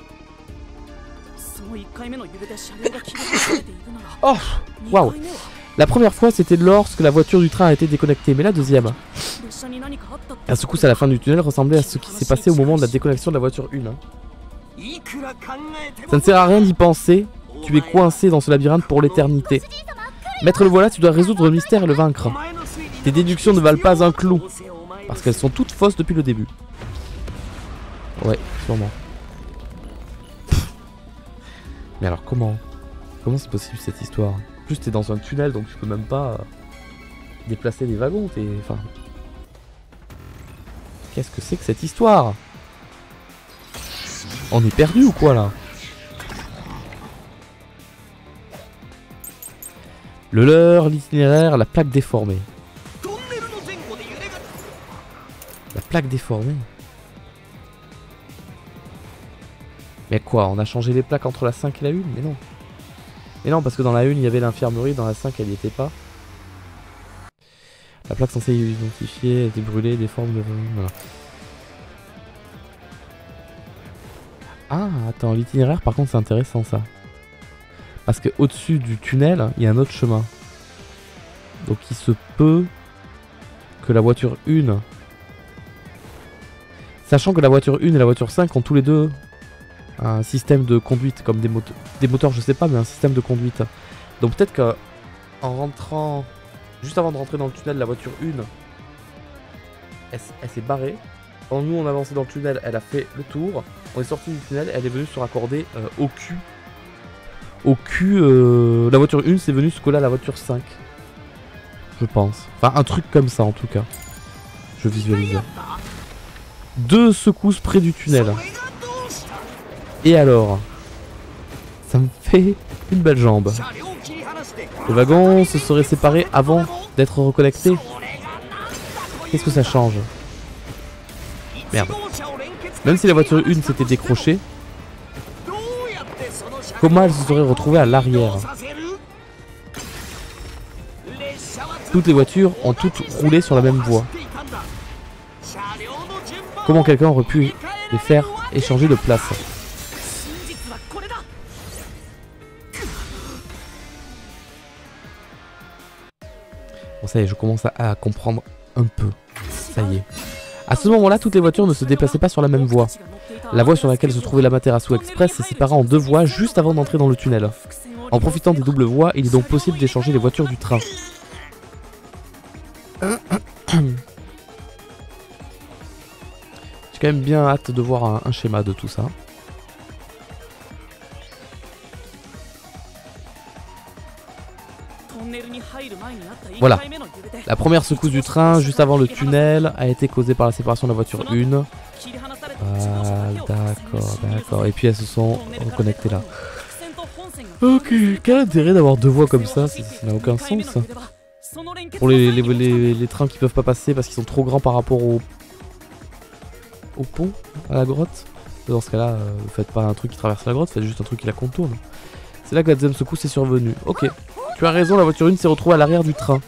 Oh, waouh. La première fois, c'était lorsque la voiture du train a été déconnectée, mais la deuxième... La secousse à la fin du tunnel ressemblait à ce qui s'est passé au moment de la déconnexion de la voiture un. Hein. Ça ne sert à rien d'y penser, tu es coincé dans ce labyrinthe pour l'éternité. Maître, le voilà, tu dois résoudre le mystère et le vaincre. Tes déductions ne valent pas un clou, parce qu'elles sont toutes fausses depuis le début. Ouais, sûrement. Mais alors comment Comment c'est possible cette histoire? En plus t'es dans un tunnel donc tu peux même pas euh, déplacer des wagons, t'es... Enfin... Qu'est-ce que c'est que cette histoire? On est perdu ou quoi là? Le leurre, l'itinéraire, la plaque déformée. La plaque déformée? Mais quoi, on a changé les plaques entre la cinq et la un? Mais non. Mais non, parce que dans la un, il y avait l'infirmerie, dans la cinq, elle n'y était pas. La plaque censée identifier a été brûlée, des formes de... Voilà. Ah, attends, l'itinéraire, par contre, c'est intéressant, ça. Parce que au-dessus du tunnel, il y a un autre chemin. Donc il se peut que la voiture un... Sachant que la voiture un et la voiture cinq ont tous les deux... un système de conduite, comme des, moto des moteurs, je sais pas, mais un système de conduite. Donc peut-être qu'en rentrant, juste avant de rentrer dans le tunnel, la voiture un, elle, elle s'est barrée. Quand nous on avançait dans le tunnel, elle a fait le tour. On est sorti du tunnel, elle est venue se raccorder euh, au cul. Au cul, euh, la voiture un c'est venu se coller à la voiture cinq. Je pense. Enfin un truc comme ça en tout cas. Je visualise. Deux secousses près du tunnel. Et alors, ça me fait une belle jambe. Les wagons se seraient séparés avant d'être reconnectés. Qu'est-ce que ça change? Merde. Même si la voiture un s'était décrochée, comment elle se serait retrouvée à l'arrière? Toutes les voitures ont toutes roulé sur la même voie. Comment quelqu'un aurait pu les faire échanger de place? Bon, ça y est, je commence à, à comprendre un peu. Ça y est. À ce moment-là, toutes les voitures ne se déplaçaient pas sur la même voie. La voie sur laquelle se trouvait l'Amaterasu Express s'est séparée en deux voies juste avant d'entrer dans le tunnel. En profitant des doubles voies, il est donc possible d'échanger les voitures du train. J'ai quand même bien hâte de voir un, un schéma de tout ça. Voilà. La première secousse du train, juste avant le tunnel, a été causée par la séparation de la voiture un. Ah, d'accord, d'accord. Et puis elles se sont reconnectées là. Ok, quel intérêt d'avoir deux voies comme ça? Ça n'a aucun sens. Pour les, les, les, les trains qui peuvent pas passer parce qu'ils sont trop grands par rapport au, au pont, à la grotte. Dans ce cas-là, euh, faites pas un truc qui traverse la grotte, faites juste un truc qui la contourne. C'est là que la deuxième secousse est survenue. Ok, tu as raison, la voiture un s'est retrouvée à l'arrière du train.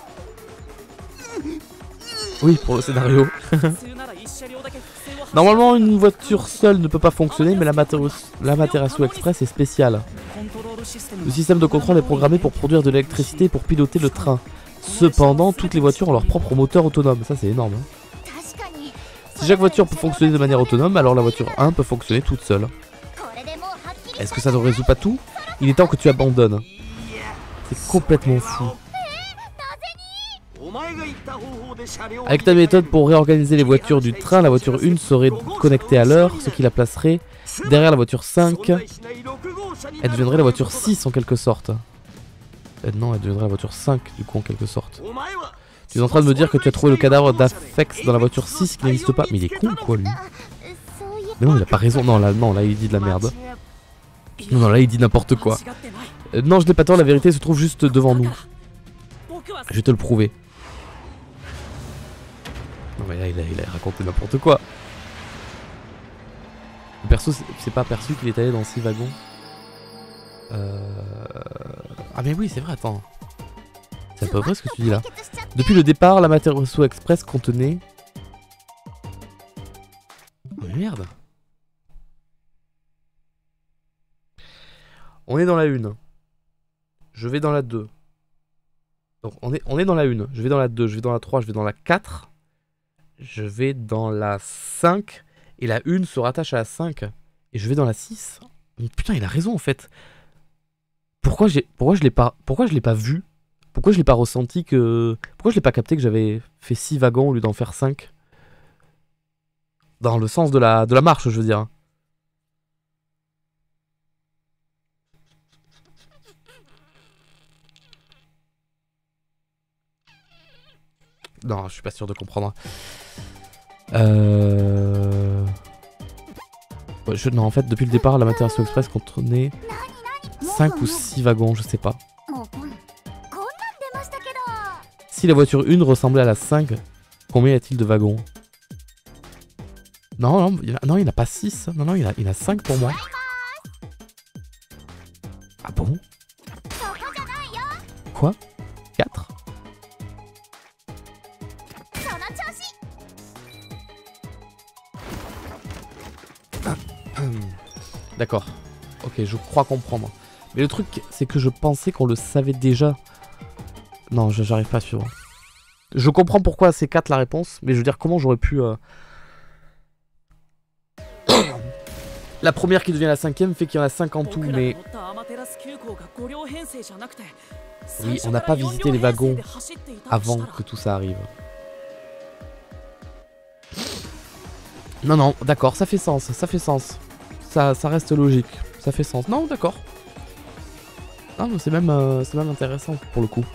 Oui, pour le scénario. Normalement, une voiture seule ne peut pas fonctionner, mais l'Amaterasu Express est spéciale. Le système de contrôle est programmé pour produire de l'électricité et pour piloter le train. Cependant, toutes les voitures ont leur propre moteur autonome. Ça, c'est énorme. Hein. Si chaque voiture peut fonctionner de manière autonome, alors la voiture un peut fonctionner toute seule. Est-ce que ça ne résout pas tout? Il est temps que tu abandonnes. C'est complètement fou. Avec ta méthode pour réorganiser les voitures du train, la voiture un serait connectée à l'heure, ce qui la placerait derrière la voiture cinq. Elle deviendrait la voiture six en quelque sorte. Euh, non, elle deviendrait la voiture cinq du coup en quelque sorte. Tu es en train de me dire que tu as trouvé le cadavre d'Afex dans la voiture six qui n'existe pas. Mais il est con quoi lui. Mais non, il a pas raison. Non, là, non, là il dit de la merde. Non, non, là il dit n'importe quoi. Euh, non, je n'ai pas tort, la vérité se trouve juste devant nous. Je vais te le prouver. Non mais là il a, il a raconté n'importe quoi. Le perso c'est pas aperçu qu'il est allé dans six wagons. Euh... Ah mais oui c'est vrai, attends. C'est à peu près ce que tu dis là. Depuis le départ, l'Amaterasu Express contenait... Oh mais merde. On est dans la une. Je vais dans la deux. Donc on est, on est dans la une. Je vais dans la deux, je vais dans la trois, je vais dans la quatre. Je vais dans la cinq. Et la une se rattache à la cinq. Et je vais dans la six. Mais putain, il a raison en fait. Pourquoi, pourquoi je l'ai pas, pourquoi je l'ai pas vu? Pourquoi je l'ai pas ressenti que... Pourquoi je l'ai pas capté que j'avais fait six wagons au lieu d'en faire cinq? Dans le sens de la, de la marche, je veux dire. Non, je suis pas sûr de comprendre. Euh... Ouais, je... Non, en fait, depuis le départ, l'Amaterasu Express contenait cinq ou six wagons, je sais pas. Si la voiture un ressemblait à la cinq, combien y a-t-il de wagons? Non, non, il a... non, il n'a pas six. Non, non, il a, il a cinq pour moi. Ah bon? Quoi? quatre? D'accord. Ok, je crois comprendre. Mais le truc, c'est que je pensais qu'on le savait déjà. Non, j'arrive pas à suivre. Je comprends pourquoi c'est quatre la réponse, mais je veux dire, comment j'aurais pu... Euh... La première qui devient la cinquième fait qu'il y en a cinq en tout, mais... Oui, on n'a pas visité les wagons avant que tout ça arrive. Non, non, d'accord, ça fait sens, ça fait sens. Ça, ça reste logique, ça fait sens. Non, d'accord. Non, mais c'est même, euh, c'est même intéressant pour le coup.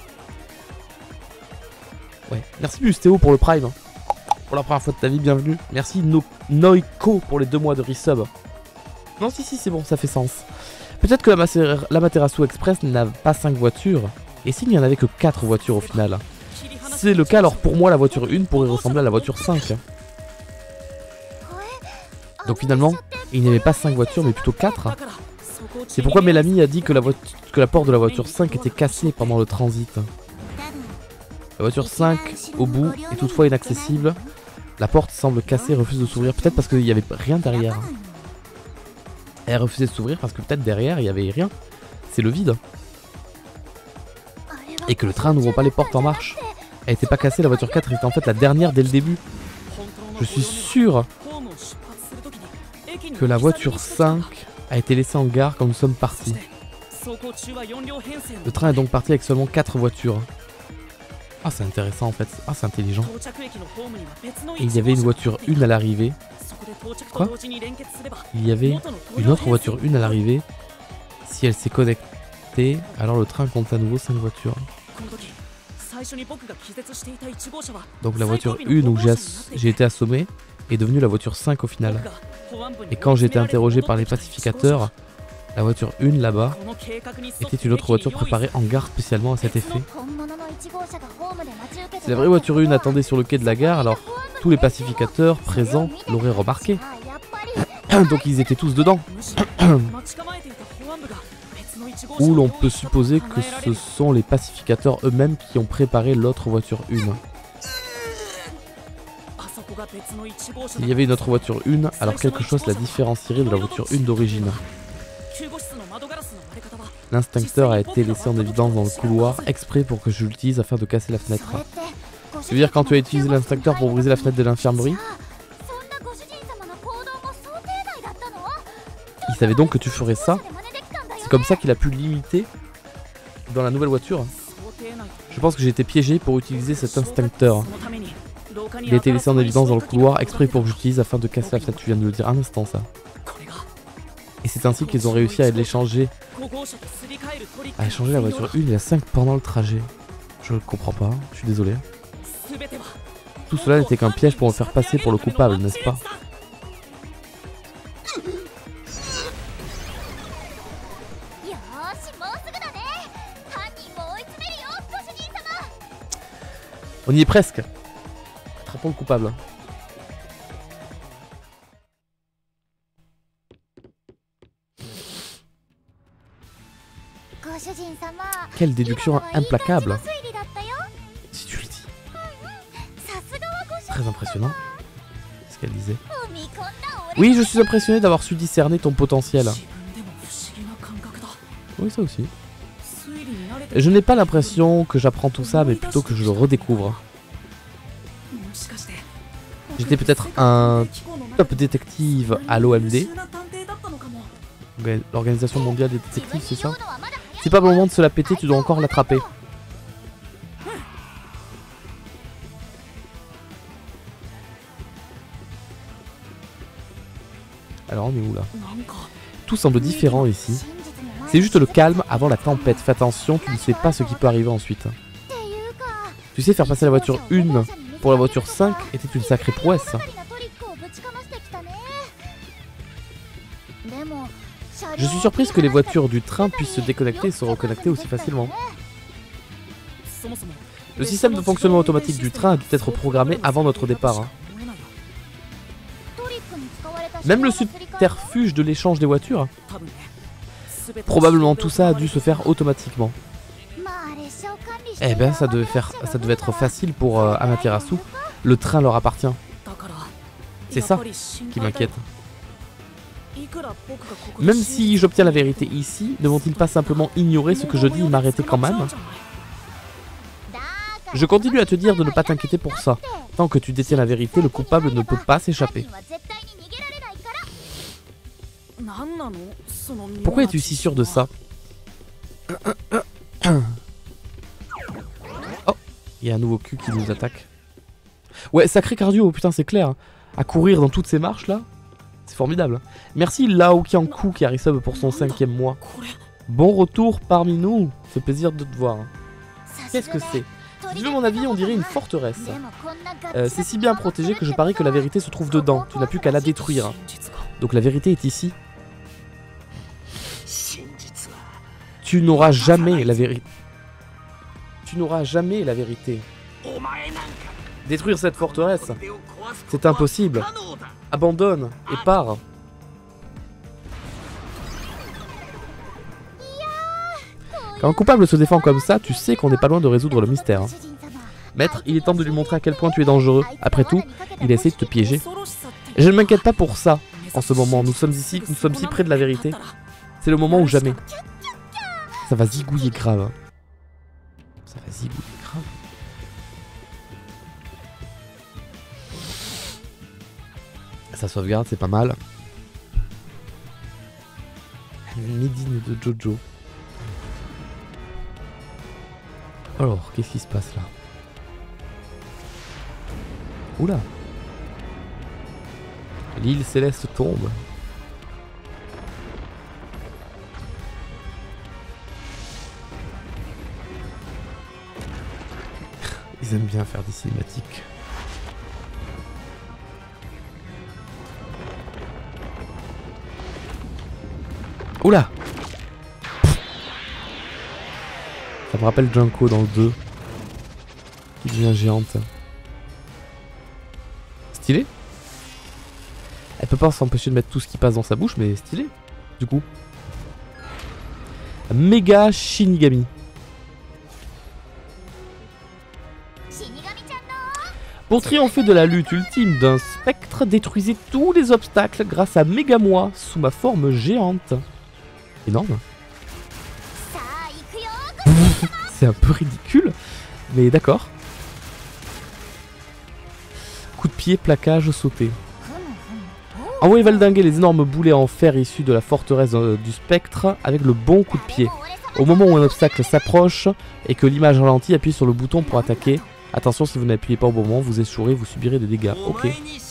Ouais, merci Bustéo pour le Prime. Pour la première fois de ta vie, bienvenue. Merci no Noiko pour les deux mois de resub. Non, si, si, c'est bon, ça fait sens. Peut-être que l'Amaterasu Express n'a pas cinq voitures. Et s'il n'y en avait que quatre voitures au final? Si c'est le cas, alors pour moi, la voiture un pourrait ressembler à la voiture cinq. Donc finalement, il n'y avait pas cinq voitures, mais plutôt quatre. C'est pourquoi Mélanie a dit que la, que la porte de la voiture cinq était cassée pendant le transit. La voiture cinq, au bout, est toutefois inaccessible. La porte semble cassée et refuse de s'ouvrir. Peut-être parce qu'il n'y avait rien derrière. Elle refusait de s'ouvrir parce que peut-être derrière, il n'y avait rien. C'est le vide. Et que le train n'ouvre pas les portes en marche. Elle n'était pas cassée, la voiture quatre était en fait la dernière dès le début. Je suis sûr que la voiture cinq a été laissée en gare quand nous sommes partis. Le train est donc parti avec seulement quatre voitures. Ah, c'est intéressant en fait. Ah, c'est intelligent. Et il y avait une voiture un à l'arrivée. Quoi? Il y avait une autre voiture un à l'arrivée. Si elle s'est connectée, alors le train compte à nouveau cinq voitures. Donc la voiture un où j'ai été assommé est devenue la voiture cinq au final. Et quand j'ai été interrogé par les pacificateurs, La voiture un là-bas était une autre voiture préparée en gare spécialement à cet effet. Si la vraie voiture un attendait sur le quai de la gare, alors tous les pacificateurs présents l'auraient remarqué. Donc ils étaient tous dedans. Ou l'on peut supposer que ce sont les pacificateurs eux-mêmes qui ont préparé l'autre voiture un. S'il y avait une autre voiture un, alors quelque chose la différencierait de la voiture un d'origine. L'instincteur a été laissé en évidence dans le couloir exprès pour que je l'utilise afin de casser la fenêtre. Tu veux dire quand tu as utilisé l'instincteur pour briser la fenêtre de l'infirmerie? Il savait donc que tu ferais ça? C'est comme ça qu'il a pu limiter dans la nouvelle voiture. Je pense que j'ai été piégé pour utiliser cet instincteur. Il a été laissé en évidence dans le couloir exprès pour que j'utilise afin de casser la fenêtre. Tu viens de le dire un instant ça. Et c'est ainsi qu'ils ont réussi à l'échanger. À échanger la voiture un et la cinq pendant le trajet. Je ne comprends pas, je suis désolé. Tout cela n'était qu'un piège pour me faire passer pour le coupable, n'est-ce pas? On y est presque. Attrapons le coupable. Quelle déduction implacable. Si tu le dis. Très impressionnant. Ce qu'elle disait. Oui, je suis impressionné d'avoir su discerner ton potentiel. Oui, ça aussi. Je n'ai pas l'impression que j'apprends tout ça, mais plutôt que je le redécouvre. J'étais peut-être un top détective à l'O M D. L'Organisation mondiale des détectives, c'est ça? C'est pas le moment de se la péter, tu dois encore l'attraper. Alors on est où là? Tout semble différent ici. C'est juste le calme avant la tempête. Fais attention, tu ne sais pas ce qui peut arriver ensuite. Tu sais, faire passer la voiture un pour la voiture cinq était une sacrée prouesse. Je suis surprise que les voitures du train puissent se déconnecter et se reconnecter aussi facilement. Le système de fonctionnement automatique du train a dû être programmé avant notre départ. Hein. Même le subterfuge de l'échange des voitures. Probablement tout ça a dû se faire automatiquement. Eh ben ça devait, faire, ça devait être facile pour euh, Amaterasu. Le train leur appartient. C'est ça qui m'inquiète. Même si j'obtiens la vérité ici, ne vont-ils pas simplement ignorer ce que je dis et m'arrêter quand même? Je continue à te dire de ne pas t'inquiéter pour ça. Tant que tu détiens la vérité, le coupable ne peut pas s'échapper. Pourquoi es-tu si sûr de ça? Oh, il y a un nouveau cul qui nous attaque. Ouais, sacré cardio, putain, c'est clair. À courir dans toutes ces marches là, c'est formidable. Merci Lao Kianku qui arrive sub pour son cinquième mois. Bon retour parmi nous, c'est plaisir de te voir. Qu'est-ce que c'est? Si tu veux mon avis, on dirait une forteresse. Euh, c'est si bien protégé que je parie que la vérité se trouve dedans. Tu n'as plus qu'à la détruire. Donc la vérité est ici. Tu n'auras jamais la vérité. Tu n'auras jamais la vérité. Détruire cette forteresse, c'est impossible. Abandonne et pars. Quand un coupable se défend comme ça, tu sais qu'on n'est pas loin de résoudre le mystère. Hein. Maître, il est temps de lui montrer à quel point tu es dangereux. Après tout, il a essayé de te piéger. Je ne m'inquiète pas pour ça. En ce moment, nous sommes ici, nous sommes si près de la vérité. C'est le moment ou jamais. Ça va zigouiller grave. Ça va zigouiller grave. Ça sauvegarde, c'est pas mal. Midine de Jojo. Alors, qu'est-ce qui se passe là? Oula! L'île céleste tombe. Ils aiment bien faire des cinématiques. Oula! Ça me rappelle Junko dans le deux. Qui devient géante. Stylé. Elle peut pas s'empêcher de mettre tout ce qui passe dans sa bouche, mais stylé. Du coup. Méga Shinigami. Pour triompher de la lutte ultime d'un spectre, détruisez tous les obstacles grâce à Méga-moi sous ma forme géante. Énorme. C'est un peu ridicule, mais d'accord. Coup de pied, plaquage, sauter. Envoyez valdinguer les énormes boulets en fer issus de la forteresse euh, du spectre avec le bon coup de pied. Au moment où un obstacle s'approche et que l'image ralentit, appuyez sur le bouton pour attaquer. Attention, si vous n'appuyez pas au bon moment, vous échouerez, vous subirez des dégâts. Ok.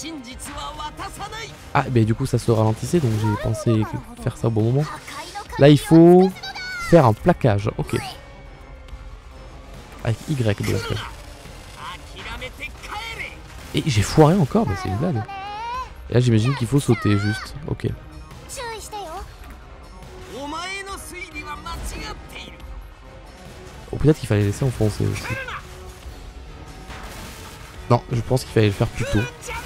Ah, ben du coup ça se ralentissait, donc j'ai pensé faire ça au bon moment. Là, il faut faire un plaquage. Ok. Avec Y de la flèche. Et j'ai foiré encore, mais c'est une blague. Et là, j'imagine qu'il faut sauter juste. Ok. Oh, peut-être qu'il fallait laisser enfoncer aussi. Non, je pense qu'il fallait le faire plus tôt.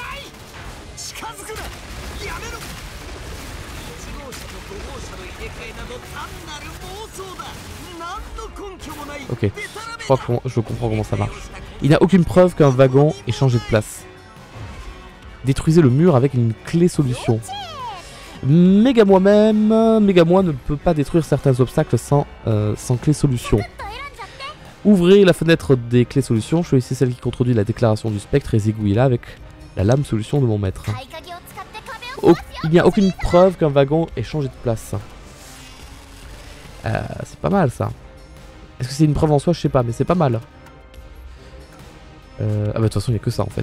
Ok, je crois que je comprends comment ça marche. Il n'y a aucune preuve qu'un wagon ait changé de place. Détruisez le mur avec une clé solution. Méga moi-même, Méga moi ne peut pas détruire certains obstacles sans, euh, sans clé solution. Ouvrez la fenêtre des clés solutions, choisissez celle qui contredit la déclaration du spectre et zigouillez-la avec la lame solution de mon maître. Oh, il n'y a aucune preuve qu'un wagon ait changé de place. Euh, c'est pas mal ça. Est-ce que c'est une preuve en soi? Je sais pas, mais c'est pas mal. Euh... Ah bah de toute façon il n'y a que ça en fait.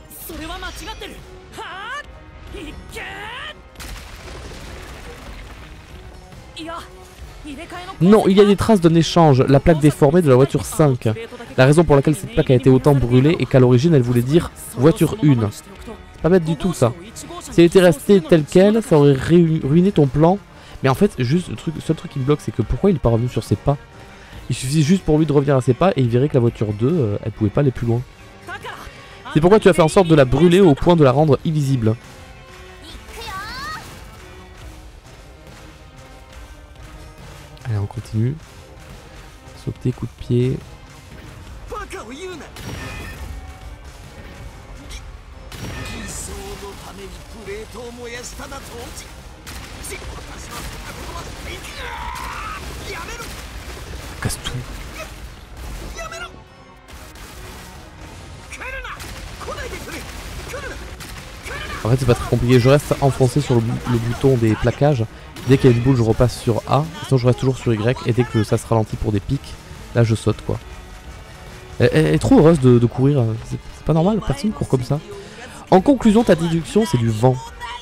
Non, il y a des traces d'un échange, la plaque déformée de la voiture cinq. La raison pour laquelle cette plaque a été autant brûlée est qu'à l'origine elle voulait dire voiture un. C'est pas bête du tout ça. Si elle était restée telle qu'elle, ça aurait ruiné ton plan. Mais en fait, juste le, truc, le seul truc qui me bloque, c'est que pourquoi il n'est pas revenu sur ses pas? Il suffit juste pour lui de revenir à ses pas et il verrait que la voiture deux, euh, elle pouvait pas aller plus loin. C'est pourquoi tu as fait en sorte de la brûler au point de la rendre invisible. Allez, on continue. Sauter, coup de pied. Casse tout. En fait c'est pas très compliqué, je reste enfoncé sur le, le bouton des plaquages. Dès qu'il y a une boule je repasse sur A, sinon je reste toujours sur Y et dès que ça se ralentit pour des pics, là je saute quoi. Elle, elle est trop heureuse de, de courir, c'est pas normal, personne court comme ça. En conclusion, ta déduction c'est du vent.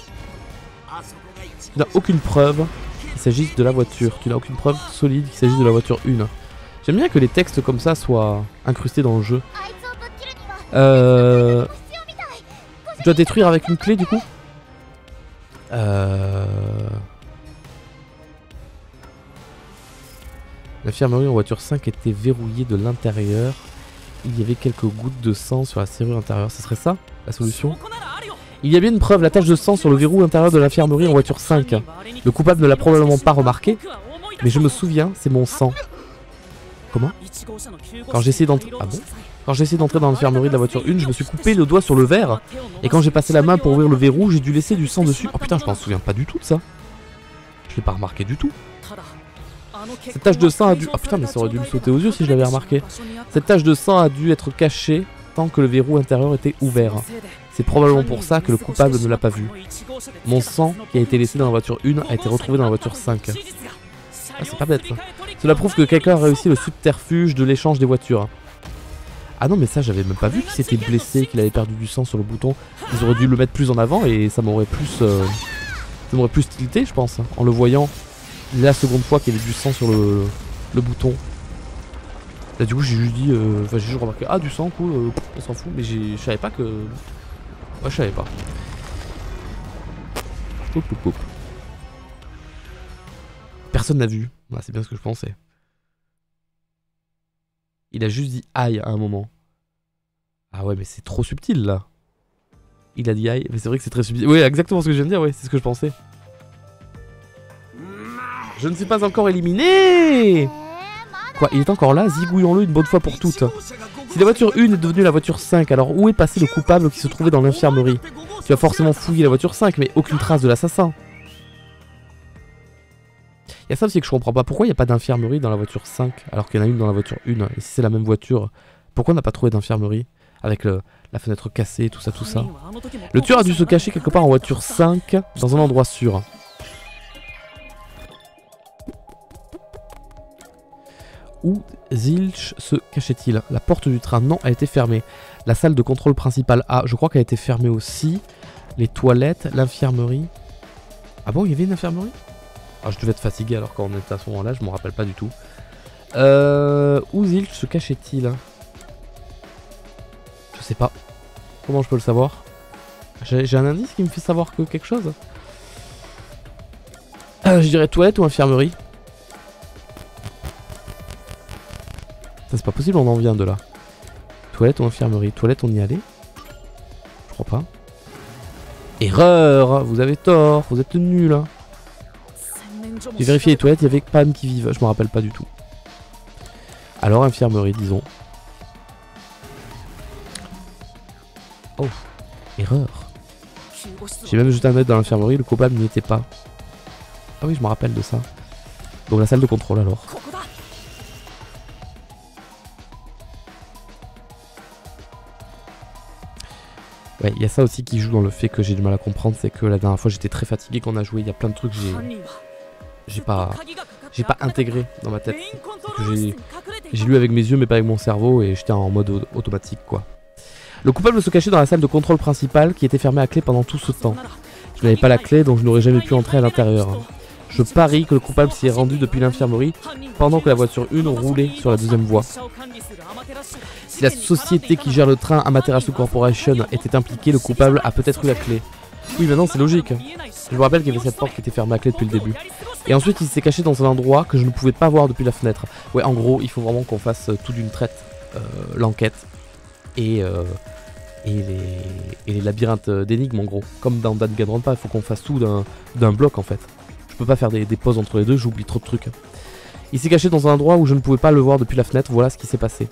Tu n'as aucune preuve qu'il s'agisse de la voiture, tu n'as aucune preuve solide qu'il s'agisse de la voiture un. J'aime bien que les textes comme ça soient incrustés dans le jeu. Euh... Je dois détruire avec une clé du coup. Euh... L'infirmerie en voiture cinq était verrouillée de l'intérieur. Il y avait quelques gouttes de sang sur la serrure intérieure. Ce serait ça la solution? Il y a bien une preuve, la tache de sang sur le verrou intérieur de l'infirmerie en voiture cinq. Le coupable ne l'a probablement pas remarqué, mais je me souviens, c'est mon sang. Comment? Quand j'ai essayé d'entrer... Ah bon? Quand j'ai essayé d'entrer dans l'infirmerie de la voiture un, je me suis coupé le doigt sur le verre. Et quand j'ai passé la main pour ouvrir le verrou, j'ai dû laisser du sang dessus. Oh putain, je m'en souviens pas du tout de ça. Je l'ai pas remarqué du tout. Cette tache de sang a dû... Oh putain, mais ça aurait dû me sauter aux yeux si je l'avais remarqué. Cette tache de sang a dû être cachée tant que le verrou intérieur était ouvert. C'est probablement pour ça que le coupable ne l'a pas vu. Mon sang, qui a été laissé dans la voiture un, a été retrouvé dans la voiture cinq. Ah, c'est pas bête ça. Cela prouve que quelqu'un a réussi le subterfuge de l'échange des voitures. Ah non mais ça j'avais même pas vu qu'il s'était blessé, qu'il avait perdu du sang sur le bouton. Ils auraient dû le mettre plus en avant et ça m'aurait plus... Euh, ça m'aurait plus tilté je pense, en le voyant la seconde fois qu'il y avait du sang sur le, le bouton. Là du coup j'ai juste dit, euh, enfin j'ai juste remarqué, ah du sang cool, euh, on s'en fout, mais je savais pas que... Ouais je savais pas. Poup, poup, poup. Personne n'a vu, ouais, c'est bien ce que je pensais. Il a juste dit aïe à un moment. Ah ouais, mais c'est trop subtil là. Il a dit aïe, mais c'est vrai que c'est très subtil. Oui, exactement ce que je viens de dire, ouais, c'est ce que je pensais. Je ne suis pas encore éliminé. Quoi, il est encore là? Zigouillons-le une bonne fois pour toutes. Si la voiture un est devenue la voiture cinq, alors où est passé le coupable qui se trouvait dans l'infirmerie? Tu as forcément fouillé la voiture cinq, mais aucune trace de l'assassin. Il y a ça aussi que je comprends pas. Pourquoi il n'y a pas d'infirmerie dans la voiture cinq alors qu'il y en a une dans la voiture un? Et si c'est la même voiture, pourquoi on n'a pas trouvé d'infirmerie avec le, la fenêtre cassée, tout ça, tout ça? Le tueur a dû se cacher quelque part en voiture cinq dans un endroit sûr. Où Zilch se cachait-il? La porte du train, non, elle était fermée. La salle de contrôle principale, ah, je crois qu'elle était fermée aussi. Les toilettes, l'infirmerie. Ah bon, il y avait une infirmerie? Ah, je devais être fatigué alors quand on était à ce moment-là, je m'en rappelle pas du tout. Euh, où Zilch se cachait-il? Je sais pas. Comment je peux le savoir? J'ai un indice qui me fait savoir que quelque chose. Euh, je dirais toilette ou infirmerie. Ça c'est pas possible, on en vient de là. Toilette ou infirmerie? Toilette, on y allait? Je crois pas. Erreur! Vous avez tort, vous êtes nuls. Hein. J'ai vérifié les toilettes, il y avait Pam qui vive, je me rappelle pas du tout. Alors infirmerie, disons. Oh, erreur. J'ai même jeté un œil dans l'infirmerie, le coupable n'y était pas. Ah oui, je me rappelle de ça. Donc la salle de contrôle alors. Ouais, il y a ça aussi qui joue dans le fait que j'ai du mal à comprendre, c'est que la dernière fois j'étais très fatigué quand on a joué, il y a plein de trucs que j'ai j'ai pas j'ai pas intégré dans ma tête. J'ai lu avec mes yeux mais pas avec mon cerveau et j'étais en mode automatique quoi. Le coupable se cachait dans la salle de contrôle principale qui était fermée à clé pendant tout ce temps. Je n'avais pas la clé donc je n'aurais jamais pu entrer à l'intérieur. Je parie que le coupable s'y est rendu depuis l'infirmerie pendant que la voiture un roulait sur la deuxième voie. Si la société qui gère le train Amaterasu Corporation était impliquée, le coupable a peut-être eu la clé. Oui, maintenant c'est logique. Je me rappelle qu'il y avait cette porte qui était fermée à clé depuis le début. Et ensuite il s'est caché dans un endroit que je ne pouvais pas voir depuis la fenêtre. Ouais, en gros, il faut vraiment qu'on fasse tout d'une traite euh, l'enquête et, euh, et, les, et les labyrinthes d'énigmes en gros. Comme dans Danganronpa, il faut qu'on fasse tout d'un bloc en fait. Je peux pas faire des, des pauses entre les deux, j'oublie trop de trucs. Il s'est caché dans un endroit où je ne pouvais pas le voir depuis la fenêtre, voilà ce qui s'est passé.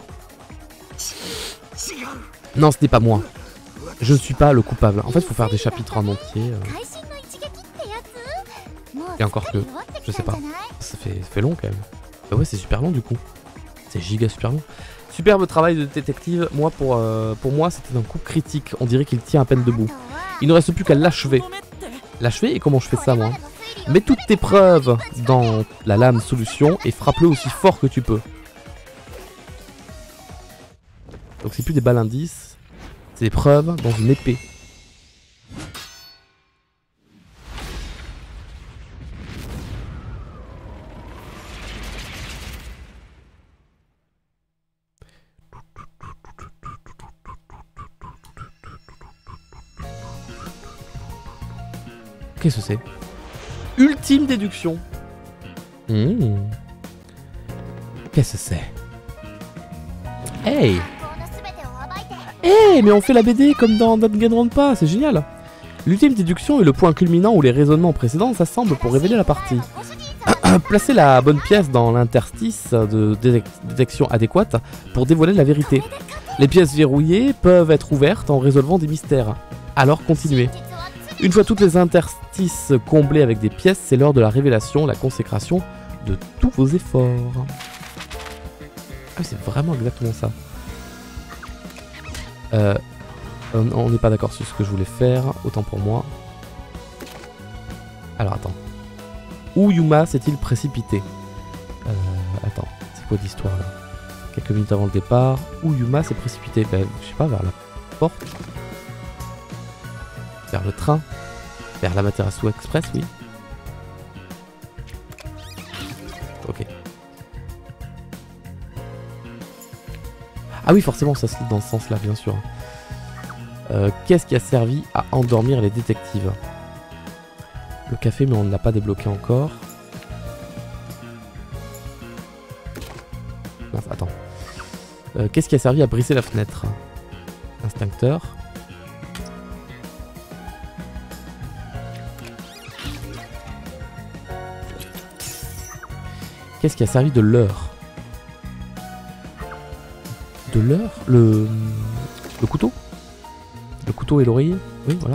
Non, ce n'est pas moi. Je ne suis pas le coupable. En fait, il faut faire des chapitres en entier. Euh... Et encore que, je sais pas. Ça fait, ça fait long quand même. Bah ouais, c'est super long du coup. C'est giga super long. Superbe travail de détective. Moi, pour, euh, pour moi, c'était un coup critique. On dirait qu'il tient à peine debout. Il ne reste plus qu'à l'achever. L'achever? Et comment je fais ça, moi? Mets toutes tes preuves dans la lame solution et frappe-le aussi fort que tu peux. Donc c'est plus des balles indices, c'est des preuves dans une épée. Qu'est-ce que c'est? Ultime déduction. Mmh. Qu'est-ce que c'est? Hey! Hey, mais on fait la B D comme dans Danganronpa, c'est génial! L'ultime déduction est le point culminant où les raisonnements précédents s'assemblent pour révéler la partie. Placez la bonne pièce dans l'interstice de détection adéquate pour dévoiler la vérité. Les pièces verrouillées peuvent être ouvertes en résolvant des mystères. Alors continuez. Une fois toutes les interstices comblés avec des pièces, c'est l'heure de la révélation, la consécration de tous vos efforts. Ah oui, c'est vraiment exactement ça. Euh, on n'est pas d'accord sur ce que je voulais faire, autant pour moi. Alors attends. Où Yuma s'est-il précipité? euh, Attends, c'est quoi l'histoire là? Quelques minutes avant le départ, où Yuma s'est précipité? Ben, je sais pas, vers la porte? Vers le train? Vers l'Amaterasu Express, oui. Ok. Ah oui, forcément, ça se lit dans ce sens-là, bien sûr. Euh, Qu'est-ce qui a servi à endormir les détectives? Le café, mais on ne l'a pas débloqué encore. Non, attends. Euh, Qu'est-ce qui a servi à briser la fenêtre? Instincteur. Qu'est-ce qui a servi de leurre? De leurre? Le... Le couteau? Le couteau et l'oreiller? Oui, voilà.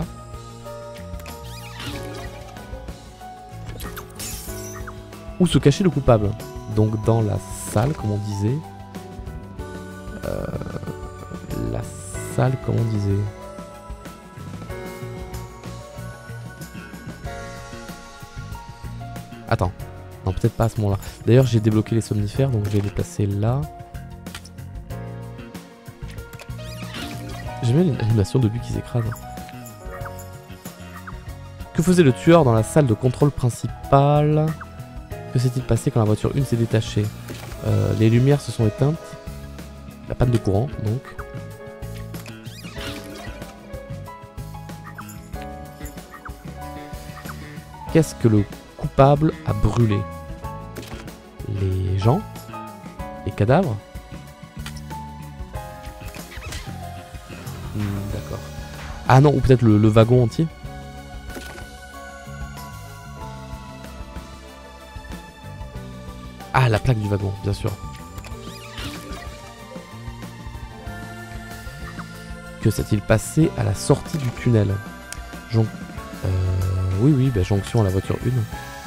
Où se cachait le coupable? Donc dans la salle, comme on disait. Euh, la salle, comme on disait. Attends. Non, peut-être pas à ce moment-là. D'ailleurs, j'ai débloqué les somnifères, donc je vais les placer là. J'aime bien l'animation de but qui s'écrase. Que faisait le tueur dans la salle de contrôle principale? Que s'est-il passé quand la voiture un s'est détachée? euh, Les lumières se sont éteintes. La panne de courant, donc. Qu'est-ce que le coupable a brûlé? Les gens? Les cadavres? hmm, D'accord. Ah non, ou peut-être le, le wagon entier? Ah, la plaque du wagon, bien sûr. Que s'est-il passé à la sortie du tunnel? Jon euh, Oui, oui, bah, jonction à la voiture un.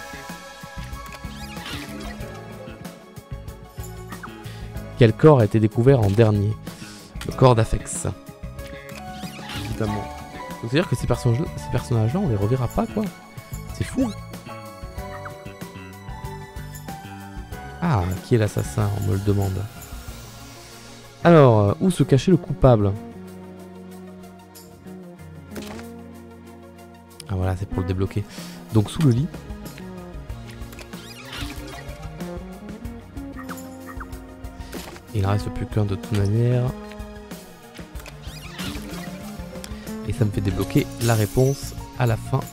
Quel corps a été découvert en dernier? Le corps d'Afex. Évidemment. C'est-à-dire que ces personnages-là, ces personnages-là, on les reverra pas, quoi. C'est fou. Ah, qui est l'assassin? On me le demande. Alors, euh, où se cachait le coupable? Ah voilà, c'est pour le débloquer. Donc sous le lit. Il ne reste plus qu'un de toute manière. Et ça me fait débloquer la réponse à la fin.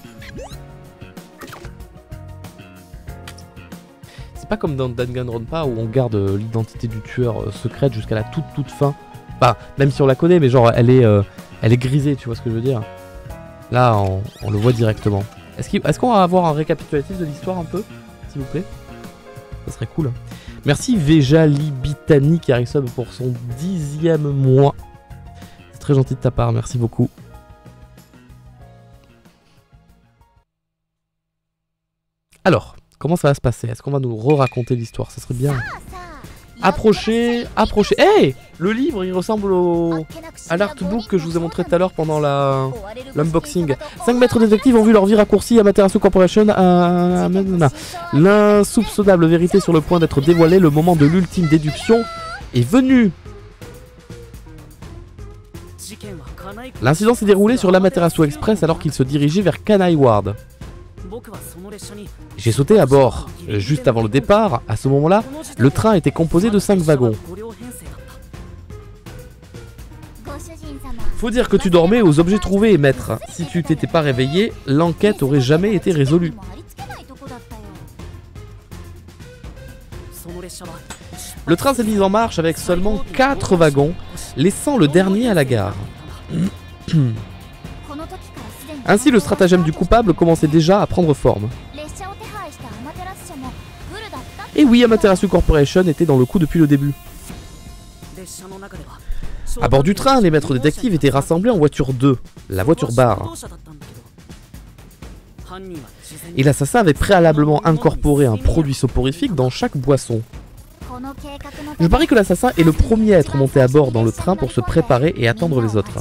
C'est pas comme dans Danganronpa où on garde l'identité du tueur euh, secrète jusqu'à la toute toute fin. Enfin, même si on la connaît, mais genre elle est, euh, elle est grisée, tu vois ce que je veux dire. Là, on, on le voit directement. Est-ce qu'il, est-ce qu'on va avoir un récapitulatif de l'histoire un peu, s'il vous plaît? Ça serait cool. Merci Veja Libitani qui arrive sub pour son dixième mois. C'est très gentil de ta part, merci beaucoup. Alors, comment ça va se passer? Est-ce qu'on va nous re-raconter l'histoire? Ça serait bien. Approchez, approchez. Hey, le livre, il ressemble au... à l'artbook que je vous ai montré tout à l'heure pendant la... l'unboxing. cinq maîtres détectives ont vu leur vie raccourcie. Amaterasu Corporation à... L'insoupçonnable vérité sur le point d'être dévoilée. Le moment de l'ultime déduction est venu. L'incident s'est déroulé sur l'Amaterasu Express alors qu'il se dirigeait vers Kanai Ward. J'ai sauté à bord. Juste avant le départ, à ce moment-là, le train était composé de cinq wagons. Faut dire que tu dormais aux objets trouvés, maître. Si tu t'étais pas réveillé, l'enquête aurait jamais été résolue. Le train s'est mis en marche avec seulement quatre wagons, laissant le dernier à la gare. Ainsi, le stratagème du coupable commençait déjà à prendre forme. Et oui, Amaterasu Corporation était dans le coup depuis le début. À bord du train, les maîtres détectives étaient rassemblés en voiture deux, la voiture bar. Et l'assassin avait préalablement incorporé un produit soporifique dans chaque boisson. Je parie que l'assassin est le premier à être monté à bord dans le train pour se préparer et attendre les autres.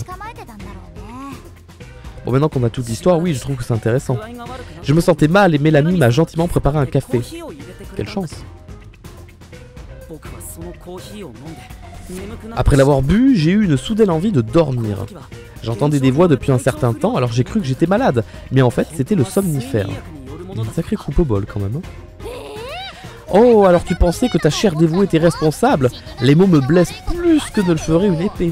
Bon, maintenant qu'on a toute l'histoire, oui, je trouve que c'est intéressant. Je me sentais mal et Mélanie m'a gentiment préparé un café. Quelle chance. Après l'avoir bu, j'ai eu une soudaine envie de dormir. J'entendais des voix depuis un certain temps, alors j'ai cru que j'étais malade. Mais en fait, c'était le somnifère. Une sacrée coupe au bol quand même. Hein. Oh, alors tu pensais que ta chère dévouée était responsable? Les mots me blessent plus que ne le ferait une épée.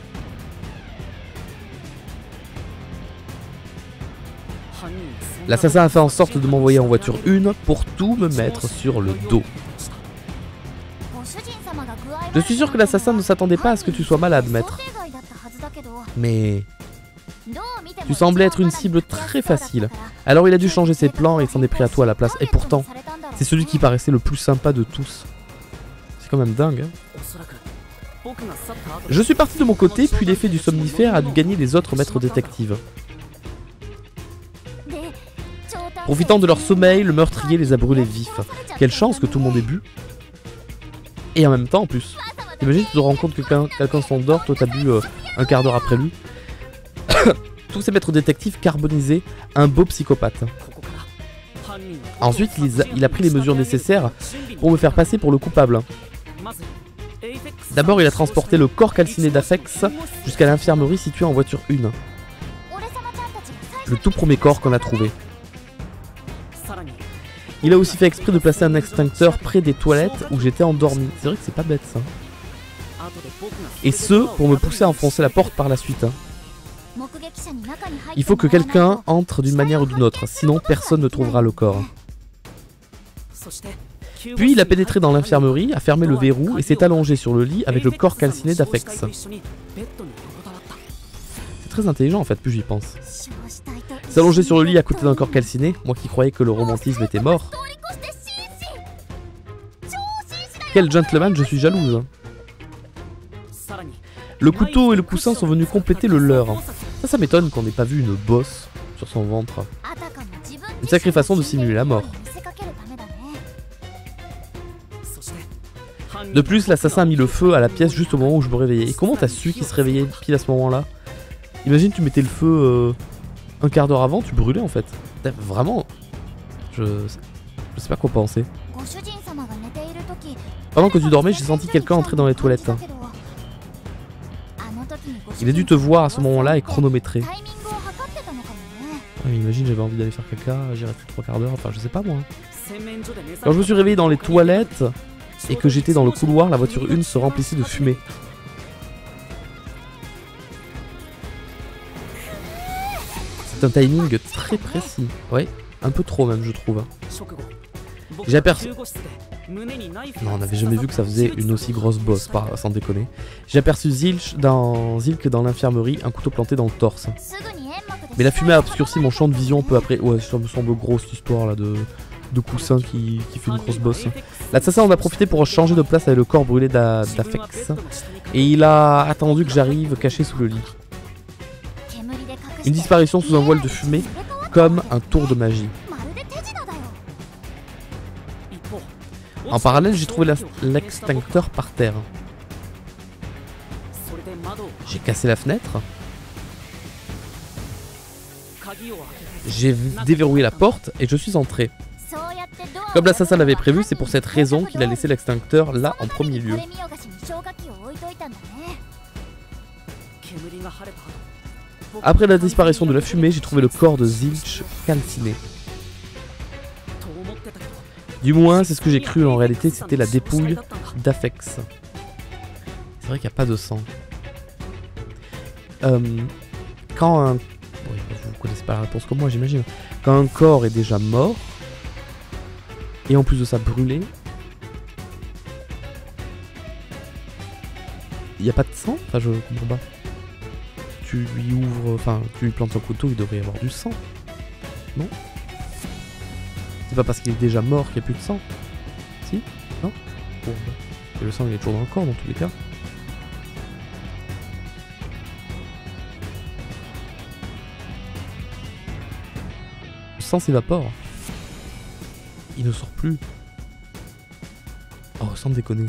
L'assassin a fait en sorte de m'envoyer en voiture une pour tout me mettre sur le dos. Je suis sûr que l'assassin ne s'attendait pas à ce que tu sois malade, maître. Mais... tu semblais être une cible très facile. Alors il a dû changer ses plans et s'en est pris à toi à la place. Et pourtant, c'est celui qui paraissait le plus sympa de tous. C'est quand même dingue, hein. Je suis parti de mon côté, puis l'effet du somnifère a dû gagner les autres maîtres détectives. Profitant de leur sommeil, le meurtrier les a brûlés vifs. Quelle chance que tout le monde ait bu. Et en même temps, en plus. Imagine, tu te rends compte que quelqu'un quelqu'un s'endort, toi t'as bu euh, un quart d'heure après lui. Tous ces maîtres détectives carbonisés, un beau psychopathe. Ensuite, il a, il a pris les mesures nécessaires pour me faire passer pour le coupable. D'abord, il a transporté le corps calciné d'Afex jusqu'à l'infirmerie située en voiture un. Le tout premier corps qu'on a trouvé. Il a aussi fait exprès de placer un extincteur près des toilettes où j'étais endormi. C'est vrai que c'est pas bête ça. Et ce, pour me pousser à enfoncer la porte par la suite. Hein. Il faut que quelqu'un entre d'une manière ou d'une autre, sinon personne ne trouvera le corps. Puis il a pénétré dans l'infirmerie, a fermé le verrou et s'est allongé sur le lit avec le corps calciné d'Afex. C'est très intelligent en fait, plus j'y pense. S'allonger sur le lit à côté d'un corps calciné, moi qui croyais que le romantisme était mort. Quel gentleman, je suis jalouse. Le couteau et le coussin sont venus compléter le leur. Ça, ça m'étonne qu'on n'ait pas vu une bosse sur son ventre. Une sacrée façon de simuler la mort. De plus, l'assassin a mis le feu à la pièce juste au moment où je me réveillais. Et comment t'as su qu'il se réveillait pile à ce moment-là? Imagine, tu mettais le feu euh, un quart d'heure avant, tu brûlais en fait. Vraiment, je... je sais pas quoi penser. Pendant que tu dormais, j'ai senti quelqu'un entrer dans les toilettes. Il a dû te voir à ce moment-là et chronométrer. Ah, imagine, j'avais envie d'aller faire caca, j'ai resté trois quarts d'heure, enfin je sais pas moi. Quand je me suis réveillé dans les toilettes et que j'étais dans le couloir, la voiture un se remplissait de fumée. C'est un timing très précis. Ouais, un peu trop même je trouve. J'ai aperçu... Non, on n'avait jamais vu que ça faisait une aussi grosse bosse, pas, sans déconner. J'ai aperçu Zilch dans, Zilk dans l'infirmerie, un couteau planté dans le torse. Mais la fumée a obscurci mon champ de vision peu après. Ouais, ça me semble gros cette histoire là de, de coussin qui, qui fait une grosse bosse. L'assassin en a profité pour changer de place avec le corps brûlé d'Afex. Et il a attendu que j'arrive caché sous le lit. Une disparition sous un voile de fumée, comme un tour de magie. En parallèle, j'ai trouvé l'extincteur par terre. J'ai cassé la fenêtre. J'ai déverrouillé la porte et je suis entré. Comme l'assassin l'avait prévu, c'est pour cette raison qu'il a laissé l'extincteur là en premier lieu. Après la disparition de la fumée, j'ai trouvé le corps de Zilch calciné. Du moins, c'est ce que j'ai cru, en réalité c'était la dépouille d'Afex. C'est vrai qu'il n'y a pas de sang. Euh, quand un... Oui, vous ne connaissez pas la réponse comme moi j'imagine. Quand un corps est déjà mort, et en plus de ça brûlé, il n'y a pas de sang? Enfin, je comprends pas. Tu lui ouvres... Enfin, tu lui plantes un couteau, il devrait y avoir du sang. Non? C'est pas parce qu'il est déjà mort qu'il n'y a plus de sang. Si? Non? Bon, et le sang il est toujours dans le corps dans tous les cas. Le sang s'évapore. Il ne sort plus. Oh, sans déconner.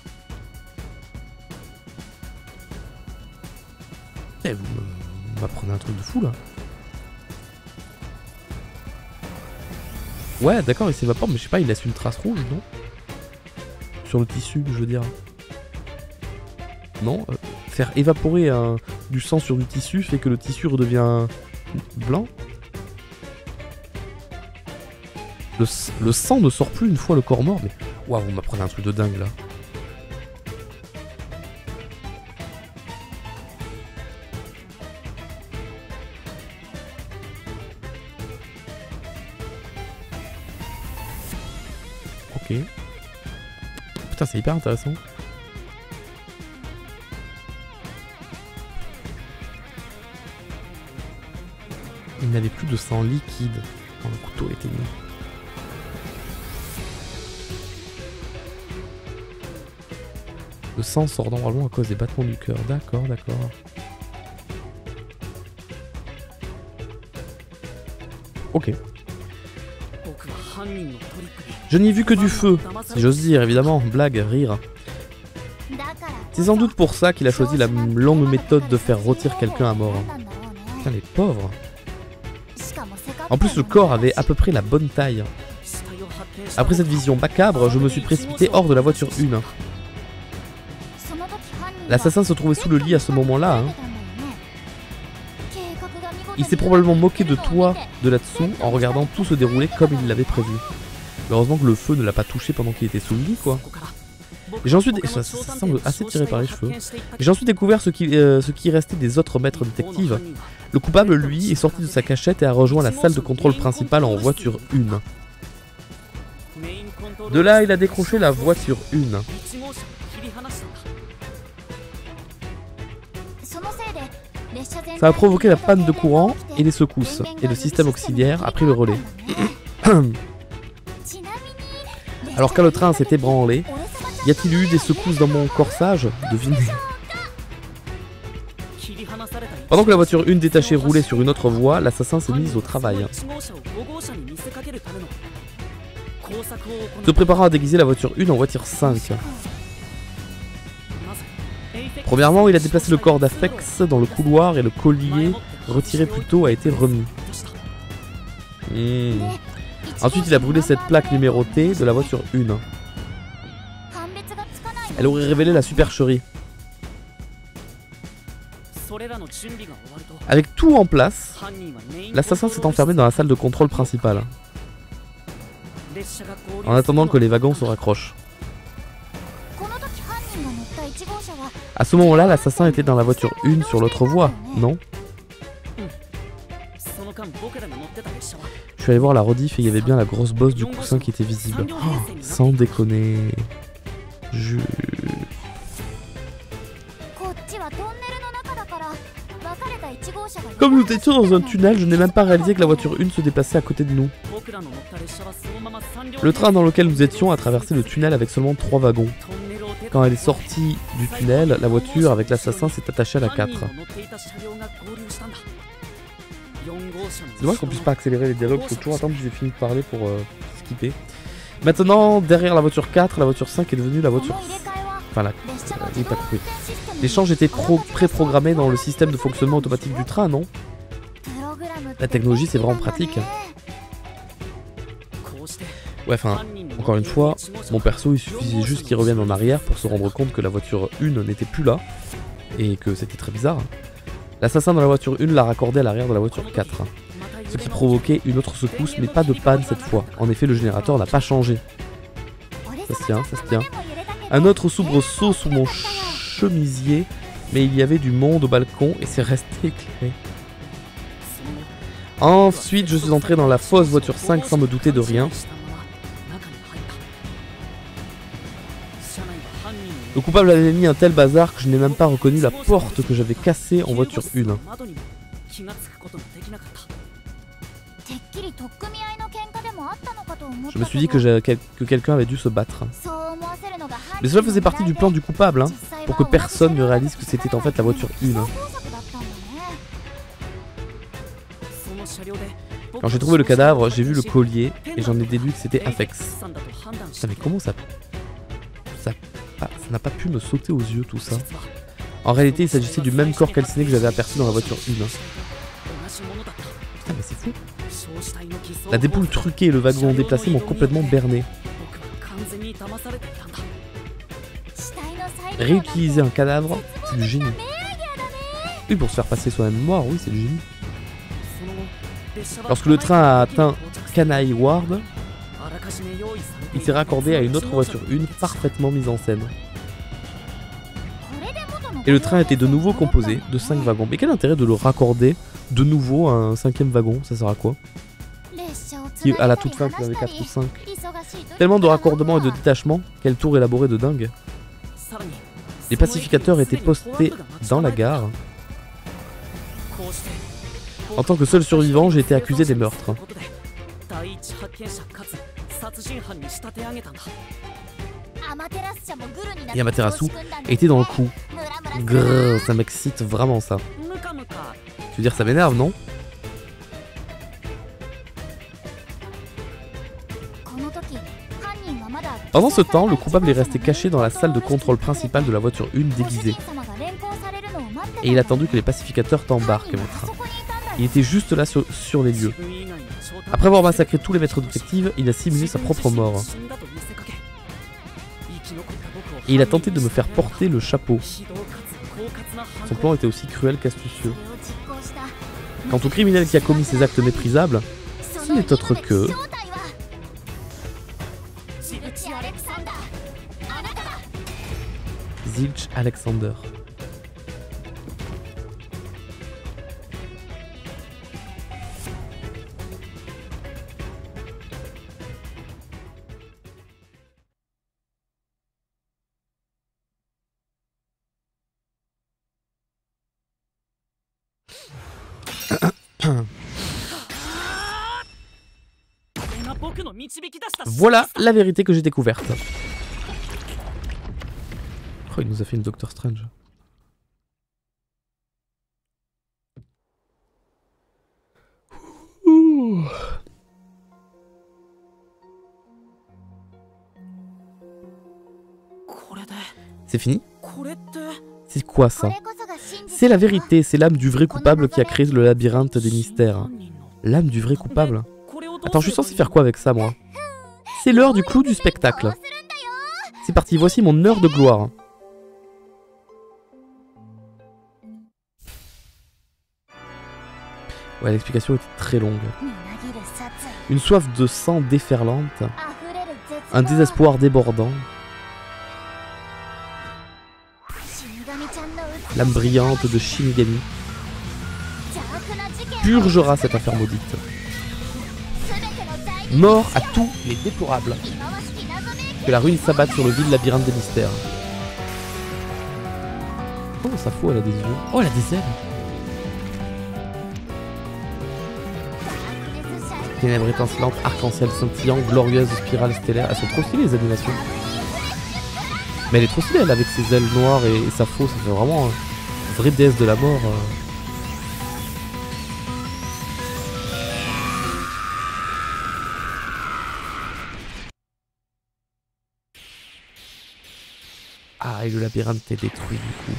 Eh, vous m'apprenez un truc de fou là. Ouais, d'accord, il s'évapore, mais je sais pas, il laisse une trace rouge, non? Sur le tissu, je veux dire. Non, euh, faire évaporer un, du sang sur du tissu fait que le tissu redevient blanc. Le, le sang ne sort plus une fois le corps mort, mais... Waouh, vous m'apprenez un truc de dingue, là. Ok. Putain, c'est hyper intéressant. Il n'avait plus de sang liquide quand le couteau était mis. Le sang sort normalement à cause des battements du cœur. D'accord, d'accord. Ok. Je n'ai vu que du feu, si j'ose dire, évidemment. Blague, rire. C'est sans doute pour ça qu'il a choisi la longue méthode de faire rôtir quelqu'un à mort. Putain, les pauvres. En plus, le corps avait à peu près la bonne taille. Après cette vision macabre, je me suis précipité hors de la voiture une. L'assassin se trouvait sous le lit à ce moment-là. Hein. Il s'est probablement moqué de toi de là-dessous en regardant tout se dérouler comme il l'avait prévu. Heureusement que le feu ne l'a pas touché pendant qu'il était sous le lit, quoi. Et j'en suis dé... ça, ça semble assez tiré par les cheveux. Et j'en suis découvert ce qui, euh, ce qui restait des autres maîtres détectives. Le coupable, lui, est sorti de sa cachette et a rejoint la salle de contrôle principale en voiture une. De là, il a décroché la voiture une. Ça a provoqué la panne de courant et les secousses, et le système auxiliaire a pris le relais. Alors quand le train s'est ébranlé, y a-t-il eu des secousses dans mon corsage? Devinez. Pendant que la voiture une détachée roulait sur une autre voie, l'assassin s'est mis au travail. Se préparant à déguiser la voiture une en voiture cinq. Premièrement, il a déplacé le corps d'Afex dans le couloir et le collier retiré plus tôt a été remis. Mmh. Ensuite, il a brûlé cette plaque numérotée de la voiture une. Elle aurait révélé la supercherie. Avec tout en place, l'assassin s'est enfermé dans la salle de contrôle principale, en attendant que les wagons se raccrochent. À ce moment-là, l'assassin était dans la voiture une sur l'autre voie, non? Je suis allé voir la rediff et il y avait bien la grosse bosse du coussin qui était visible. Oh, sans déconner. Je... Comme nous étions dans un tunnel, je n'ai même pas réalisé que la voiture une se déplaçait à côté de nous. Le train dans lequel nous étions a traversé le tunnel avec seulement trois wagons. Quand elle est sortie du tunnel, la voiture avec l'assassin s'est attachée à la quatre. C'est dommage qu'on puisse pas accélérer les dialogues, il faut toujours attendre que j'ai fini de parler pour euh, skipper. Maintenant, derrière la voiture quatre, la voiture cinq est devenue la voiture... Enfin, la... Oui, t'as compris. L'échange était pro préprogrammé dans le système de fonctionnement automatique du train, non? La technologie, c'est vraiment pratique. Ouais, enfin, encore une fois, mon perso, il suffisait juste qu'il revienne en arrière pour se rendre compte que la voiture une n'était plus là, et que c'était très bizarre. L'assassin dans la voiture une l'a raccordé à l'arrière de la voiture quatre, ce qui provoquait une autre secousse, mais pas de panne cette fois. En effet, le générateur n'a pas changé. Ça se tient, ça se tient. Un autre soubresaut sous mon chemisier, mais il y avait du monde au balcon et c'est resté éclairé. Ensuite, je suis entré dans la fausse voiture cinq sans me douter de rien. Le coupable avait mis un tel bazar que je n'ai même pas reconnu la porte que j'avais cassée en voiture une. Je me suis dit que, que quelqu'un avait dû se battre. Mais cela faisait partie du plan du coupable, hein, pour que personne ne réalise que c'était en fait la voiture une. Quand j'ai trouvé le cadavre, j'ai vu le collier et j'en ai déduit que c'était Afex. Putain, mais comment ça... Ça ah, ça n'a pas pu me sauter aux yeux tout ça. En réalité, il s'agissait du même corps calciné que j'avais aperçu dans la voiture une. Putain, mais c'est fou. La dépouille truquée et le wagon déplacé m'ont complètement berné. Réutiliser un cadavre, c'est du génie. Oui, pour se faire passer soi-même mort, oui, c'est du génie. Lorsque le train a atteint Kanai Ward, il s'est raccordé à une autre voiture une parfaitement mise en scène. Et le train était de nouveau composé de cinq wagons. Mais quel intérêt de le raccorder de nouveau à un cinquième wagon? Ça sert à quoi? Qui, à la toute fin, il y avait quatre ou cinq. Tellement de raccordements et de détachements, quel tour élaboré de dingue. Les pacificateurs étaient postés dans la gare. En tant que seul survivant, j'ai été accusé des meurtres. Et Amaterasu était dans le coup. Grrr, ça m'excite vraiment ça. Tu veux dire ça m'énerve, non? Pendant ce temps, le coupable est resté caché dans la salle de contrôle principale de la voiture un déguisée. Et il a attendu que les pacificateurs t'embarquent, maître. Il était juste là sur, sur les lieux. Après avoir massacré tous les maîtres détectives, il a simulé sa propre mort. Et il a tenté de me faire porter le chapeau. Son plan était aussi cruel qu'astucieux. Quant au criminel qui a commis ces actes méprisables, ce n'est autre que... Zilch Alexander. Voilà la vérité que j'ai découverte. Oh, il nous a fait une Doctor Strange. Ouh. C'est fini? C'est quoi ça? C'est la vérité, c'est l'âme du vrai coupable qui a créé le labyrinthe des mystères. L'âme du vrai coupable? Attends, je suis censé faire quoi avec ça, moi? C'est l'heure du clou du spectacle. C'est parti, voici mon heure de gloire. Ouais, l'explication était très longue. Une soif de sang déferlante. Un désespoir débordant. L'âme brillante de Shinigami purgera cette affaire maudite. Mort à tous les déplorables. Que la ruine s'abatte sur le vide labyrinthe des mystères. Oh, sa faux, elle a des yeux. Oh, elle a des ailes. Ténèbres étincelantes, arc-en-ciel scintillant, glorieuse spirale stellaire. Elles sont trop stylées les animations. Mais elle est trop stylée elle avec ses ailes noires et, et sa faux. Ça fait vraiment une vraie déesse de la mort. Euh. Ah, et le labyrinthe est détruit du coup.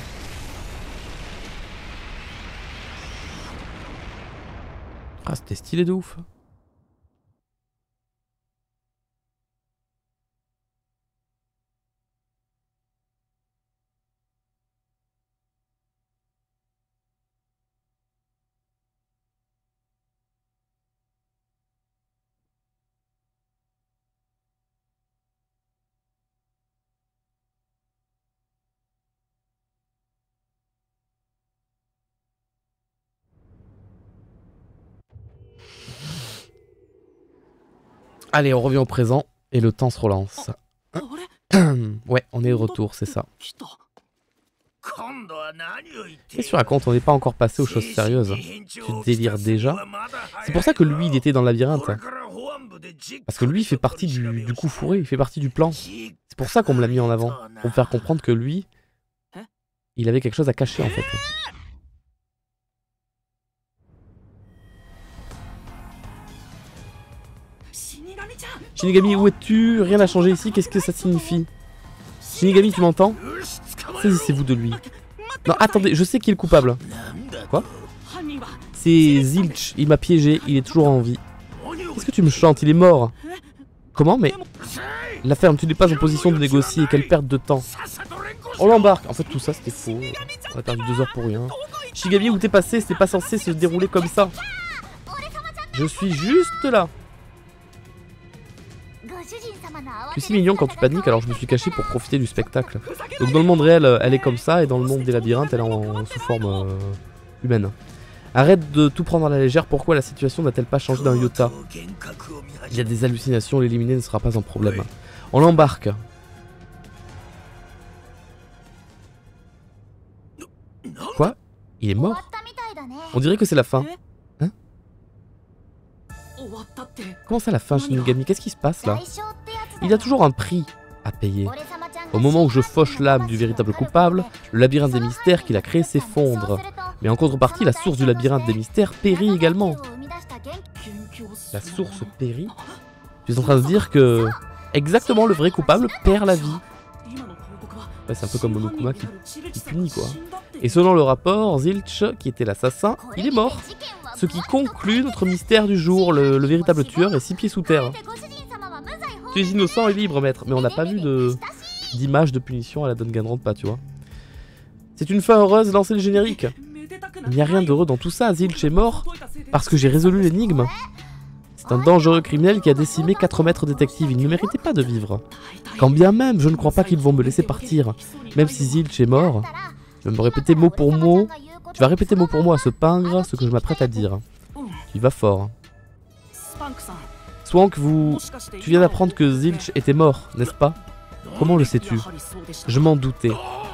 Ah, c'était stylé de ouf. Allez, on revient au présent et le temps se relance. Ouais, on est de retour, c'est ça. Qu'est-ce que tu racontes? On n'est pas encore passé aux choses sérieuses. Tu délires déjà? C'est pour ça que lui, il était dans le labyrinthe. Parce que lui, il fait partie du, du coup fourré, il fait partie du plan. C'est pour ça qu'on me l'a mis en avant. Pour me faire comprendre que lui, il avait quelque chose à cacher en fait. Shinigami, où es-tu? Rien n'a changé ici, qu'est-ce que ça signifie? Shinigami, tu m'entends? Saisissez-vous de lui. Non, attendez, je sais qui est le coupable. Quoi? C'est Zilch, il m'a piégé, il est toujours en vie. Qu'est-ce que tu me chantes? Il est mort. Comment? Mais... La ferme, tu n'es pas en position de négocier, quelle perte de temps. On l'embarque. En fait, tout ça, c'était faux. On a perdu deux heures pour rien. Shinigami, où t'es passé? C'était pas censé se dérouler comme ça. Je suis juste là. Tu es si mignon quand tu paniques, alors je me suis caché pour profiter du spectacle. Donc dans le monde réel, elle est comme ça, et dans le monde des labyrinthes, elle est en, sous forme euh, humaine. Arrête de tout prendre à la légère, pourquoi la situation n'a-t-elle pas changé d'un iota? Il y a des hallucinations, l'éliminer ne sera pas un problème. On l'embarque. Quoi? Il est mort? On dirait que c'est la fin. Comment ça la fin, Shinigami? Qu'est-ce qui se passe là? Il y a toujours un prix à payer. Au moment où je fauche l'âme du véritable coupable, le labyrinthe des mystères qu'il a créé s'effondre. Mais en contrepartie, la source du labyrinthe des mystères périt également. La source périt? Tu es en train de dire que exactement le vrai coupable perd la vie. Ouais, c'est un peu comme Monokuma qui, qui punit quoi. Et selon le rapport, Zilch, qui était l'assassin, il est mort. Ce qui conclut notre mystère du jour, le, le véritable tueur est six pieds sous terre. Tu es innocent et libre, maître, mais on n'a pas vu de d'image de punition à la Danganronpa, tu vois. C'est une fin heureuse, lancez le générique. Il n'y a rien d'heureux dans tout ça, Zilch est mort parce que j'ai résolu l'énigme. C'est un dangereux criminel qui a décimé quatre maîtres détectives, il ne méritait pas de vivre. Quand bien même, je ne crois pas qu'ils vont me laisser partir. Même si Zilch est mort, je vais me répéter mot pour mot. Tu vas répéter mot pour mot à ce pingre ce que je m'apprête à dire. Tu vas fort. Swank, vous... tu viens d'apprendre que Zilch était mort, n'est-ce pas? Comment le sais-tu? Je m'en doutais.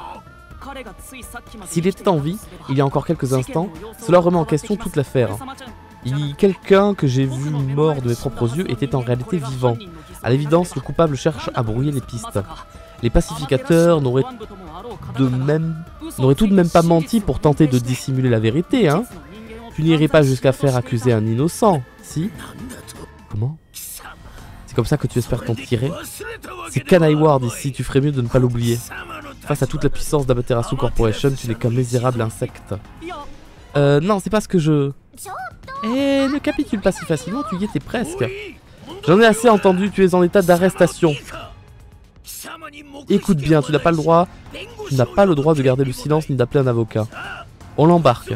S'il était en vie, il y a encore quelques instants, cela remet en question toute l'affaire. Quelqu'un que j'ai vu mort de mes propres yeux était en réalité vivant. À l'évidence, le coupable cherche à brouiller les pistes. Les pacificateurs n'auraient de même... n'auraient tout de même pas menti pour tenter de dissimuler la vérité, hein? Tu n'irais pas jusqu'à faire accuser un innocent, si? Comment? C'est comme ça que tu espères t'en tirer? C'est Kanai Ward ici, tu ferais mieux de ne pas l'oublier. Face à toute la puissance d'Amaterasu Corporation, tu n'es qu'un misérable insecte. Euh, non, c'est pas ce que je... Eh, ne capitule pas si facilement, tu y étais presque. J'en ai assez entendu, tu es en état d'arrestation. Écoute bien, tu n'as pas le droit... Tu n'as pas le droit de garder le silence ni d'appeler un avocat. On l'embarque.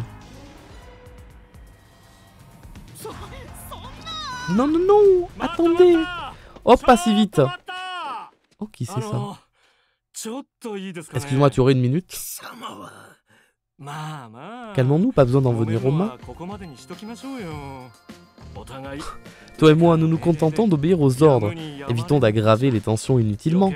Non, non, non, attendez. Oh, pas si vite. Oh, qui c'est ça? Excuse-moi, tu aurais une minute? Calmons-nous, pas besoin d'en venir aux mains. Toi et moi, nous nous contentons d'obéir aux ordres. Évitons d'aggraver les tensions inutilement.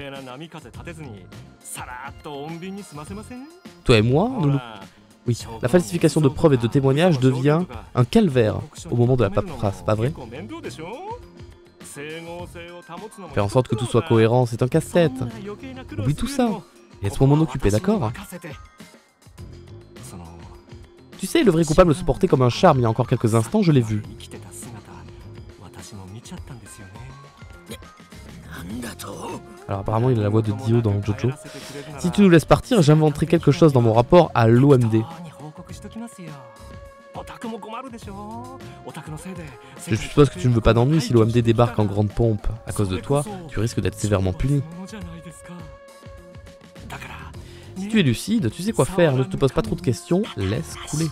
Toi et moi, nous nous... Oui, la falsification de preuves et de témoignages devient un calvaire au moment de la paperasse, pas vrai? Faire en sorte que tout soit cohérent, c'est un casse-tête. Oublie tout ça. Laisse-moi m'en occuper, d'accord? Tu sais, le vrai coupable se portait comme un charme il y a encore quelques instants, je l'ai vu. Alors apparemment il a la voix de Dio dans Jojo. Si tu nous laisses partir, j'inventerai quelque chose dans mon rapport à l'O M D. Je suppose que tu ne veux pas d'ennui si l'O M D débarque en grande pompe. À cause de toi, tu risques d'être sévèrement puni. Si tu es lucide, tu sais quoi faire, ne te pose pas trop de questions, laisse couler.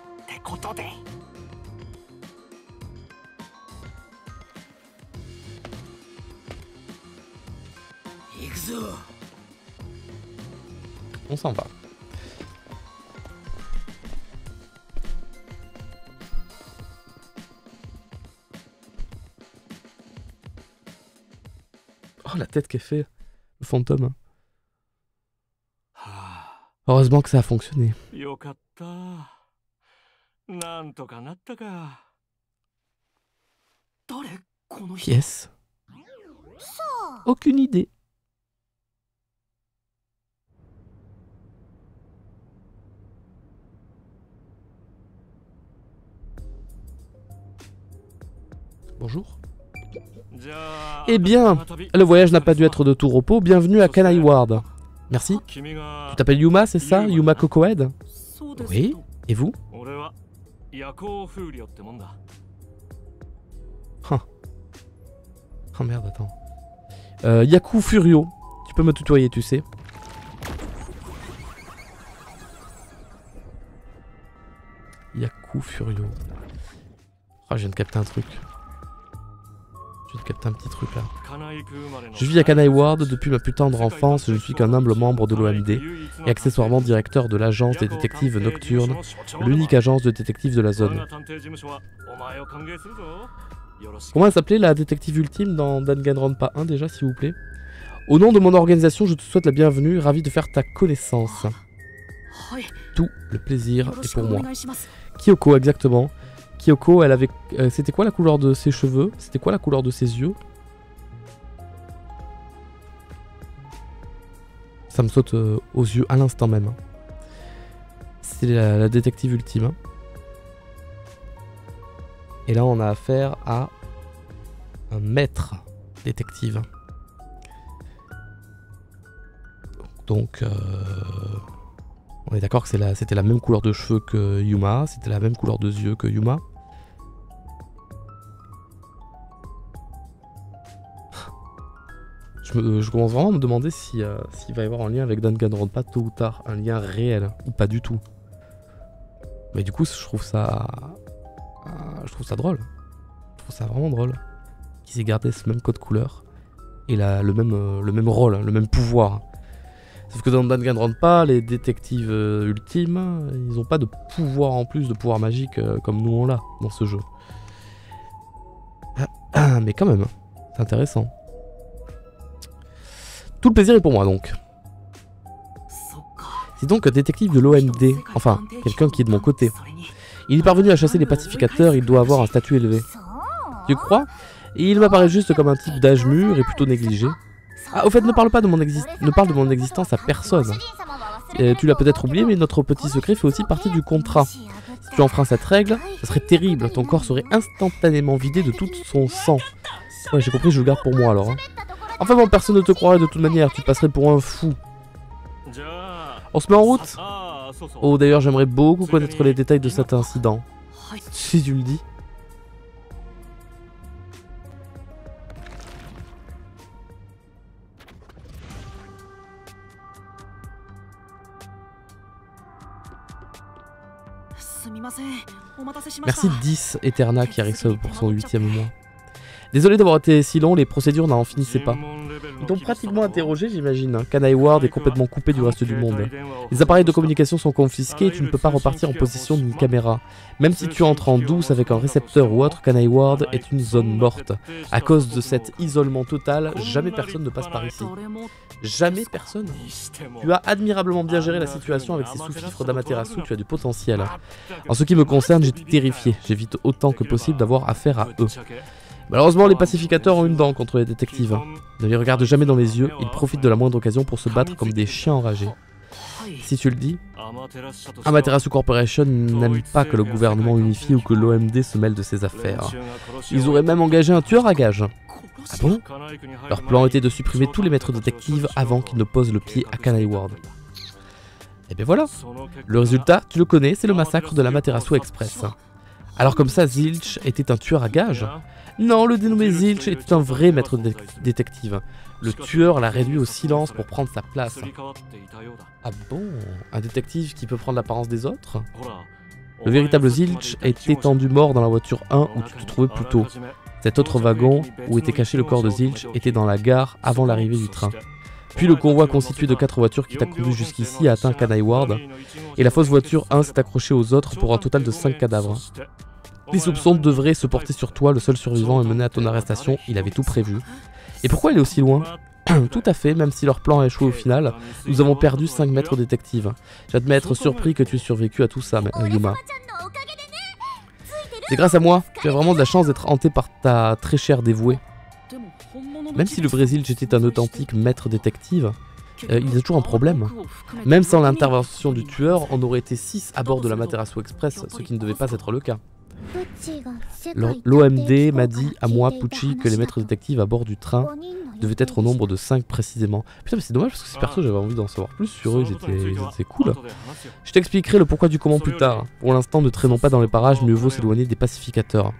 On s'en va. Oh, la tête qu'elle fait, le fantôme. Heureusement que ça a fonctionné. Qui est-ce? Aucune idée. Bonjour. Eh bien, le voyage n'a pas dû être de tout repos. Bienvenue à Kanai Ward. Merci. Tu t'appelles Yuma, c'est ça? Yuma Kokoed? Oui. Et vous? Huh. Oh merde, attends. Euh, Yaku Furio. Tu peux me tutoyer, tu sais. Yaku Furio. Oh, je viens de capter un truc. Je viens de capter un petit truc là. Je vis à Kanai Ward depuis ma plus tendre enfance. Je ne suis qu'un humble membre de l'O M D et accessoirement directeur de l'agence des détectives nocturnes, l'unique agence de détectives de la zone. Comment elle s'appelait la détective ultime dans Danganronpa un déjà, s'il vous plaît? Au nom de mon organisation, je te souhaite la bienvenue, ravi de faire ta connaissance. Tout le plaisir est pour moi. Kyoko, exactement. Kyoko, elle avait... Euh, c'était quoi la couleur de ses cheveux? C'était quoi la couleur de ses yeux? Ça me saute euh, aux yeux à l'instant même. C'est la, la détective ultime. Hein. Et là, on a affaire à un maître détective. Donc, euh, on est d'accord que c'était la, la même couleur de cheveux que Yuma, c'était la même couleur de yeux que Yuma. Je, me, je commence vraiment à me demander si, euh, s'il va y avoir un lien avec Danganronpa tôt ou tard, un lien réel ou pas du tout. Mais du coup, je trouve ça, euh, je trouve ça drôle. Je trouve ça vraiment drôle qu'ils aient gardé ce même code couleur et la, le même, euh, le même rôle, le même pouvoir. Sauf que dans Danganronpa, les détectives euh, ultimes, ils n'ont pas de pouvoir en plus, de pouvoir magique euh, comme nous on l'a dans ce jeu. Mais quand même, c'est intéressant. Tout le plaisir est pour moi donc. C'est donc un détective de l'O M D, enfin, quelqu'un qui est de mon côté. Il est parvenu à chasser les pacificateurs, il doit avoir un statut élevé. Tu crois? Et il m'apparaît juste comme un type d'âge mur et plutôt négligé. Ah, au fait, ne parle pas de mon, exi ne parle de mon existence à personne. Et tu l'as peut-être oublié, mais notre petit secret fait aussi partie du contrat. Si tu enfreins cette règle, ce serait terrible. Ton corps serait instantanément vidé de tout son sang. Ouais, j'ai compris, je le garde pour moi alors. Hein. Enfin bon, personne ne te croirait de toute manière, tu passerais pour un fou. On se met en route? Oh, d'ailleurs, j'aimerais beaucoup connaître les détails de cet incident. Si tu le dis. Merci dix Eterna qui arrive pour son huitième mois. Désolé d'avoir été si long, les procédures n'en finissaient pas. Ils t'ont pratiquement interrogé, j'imagine. Kanai Ward est complètement coupé du reste du monde. Les appareils de communication sont confisqués et tu ne peux pas repartir en possession d'une caméra. Même si tu entres en douce avec un récepteur ou autre, Kanai Ward est une zone morte. À cause de cet isolement total, jamais personne ne passe par ici. Jamais personne. Tu as admirablement bien géré la situation avec ces sous-fifres d'Amaterasu, tu as du potentiel. En ce qui me concerne, j'étais terrifié. J'évite autant que possible d'avoir affaire à eux. Malheureusement, les pacificateurs ont une dent contre les détectives. Ne les regarde jamais dans les yeux, ils profitent de la moindre occasion pour se battre comme des chiens enragés. Si tu le dis, Amaterasu Corporation n'aime pas que le gouvernement unifie ou que l'O M D se mêle de ses affaires. Ils auraient même engagé un tueur à gages. Ah bon? Leur plan était de supprimer tous les maîtres détectives avant qu'ils ne posent le pied à Kanai Ward. Et bien voilà, le résultat, tu le connais, c'est le massacre de l'Amaterasu Express. Alors comme ça, Zilch était un tueur à gages? Non, le dénommé Zilch était un vrai maître dé détective. Le tueur l'a réduit au silence pour prendre sa place. Ah bon? Un détective qui peut prendre l'apparence des autres? Le véritable Zilch est étendu mort dans la voiture un où tu te trouvais plus tôt. Cet autre wagon, où était caché le corps de Zilch, était dans la gare avant l'arrivée du train. Puis le convoi constitué de quatre voitures qui t'a conduit jusqu'ici a atteint Kanai Ward, et la fausse voiture un s'est accrochée aux autres pour un total de cinq cadavres. Les soupçons devraient se porter sur toi, le seul survivant est mené à ton arrestation, il avait tout prévu. Et pourquoi il est aussi loin? Tout à fait, même si leur plan a échoué au final, nous avons perdu cinq maîtres détectives. J'admets être surpris que tu aies survécu à tout ça, Yuma. C'est grâce à moi, tu as vraiment de la chance d'être hanté par ta très chère dévouée. Même si le Brésil était un authentique maître détective, euh, il y a toujours un problème. Même sans l'intervention du tueur, on aurait été six à bord de l'Amaterasu Express, ce qui ne devait pas être le cas. L'O M D m'a dit à moi, Pucci, que les maîtres détectives à bord du train devaient être au nombre de cinq précisément. Putain, mais c'est dommage parce que ces persos, j'avais envie d'en savoir plus sur eux, ils étaient, ils étaient cool. Je t'expliquerai le pourquoi du comment plus tard. Pour l'instant, ne traînons pas dans les parages, mieux vaut s'éloigner des pacificateurs.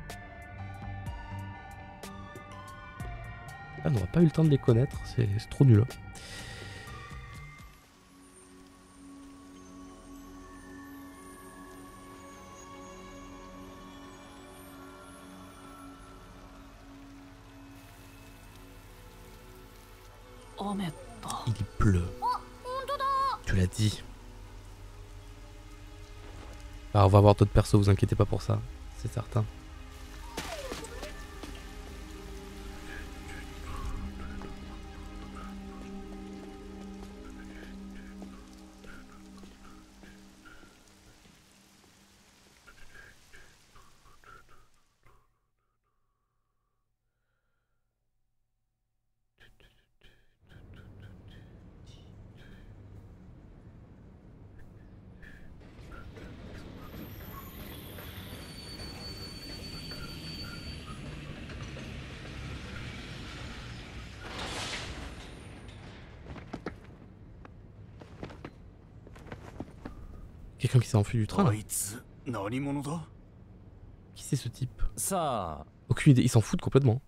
Ah, on n'aura pas eu le temps de les connaître, c'est trop nul. Il pleut. Tu l'as dit. Alors on va avoir d'autres persos, vous inquiétez pas pour ça, c'est certain. Quelqu'un qui s'est enfui du train là. Qui c'est ce type? Aucune idée, ils s'en foutent complètement.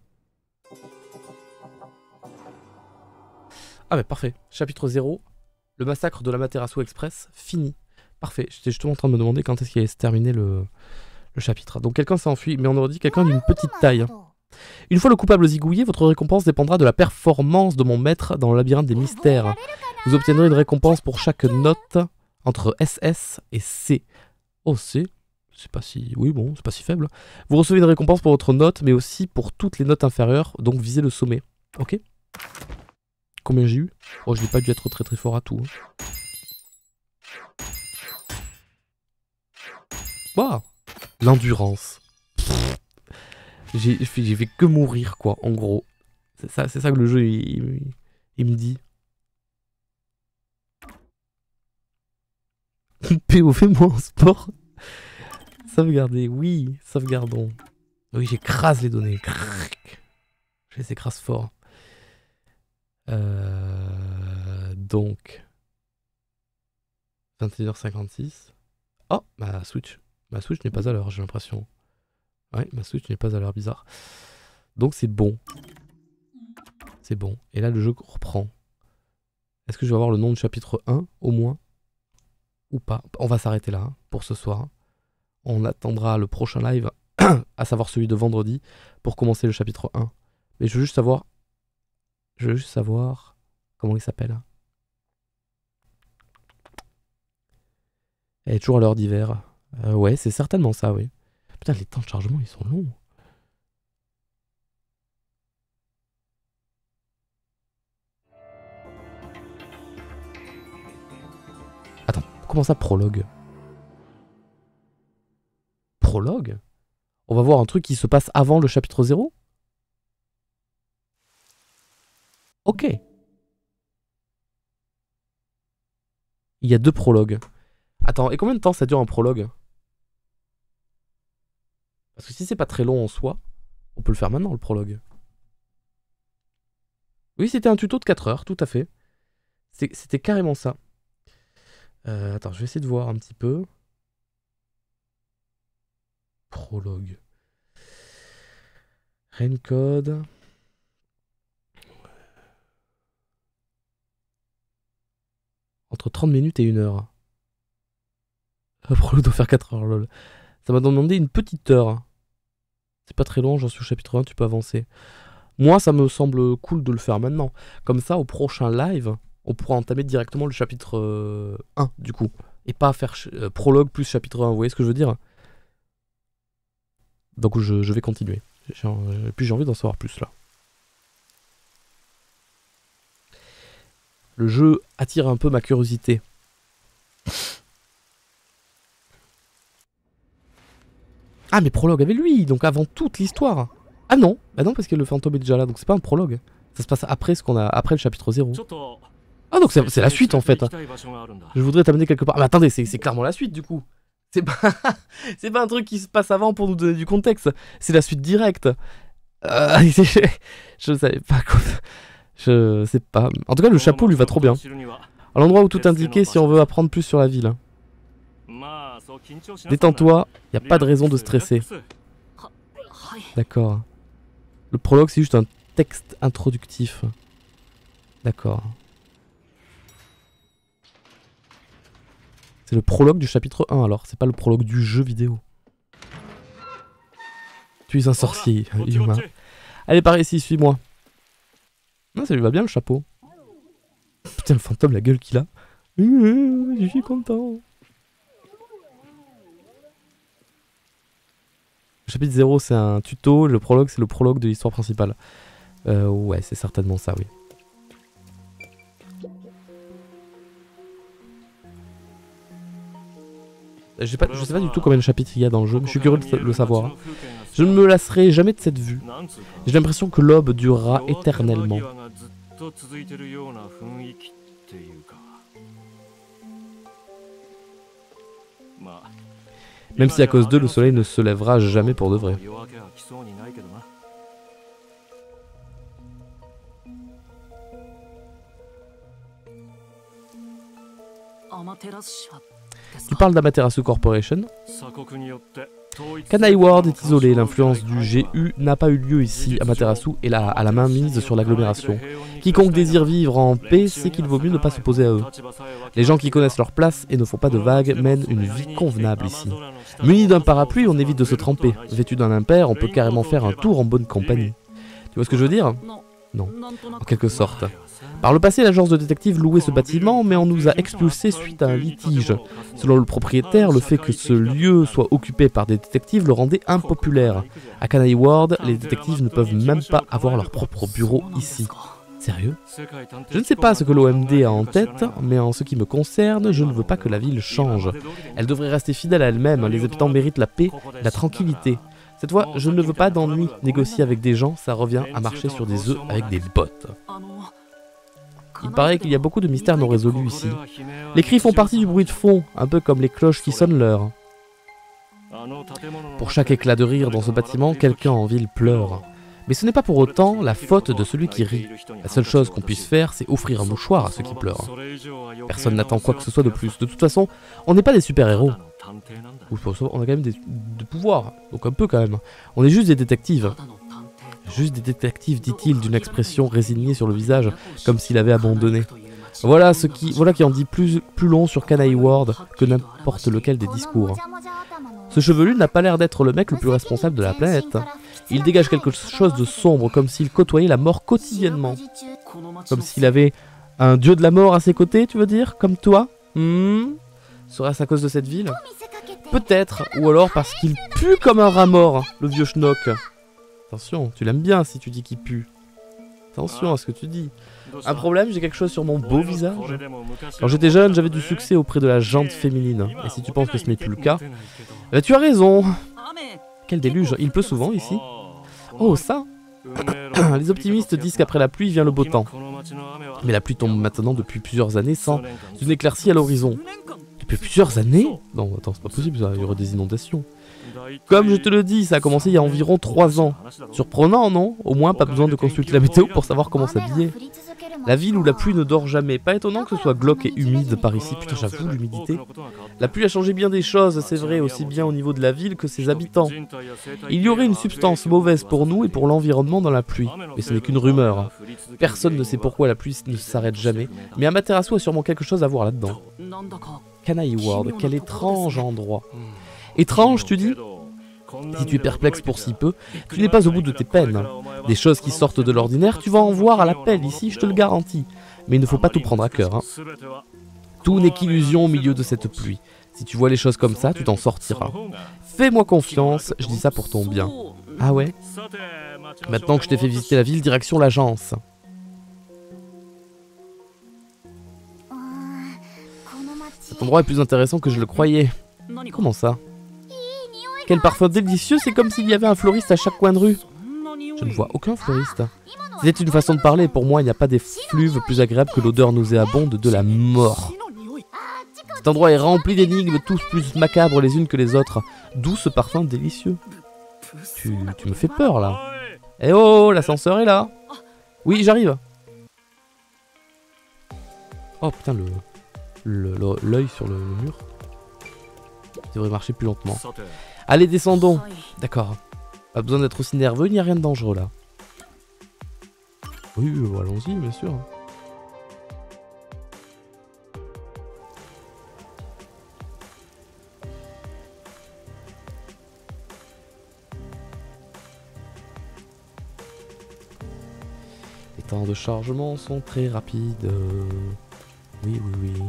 Ah bah parfait, chapitre zéro, le massacre de l'Amaterasu Express, fini. Parfait, j'étais justement en train de me demander quand est-ce qu'il allait se terminer le, le chapitre. Donc quelqu'un s'est enfui, mais on aurait dit quelqu'un d'une petite taille. Une fois le coupable zigouillé, votre récompense dépendra de la performance de mon maître dans le labyrinthe des mystères. Vous obtiendrez une récompense pour chaque note entre S S et C. Oh C, c'est pas si... Oui bon, c'est pas si faible. Vous recevez une récompense pour votre note, mais aussi pour toutes les notes inférieures, donc visez le sommet. Ok. Combien j'ai eu? Oh, je n'ai pas dû être très très fort à tout. Waouh, l'endurance. J'ai fait, fait que mourir, quoi, en gros. C'est ça, c'est ça que le jeu, il, il, il me dit. P O V moi en sport. Sauvegarder, oui, sauvegardons. Oui, j'écrase les données. Je les écrase fort. Euh, donc... vingt et une heures cinquante-six. Oh, ma Switch. Ma Switch n'est pas à l'heure, j'ai l'impression. Ouais, ma Switch n'est pas à l'heure, bizarre. Donc c'est bon. C'est bon. Et là, le jeu reprend. Est-ce que je vais avoir le nom du chapitre un, au moins? Ou pas? On va s'arrêter là, hein, pour ce soir. On attendra le prochain live, à savoir celui de vendredi, pour commencer le chapitre un. Mais je veux juste savoir... Je veux juste savoir... Comment il s'appelle? Elle est toujours à l'heure d'hiver. Euh, ouais, c'est certainement ça, oui. Putain, les temps de chargement, ils sont longs. Attends, comment ça, prologue? Prologue? On va voir un truc qui se passe avant le chapitre zéro? Ok. Il y a deux prologues. Attends, et combien de temps ça dure un prologue? Parce que si c'est pas très long en soi, on peut le faire maintenant, le prologue. Oui, c'était un tuto de quatre heures, tout à fait. C'était carrément ça. Euh, attends, je vais essayer de voir un petit peu. Prologue. Raincode. Entre trente minutes et une heure. Le prologue doit faire quatre heures, lol. Ça m'a demandé une petite heure. C'est pas très long, j'en suis au chapitre un, tu peux avancer. Moi, ça me semble cool de le faire maintenant. Comme ça, au prochain live, on pourra entamer directement le chapitre euh, un, du coup. Et pas faire euh, prologue plus chapitre un, vous voyez ce que je veux dire? Donc je, je vais continuer. Et puis j'ai envie d'en savoir plus, là. Le jeu attire un peu ma curiosité. Ah, mais prologue avec lui, donc avant toute l'histoire. Ah non, bah non, parce que le fantôme est déjà là, donc c'est pas un prologue. Ça se passe après ce qu'on a, après le chapitre zéro. Ah, donc c'est la suite en fait. Je voudrais t'amener quelque part. Ah, mais attendez, c'est clairement la suite du coup. C'est pas, c'est pas un truc qui se passe avant pour nous donner du contexte. C'est la suite directe. Euh, je savais pas quoi. Je sais pas. En tout cas, le chapeau lui va trop bien. À l'endroit où tout indiqué si on veut apprendre plus sur la ville. Détends-toi, y a pas de raison de stresser. D'accord. Le prologue, c'est juste un texte introductif. D'accord. C'est le prologue du chapitre un alors, c'est pas le prologue du jeu vidéo. Tu es un sorcier, Yuma. Allez, par ici, suis-moi. Non, ça lui va bien le chapeau. Putain, le fantôme, la gueule qu'il a. Je suis content. Le chapitre zéro, c'est un tuto. Le prologue, c'est le prologue de l'histoire principale. Euh, ouais, c'est certainement ça, oui. Pas, je sais pas du tout combien de chapitres il y a dans le jeu, mais je suis curieux de le savoir. Je ne me lasserai jamais de cette vue. J'ai l'impression que l'aube durera éternellement. Même si à cause d'eux, le soleil ne se lèvera jamais pour de vrai. Tu parles d'Amaterasu Corporation. Kanai Ward est isolé, l'influence du G U n'a pas eu lieu ici. Amaterasu est là, à la main mise sur l'agglomération. Quiconque désire vivre en paix sait qu'il vaut mieux ne pas s'opposer à eux. Les gens qui connaissent leur place et ne font pas de vagues mènent une vie convenable ici. Muni d'un parapluie, on évite de se tremper. Vêtu d'un impair, on peut carrément faire un tour en bonne compagnie. Tu vois ce que je veux dire? Non, en quelque sorte. Par le passé, l'agence de détectives louait ce bâtiment, mais on nous a expulsés suite à un litige. Selon le propriétaire, le fait que ce lieu soit occupé par des détectives le rendait impopulaire. À Kanai Ward, les détectives ne peuvent même pas avoir leur propre bureau ici. Sérieux? Je ne sais pas ce que l'O M D a en tête, mais en ce qui me concerne, je ne veux pas que la ville change. Elle devrait rester fidèle à elle-même, les habitants méritent la paix et la tranquillité. Cette fois, je ne veux pas d'ennui. Négocier avec des gens, ça revient à marcher sur des œufs avec des bottes. Il paraît qu'il y a beaucoup de mystères non résolus ici. Les cris font partie du bruit de fond, un peu comme les cloches qui sonnent l'heure. Pour chaque éclat de rire dans ce bâtiment, quelqu'un en ville pleure. Mais ce n'est pas pour autant la faute de celui qui rit. La seule chose qu'on puisse faire, c'est offrir un mouchoir à ceux qui pleurent. Personne n'attend quoi que ce soit de plus. De toute façon, on n'est pas des super-héros. On a quand même des, des pouvoirs, donc un peu quand même. On est juste des détectives. Juste des détectives, dit-il, d'une expression résignée sur le visage, comme s'il avait abandonné. Voilà ce qui, voilà qui en dit plus, plus long sur Kanai Ward que n'importe lequel des discours. Ce chevelu n'a pas l'air d'être le mec le plus responsable de la planète. Il dégage quelque chose de sombre, comme s'il côtoyait la mort quotidiennement. Comme s'il avait un dieu de la mort à ses côtés, tu veux dire? Comme toi? hmm Serait-ce à cause de cette ville? Peut-être, ou alors parce qu'il pue comme un rat mort, le vieux schnock. Attention, tu l'aimes bien si tu dis qu'il pue. Attention à ce que tu dis. Un problème, j'ai quelque chose sur mon beau visage. Quand j'étais jeune, j'avais du succès auprès de la jante féminine. Et si tu penses que ce n'est plus le cas, bah tu as raison. Quel déluge, il pleut souvent ici. Oh ça. Les optimistes disent qu'après la pluie vient le beau temps. Mais la pluie tombe maintenant depuis plusieurs années sans une éclaircie à l'horizon. Depuis plusieurs années? Non, attends, c'est pas possible ça, il y aurait des inondations. Comme je te le dis, ça a commencé il y a environ trois ans. Surprenant, non? Au moins, pas besoin de consulter la météo pour savoir comment s'habiller. La ville où la pluie ne dort jamais. Pas étonnant que ce soit glauque et humide par ici. Putain, j'avoue, l'humidité. La pluie a changé bien des choses, c'est vrai, aussi bien au niveau de la ville que ses habitants. Il y aurait une substance mauvaise pour nous et pour l'environnement dans la pluie. Mais ce n'est qu'une rumeur. Personne ne sait pourquoi la pluie ne s'arrête jamais. Mais Amaterasu a sûrement quelque chose à voir là-dedans. Kanai Ward, quel étrange endroit. Étrange, tu dis? Si tu es perplexe pour si peu, tu n'es pas au bout de tes peines. Des choses qui sortent de l'ordinaire, tu vas en voir à l'appel ici, je te le garantis. Mais il ne faut pas tout prendre à cœur. Hein. Tout n'est qu'illusion au milieu de cette pluie. Si tu vois les choses comme ça, tu t'en sortiras. Fais-moi confiance, je dis ça pour ton bien. Ah ouais? Maintenant que je t'ai fait visiter la ville, direction l'agence. Cet endroit est plus intéressant que je le croyais. Comment ça? Quel parfum délicieux, c'est comme s'il y avait un fleuriste à chaque coin de rue. Je ne vois aucun fleuriste. C'était une façon de parler, pour moi il n'y a pas d'effluve plus agréable que l'odeur nauséabonde de la mort. Cet endroit est rempli d'énigmes, tous plus macabres les unes que les autres. D'où ce parfum délicieux. Tu, tu me fais peur là. Eh oh, l'ascenseur est là. Oui, j'arrive. Oh putain, le le l'œil sur le, le mur. Il devrait marcher plus lentement. Allez, descendons. D'accord. Pas besoin d'être aussi nerveux, il n'y a rien de dangereux là. Oui, euh, allons-y, bien sûr. Les temps de chargement sont très rapides. Oui, oui, oui.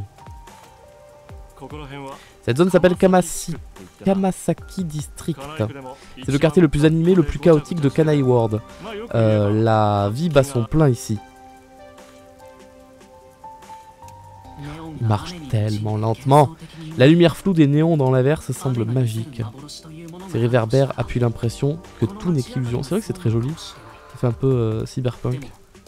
Cette zone s'appelle Kamasi... Kamasaki District. C'est le quartier le plus animé, le plus chaotique de Kanai Ward. Euh, la vie bat son plein ici. Il marche tellement lentement. La lumière floue des néons dans l'averse semble magique. Ces réverbères appuient l'impression que tout n'est qu'illusion. C'est vrai que c'est très joli. Ça fait un peu euh, cyberpunk.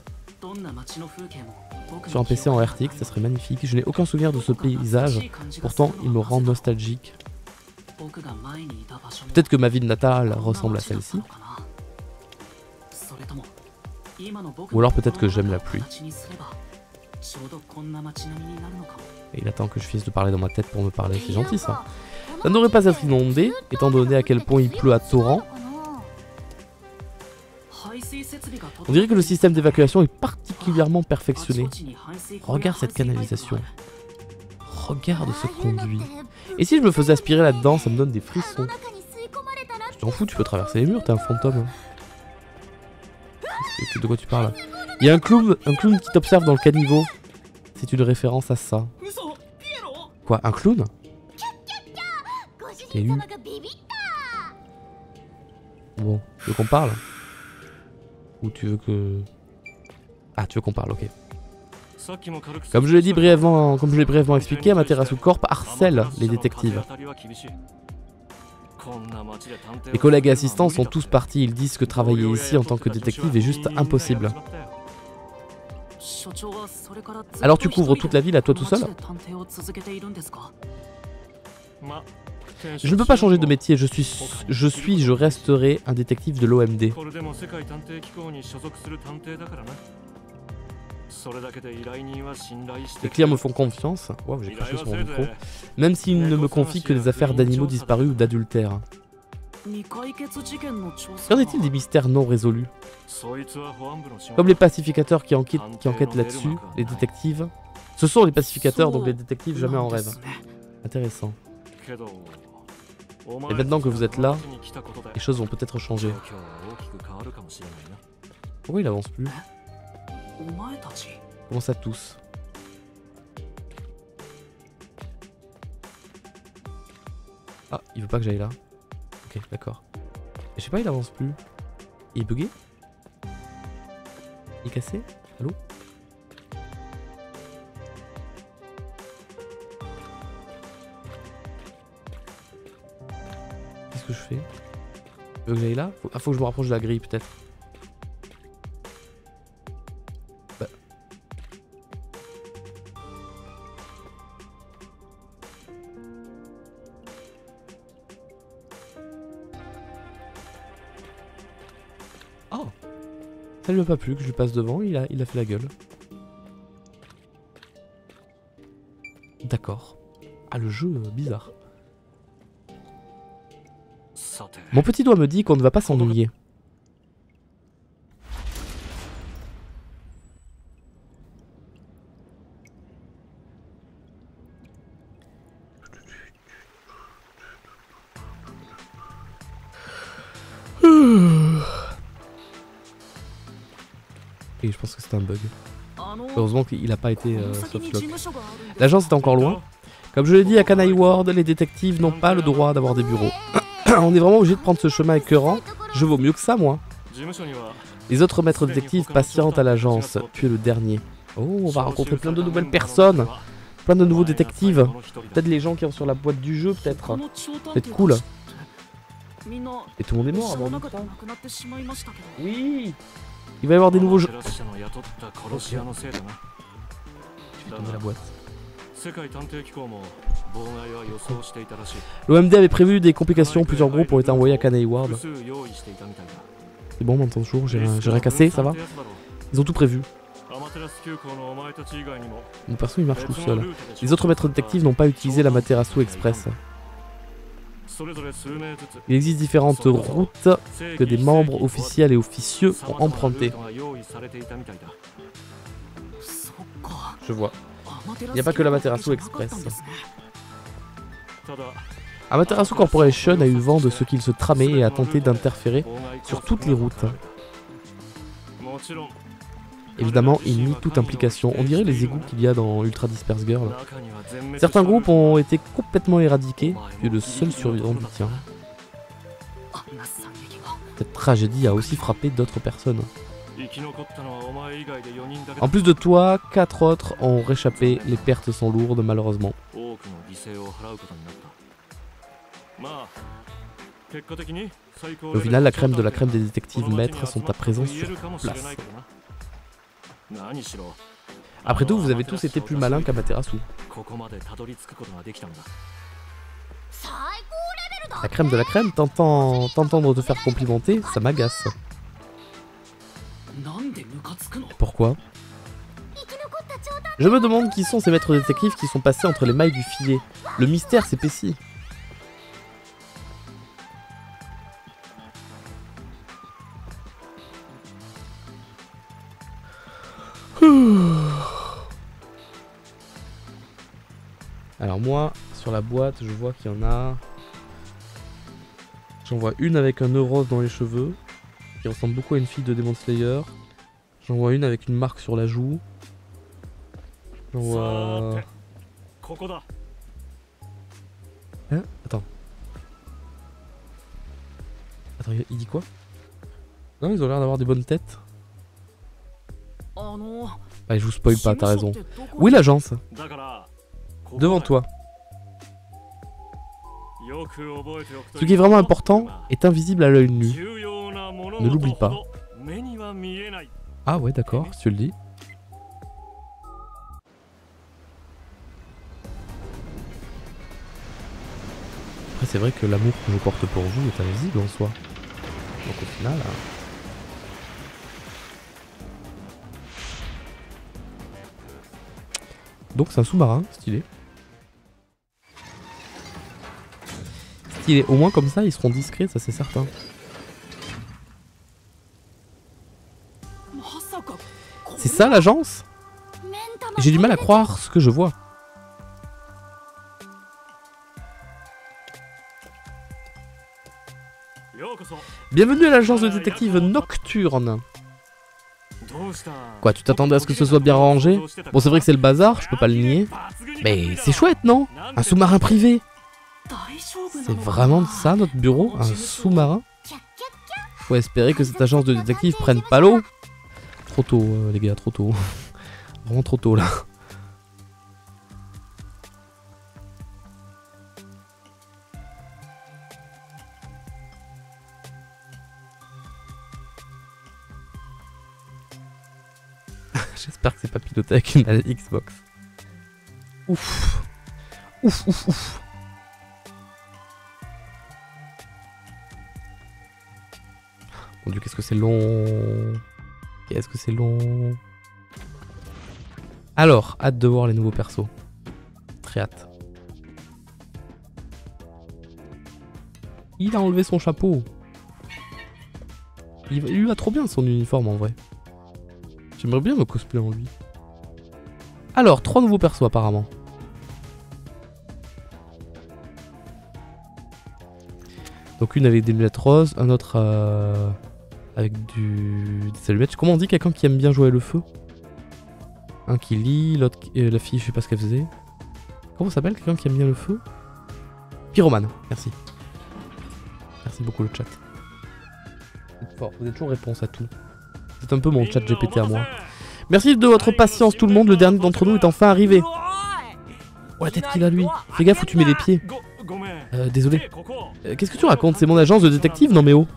Sur un P C en R T X, ça serait magnifique. Je n'ai aucun souvenir de ce paysage, pourtant il me rend nostalgique. Peut-être que ma ville natale ressemble à celle-ci. Ou alors peut-être que j'aime la pluie. Et il attend que je finisse de parler dans ma tête pour me parler, c'est gentil ça. Ça ne devrait pas être inondé, étant donné à quel point il pleut à torrent. On dirait que le système d'évacuation est particulièrement perfectionné. Regarde cette canalisation. Regarde ce conduit. Et si je me faisais aspirer là-dedans, ça me donne des frissons. Je t'en fous, tu peux traverser les murs, t'es un fantôme. De quoi tu parles? Il y a un clown, un clown qui t'observe dans le caniveau. C'est une référence à ça. Quoi, un clown? T'es eu. Bon, tu veux qu'on parle? Ou tu veux que... Ah, tu veux qu'on parle, ok. Comme je l'ai dit brièvement, comme je l'ai brièvement expliqué, Amaterasu Corp harcèle les détectives. Les collègues et assistants sont tous partis, ils disent que travailler ici en tant que détective est juste impossible. Alors tu couvres toute la ville à toi tout seul? Je ne peux pas changer de métier, je suis, je suis, je resterai un détective de l'O M D. Les clients me font confiance. Wow, j'ai craché sur mon micro. Même s'ils ne me confient que des affaires d'animaux disparus ou d'adultère. Qu'en est-il des mystères non résolus? Comme les pacificateurs qui enquêtent, qui enquêtent là-dessus, les détectives. Ce sont les pacificateurs, donc les détectives jamais en rêve. Intéressant. Et maintenant que vous êtes là, les choses vont peut-être changer. Pourquoi il avance plus? Comment ça tous? Ah, il veut pas que j'aille là. Ok, d'accord. Je sais pas, il avance plus. Il est bugué? Il est cassé? Allô? Qu'est-ce que je fais? Il veut que j'aille là? faut... Ah, faut que je me rapproche de la grille peut-être. Bah. Oh! Ça lui a pas plu que je lui passe devant, il a, il a fait la gueule. D'accord. Ah, le jeu, euh, bizarre. Mon petit doigt me dit qu'on ne va pas s'ennuyer. Et je pense que c'est un bug. Heureusement qu'il n'a pas été euh, softlock. L'agence est encore loin. Comme je l'ai dit à Kanai Ward, les détectives n'ont pas le droit d'avoir des bureaux. On est vraiment obligé de prendre ce chemin écœurant. Je vaux mieux que ça, moi. Les autres maîtres détectives patientent à l'agence. Tu es le dernier. Oh, on va rencontrer plein de nouvelles personnes. Plein de nouveaux détectives. Peut-être les gens qui sont sur la boîte du jeu, peut-être. Peut-être cool. Et tout le monde est mort avant. Oui. Il va y avoir des nouveaux jeux. Okay. La boîte. L'O M D avait prévu des complications, plusieurs groupes ont été envoyés à Kanai Ward. C'est bon, maintenant toujours, j'ai rien cassé, ça va? Ils ont tout prévu. Mon perso il marche tout seul. Les autres maîtres détectives n'ont pas utilisé la Amaterasu Express. Il existe différentes routes que des membres officiels et officieux ont empruntées. Je vois. Il n'y a pas que l'Amaterasu Express. Amaterasu Corporation a eu vent de ce qu'il se tramait et a tenté d'interférer sur toutes les routes. Évidemment, il nie toute implication. On dirait les égouts qu'il y a dans Ultra Disperse Girl. Certains groupes ont été complètement éradiqués, tu es le seul survivant du tien. Cette tragédie a aussi frappé d'autres personnes. En plus de toi, quatre autres ont réchappé, les pertes sont lourdes malheureusement. Au final, la crème de la crème des détectives maîtres sont à présent sur place. Après tout, vous avez tous été plus malins qu'Amaterasu. La crème de la crème, t'entendre te faire complimenter, ça m'agace. Pourquoi? Je me demande qui sont ces maîtres détectives qui sont passés entre les mailles du filet. Le mystère s'épaissit. Alors moi, sur la boîte, je vois qu'il y en a... J'en vois une avec un nœud rose dans les cheveux, qui ressemble beaucoup à une fille de Demon Slayer. J'en vois une avec une marque sur la joue. J'en vois... Hein? Attends. Attends, il dit quoi? Non, ils ont l'air d'avoir des bonnes têtes. Allez, je vous spoil pas, t'as raison. Où est l'agence? Devant toi. Ce qui est vraiment important est invisible à l'œil nu. Ne l'oublie pas. Ah ouais, d'accord, si tu le dis. Après, c'est vrai que l'amour que je porte pour vous est invisible en soi. Donc au final... Hein... Donc c'est un sous-marin, stylé. Stylé, au moins comme ça ils seront discrets, ça c'est certain. C'est ça l'agence? J'ai du mal à croire ce que je vois. Bienvenue à l'agence de détective Nocturne. Quoi, tu t'attendais à ce que ce soit bien rangé? Bon, c'est vrai que c'est le bazar, je peux pas le nier. Mais c'est chouette, non? Un sous-marin privé. C'est vraiment ça notre bureau? Un sous-marin? Faut espérer que cette agence de détective prenne pas l'eau. Trop tôt, euh, les gars, trop tôt. Vraiment trop tôt là. J'espère que c'est pas piloté avec une manette Xbox. Ouf. Ouf, ouf, ouf. Mon dieu, qu'est-ce que c'est long. Qu'est-ce que c'est long. Alors, hâte de voir les nouveaux persos. Très hâte. Il a enlevé son chapeau. Il, il lui va trop bien son uniforme en vrai. J'aimerais bien me cosplay en lui. Alors, trois nouveaux persos apparemment. Donc une avec des lunettes roses, un autre euh, avec du... des allumettes. Comment on dit quelqu'un qui aime bien jouer le feu? Un qui lit, l'autre qui... euh, la fille, je sais pas ce qu'elle faisait. Comment ça s'appelle quelqu'un qui aime bien le feu? Pyromane, merci. Merci beaucoup le chat. Vous êtes fort, vous êtes toujours réponse à tout. C'est un peu mon chat G P T à moi. Merci de votre patience tout le monde, le dernier d'entre nous est enfin arrivé. Oh la tête qu'il a lui. Fais gaffe où tu mets les pieds. Euh, désolé. Euh, Qu'est-ce que tu racontes? C'est mon agence de détective? Non mais oh.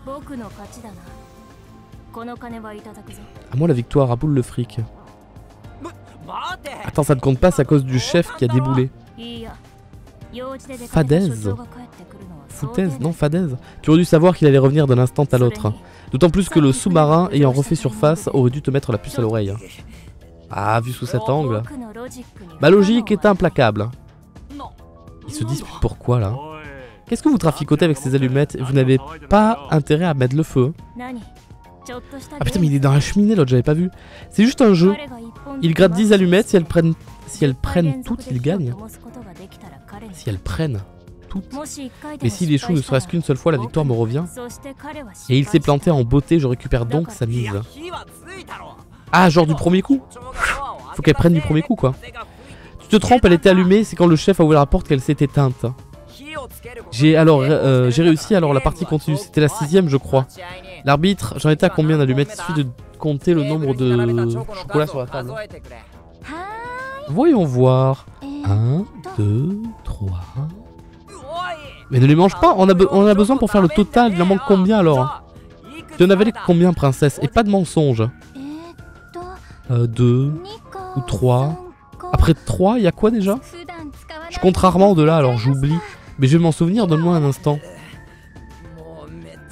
À moi la victoire, à boule le fric. Attends, ça ne compte pas, c'est à cause du chef qui a déboulé. Fadaise. Foutaise, non Fadaise. Tu aurais dû savoir qu'il allait revenir d'un instant à l'autre. D'autant plus que le sous-marin, ayant refait surface, aurait dû te mettre la puce à l'oreille. Ah, vu sous cet angle. Ma logique est implacable. Ils se disputent pourquoi là? Qu'est-ce que vous traficotez avec ces allumettes? Vous n'avez pas intérêt à mettre le feu. Ah putain, mais il est dans la cheminée l'autre, j'avais pas vu. C'est juste un jeu. Il gratte dix allumettes, si elles prennent, si elles prennent toutes, il gagne. Si elles prennent toutes. Mais s'il échoue ne serait-ce qu'une seule fois, la victoire me revient. Et il s'est planté en beauté, je récupère donc sa mise. Ah, genre du premier coup? Faut qu'elle prenne du premier coup quoi. Tu te trompes, elle était allumée, c'est quand le chef a ouvert la porte qu'elle s'est éteinte. J'ai alors euh, j'ai réussi, alors la partie continue. C'était la sixième je crois. L'arbitre, j'en étais à combien d'allumettes? Il suffit de compter le nombre de chocolats sur la table. Voyons voir. un, deux, trois... Mais ne les mange pas, on a, on en a besoin pour faire le total. Il en manque combien alors? Tu en avais combien princesse? Et pas de mensonge. Euh, deux ou trois. Après trois, il y a quoi déjà? Je compte rarement de là, alors j'oublie. Mais je vais m'en souvenir, donne-moi un instant.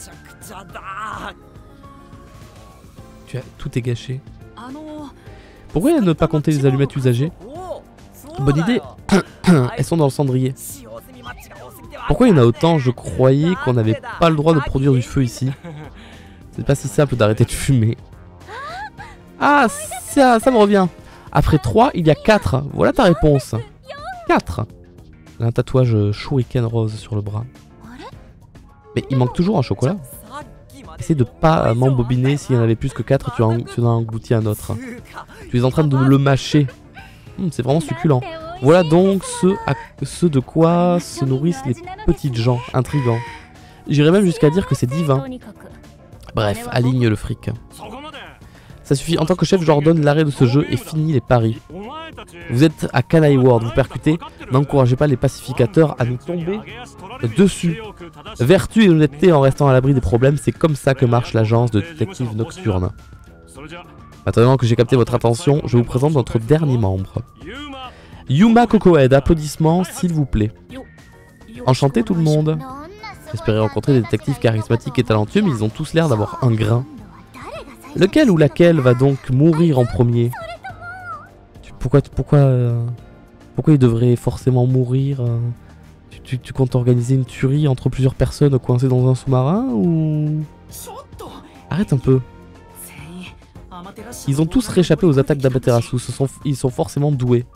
Tu as... Tout est gâché. Pourquoi ne pas compter les allumettes usagées? Bonne idée. Elles sont dans le cendrier. Pourquoi il y en a autant? Je croyais qu'on n'avait pas le droit de produire du feu ici. C'est pas si simple d'arrêter de fumer. Ah, ça, ça me revient. Après trois, il y a quatre. Voilà ta réponse. quatre. Un tatouage shuriken rose sur le bras. Mais il manque toujours un chocolat. Essaye de pas m'embobiner. S'il y en avait plus que quatre, tu en, tu en as englouti un autre. Tu es en train de le mâcher. Mmh, c'est vraiment succulent. Voilà donc ce, à, ce de quoi se nourrissent les petites gens. Intrigants. J'irais même jusqu'à dire que c'est divin. Bref, aligne le fric. Ça suffit, en tant que chef, j'ordonne l'arrêt de ce jeu et fini les paris. Vous êtes à Kanai World, vous percutez, n'encouragez pas les pacificateurs à nous tomber dessus. Vertu et honnêteté en restant à l'abri des problèmes, c'est comme ça que marche l'agence de détectives nocturnes. Maintenant que j'ai capté votre attention, je vous présente notre dernier membre. Yuma Kokoed, applaudissements s'il vous plaît. Enchanté tout le monde. J'espérais rencontrer des détectives charismatiques et talentueux, mais ils ont tous l'air d'avoir un grain. Lequel ou laquelle va donc mourir en premier? Pourquoi, pourquoi, euh, pourquoi il devrait forcément mourir? euh, tu, tu, tu comptes organiser une tuerie entre plusieurs personnes coincées dans un sous-marin ou... Arrête un peu. Ils ont tous réchappé aux attaques d'Amaterasu, sont, ils sont forcément doués.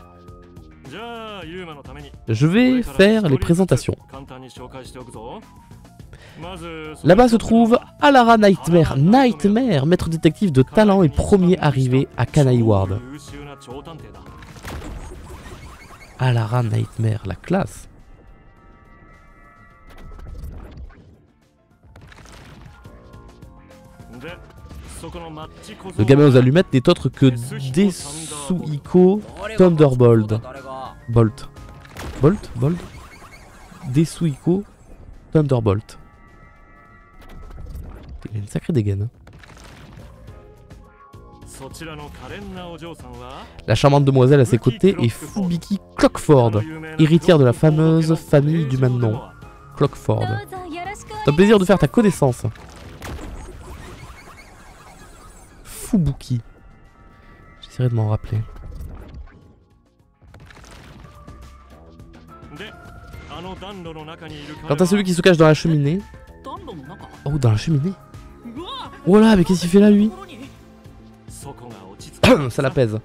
Je vais faire les présentations. Là-bas se trouve Alara Nightmare. Nightmare, maître détective de talent et premier arrivé à Kanai World. Alara Nightmare, la classe. Le gamin aux allumettes n'est autre que Desuhiko Thunderbolt. Bolt. Bolt Bolt Desuhiko Thunderbolt. Il a une sacrée dégaine. La charmante demoiselle à ses côtés est Fubiki Clockford, héritière de la fameuse famille du même nom. Clockford. C'est un plaisir de faire ta connaissance. Fubuki. J'essaierai de m'en rappeler. Quant à celui qui se cache dans la cheminée... Oh, dans la cheminée? Voilà, mais qu'est-ce qu'il fait là, lui? Ça l'apaise.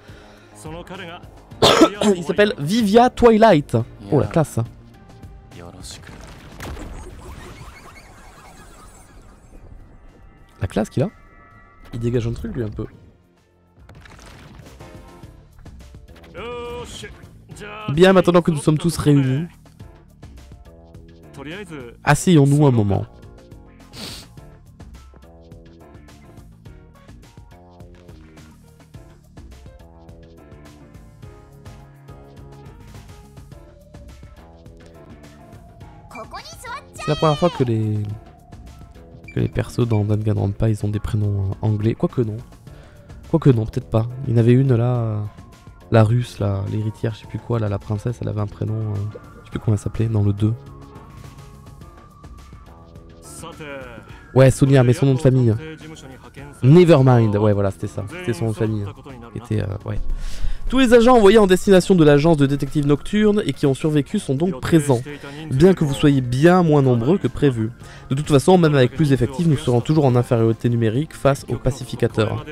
Il s'appelle Vivia Twilight. Oh, la classe. La classe qu'il a. Il dégage un truc, lui, un peu. Bien, maintenant que nous sommes tous réunis, asseyons-nous un moment. C'est la première fois que les que les persos dans Danganronpa ils ont des prénoms euh, anglais. Quoique non. Quoique non, peut-être pas. Il y en avait une là, euh, la russe, là, l'héritière, je sais plus quoi, là, la princesse, elle avait un prénom, euh, je sais plus comment elle s'appelait, dans le deux. Ouais, Sonia, mais son nom de famille. Nevermind, ouais, voilà, c'était ça. C'était son nom de famille. Était, euh, ouais. Tous les agents envoyés en destination de l'agence de détectives nocturnes et qui ont survécu sont donc présents, bien que vous soyez bien moins nombreux que prévu. De toute façon, même avec plus d'effectifs, nous serons toujours en infériorité numérique face aux pacificateurs.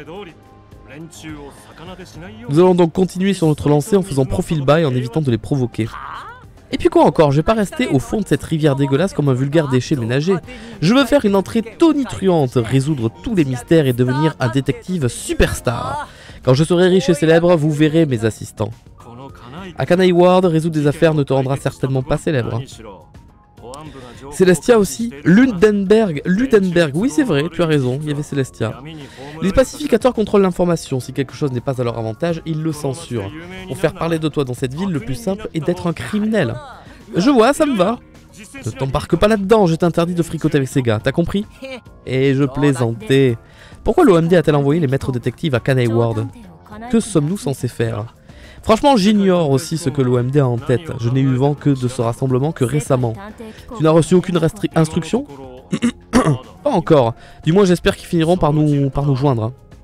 Nous allons donc continuer sur notre lancée en faisant profil bas et en évitant de les provoquer. Et puis quoi encore, je vais pas rester au fond de cette rivière dégueulasse comme un vulgaire déchet ménager. Je veux faire une entrée tonitruante, résoudre tous les mystères et devenir un détective superstar. Quand je serai riche et célèbre, vous verrez mes assistants. À Kanai World, résoudre des affaires ne te rendra certainement pas célèbre. Celestia aussi. Ludenberg. Ludenberg, oui c'est vrai, tu as raison, il y avait Celestia. Les pacificateurs contrôlent l'information. Si quelque chose n'est pas à leur avantage, ils le censurent. Pour faire parler de toi dans cette ville, le plus simple est d'être un criminel. Je vois, ça me va. Ne t'embarque pas là-dedans, je t'interdis de fricoter avec ces gars, t'as compris? Et je plaisantais. Pourquoi l'O M D a-t-elle envoyé les maîtres détectives à Kanai World? Que sommes-nous censés faire? Franchement, j'ignore aussi ce que l'O M D a en tête. Je n'ai eu vent que de ce rassemblement que récemment. Tu n'as reçu aucune instruction? Pas encore. Du moins, j'espère qu'ils finiront par nous, par nous joindre.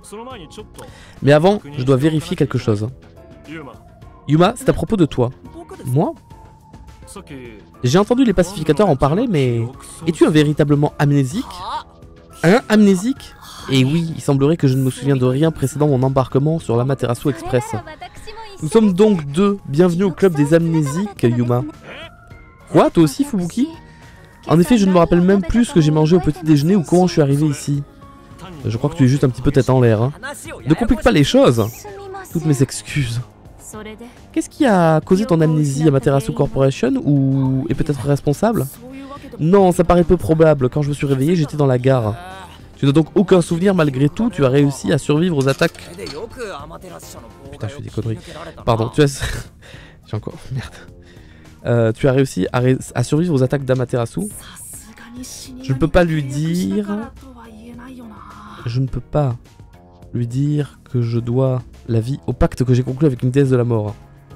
Mais avant, je dois vérifier quelque chose. Yuma, c'est à propos de toi. Moi? J'ai entendu les pacificateurs en parler, mais... Es-tu un véritablement amnésique? Hein, amnésique? Et oui, il semblerait que je ne me souviens de rien précédant mon embarquement sur l'Amaterasu Express. Nous sommes donc deux. Bienvenue au club des amnésiques, Yuma. Quoi, toi aussi, Fubuki? En effet, je ne me rappelle même plus ce que j'ai mangé au petit déjeuner ou comment je suis arrivé ici. Je crois que tu es juste un petit peu tête en l'air. Hein. Ne complique pas les choses. Toutes mes excuses. Qu'est-ce qui a causé ton amnésie à Amaterasu Corporation ou est peut-être responsable? Non, ça paraît peu probable. Quand je me suis réveillé, j'étais dans la gare. Tu n'as donc aucun souvenir malgré tout. Tu as réussi à survivre aux attaques. Putain, je fais des conneries. Pardon, tu as... J'ai encore... Merde. Euh, tu as réussi à, ré... à survivre aux attaques d'Amaterasu. Je ne peux pas lui dire... Je ne peux pas lui dire que je dois la vie au pacte que j'ai conclu avec une déesse de la mort.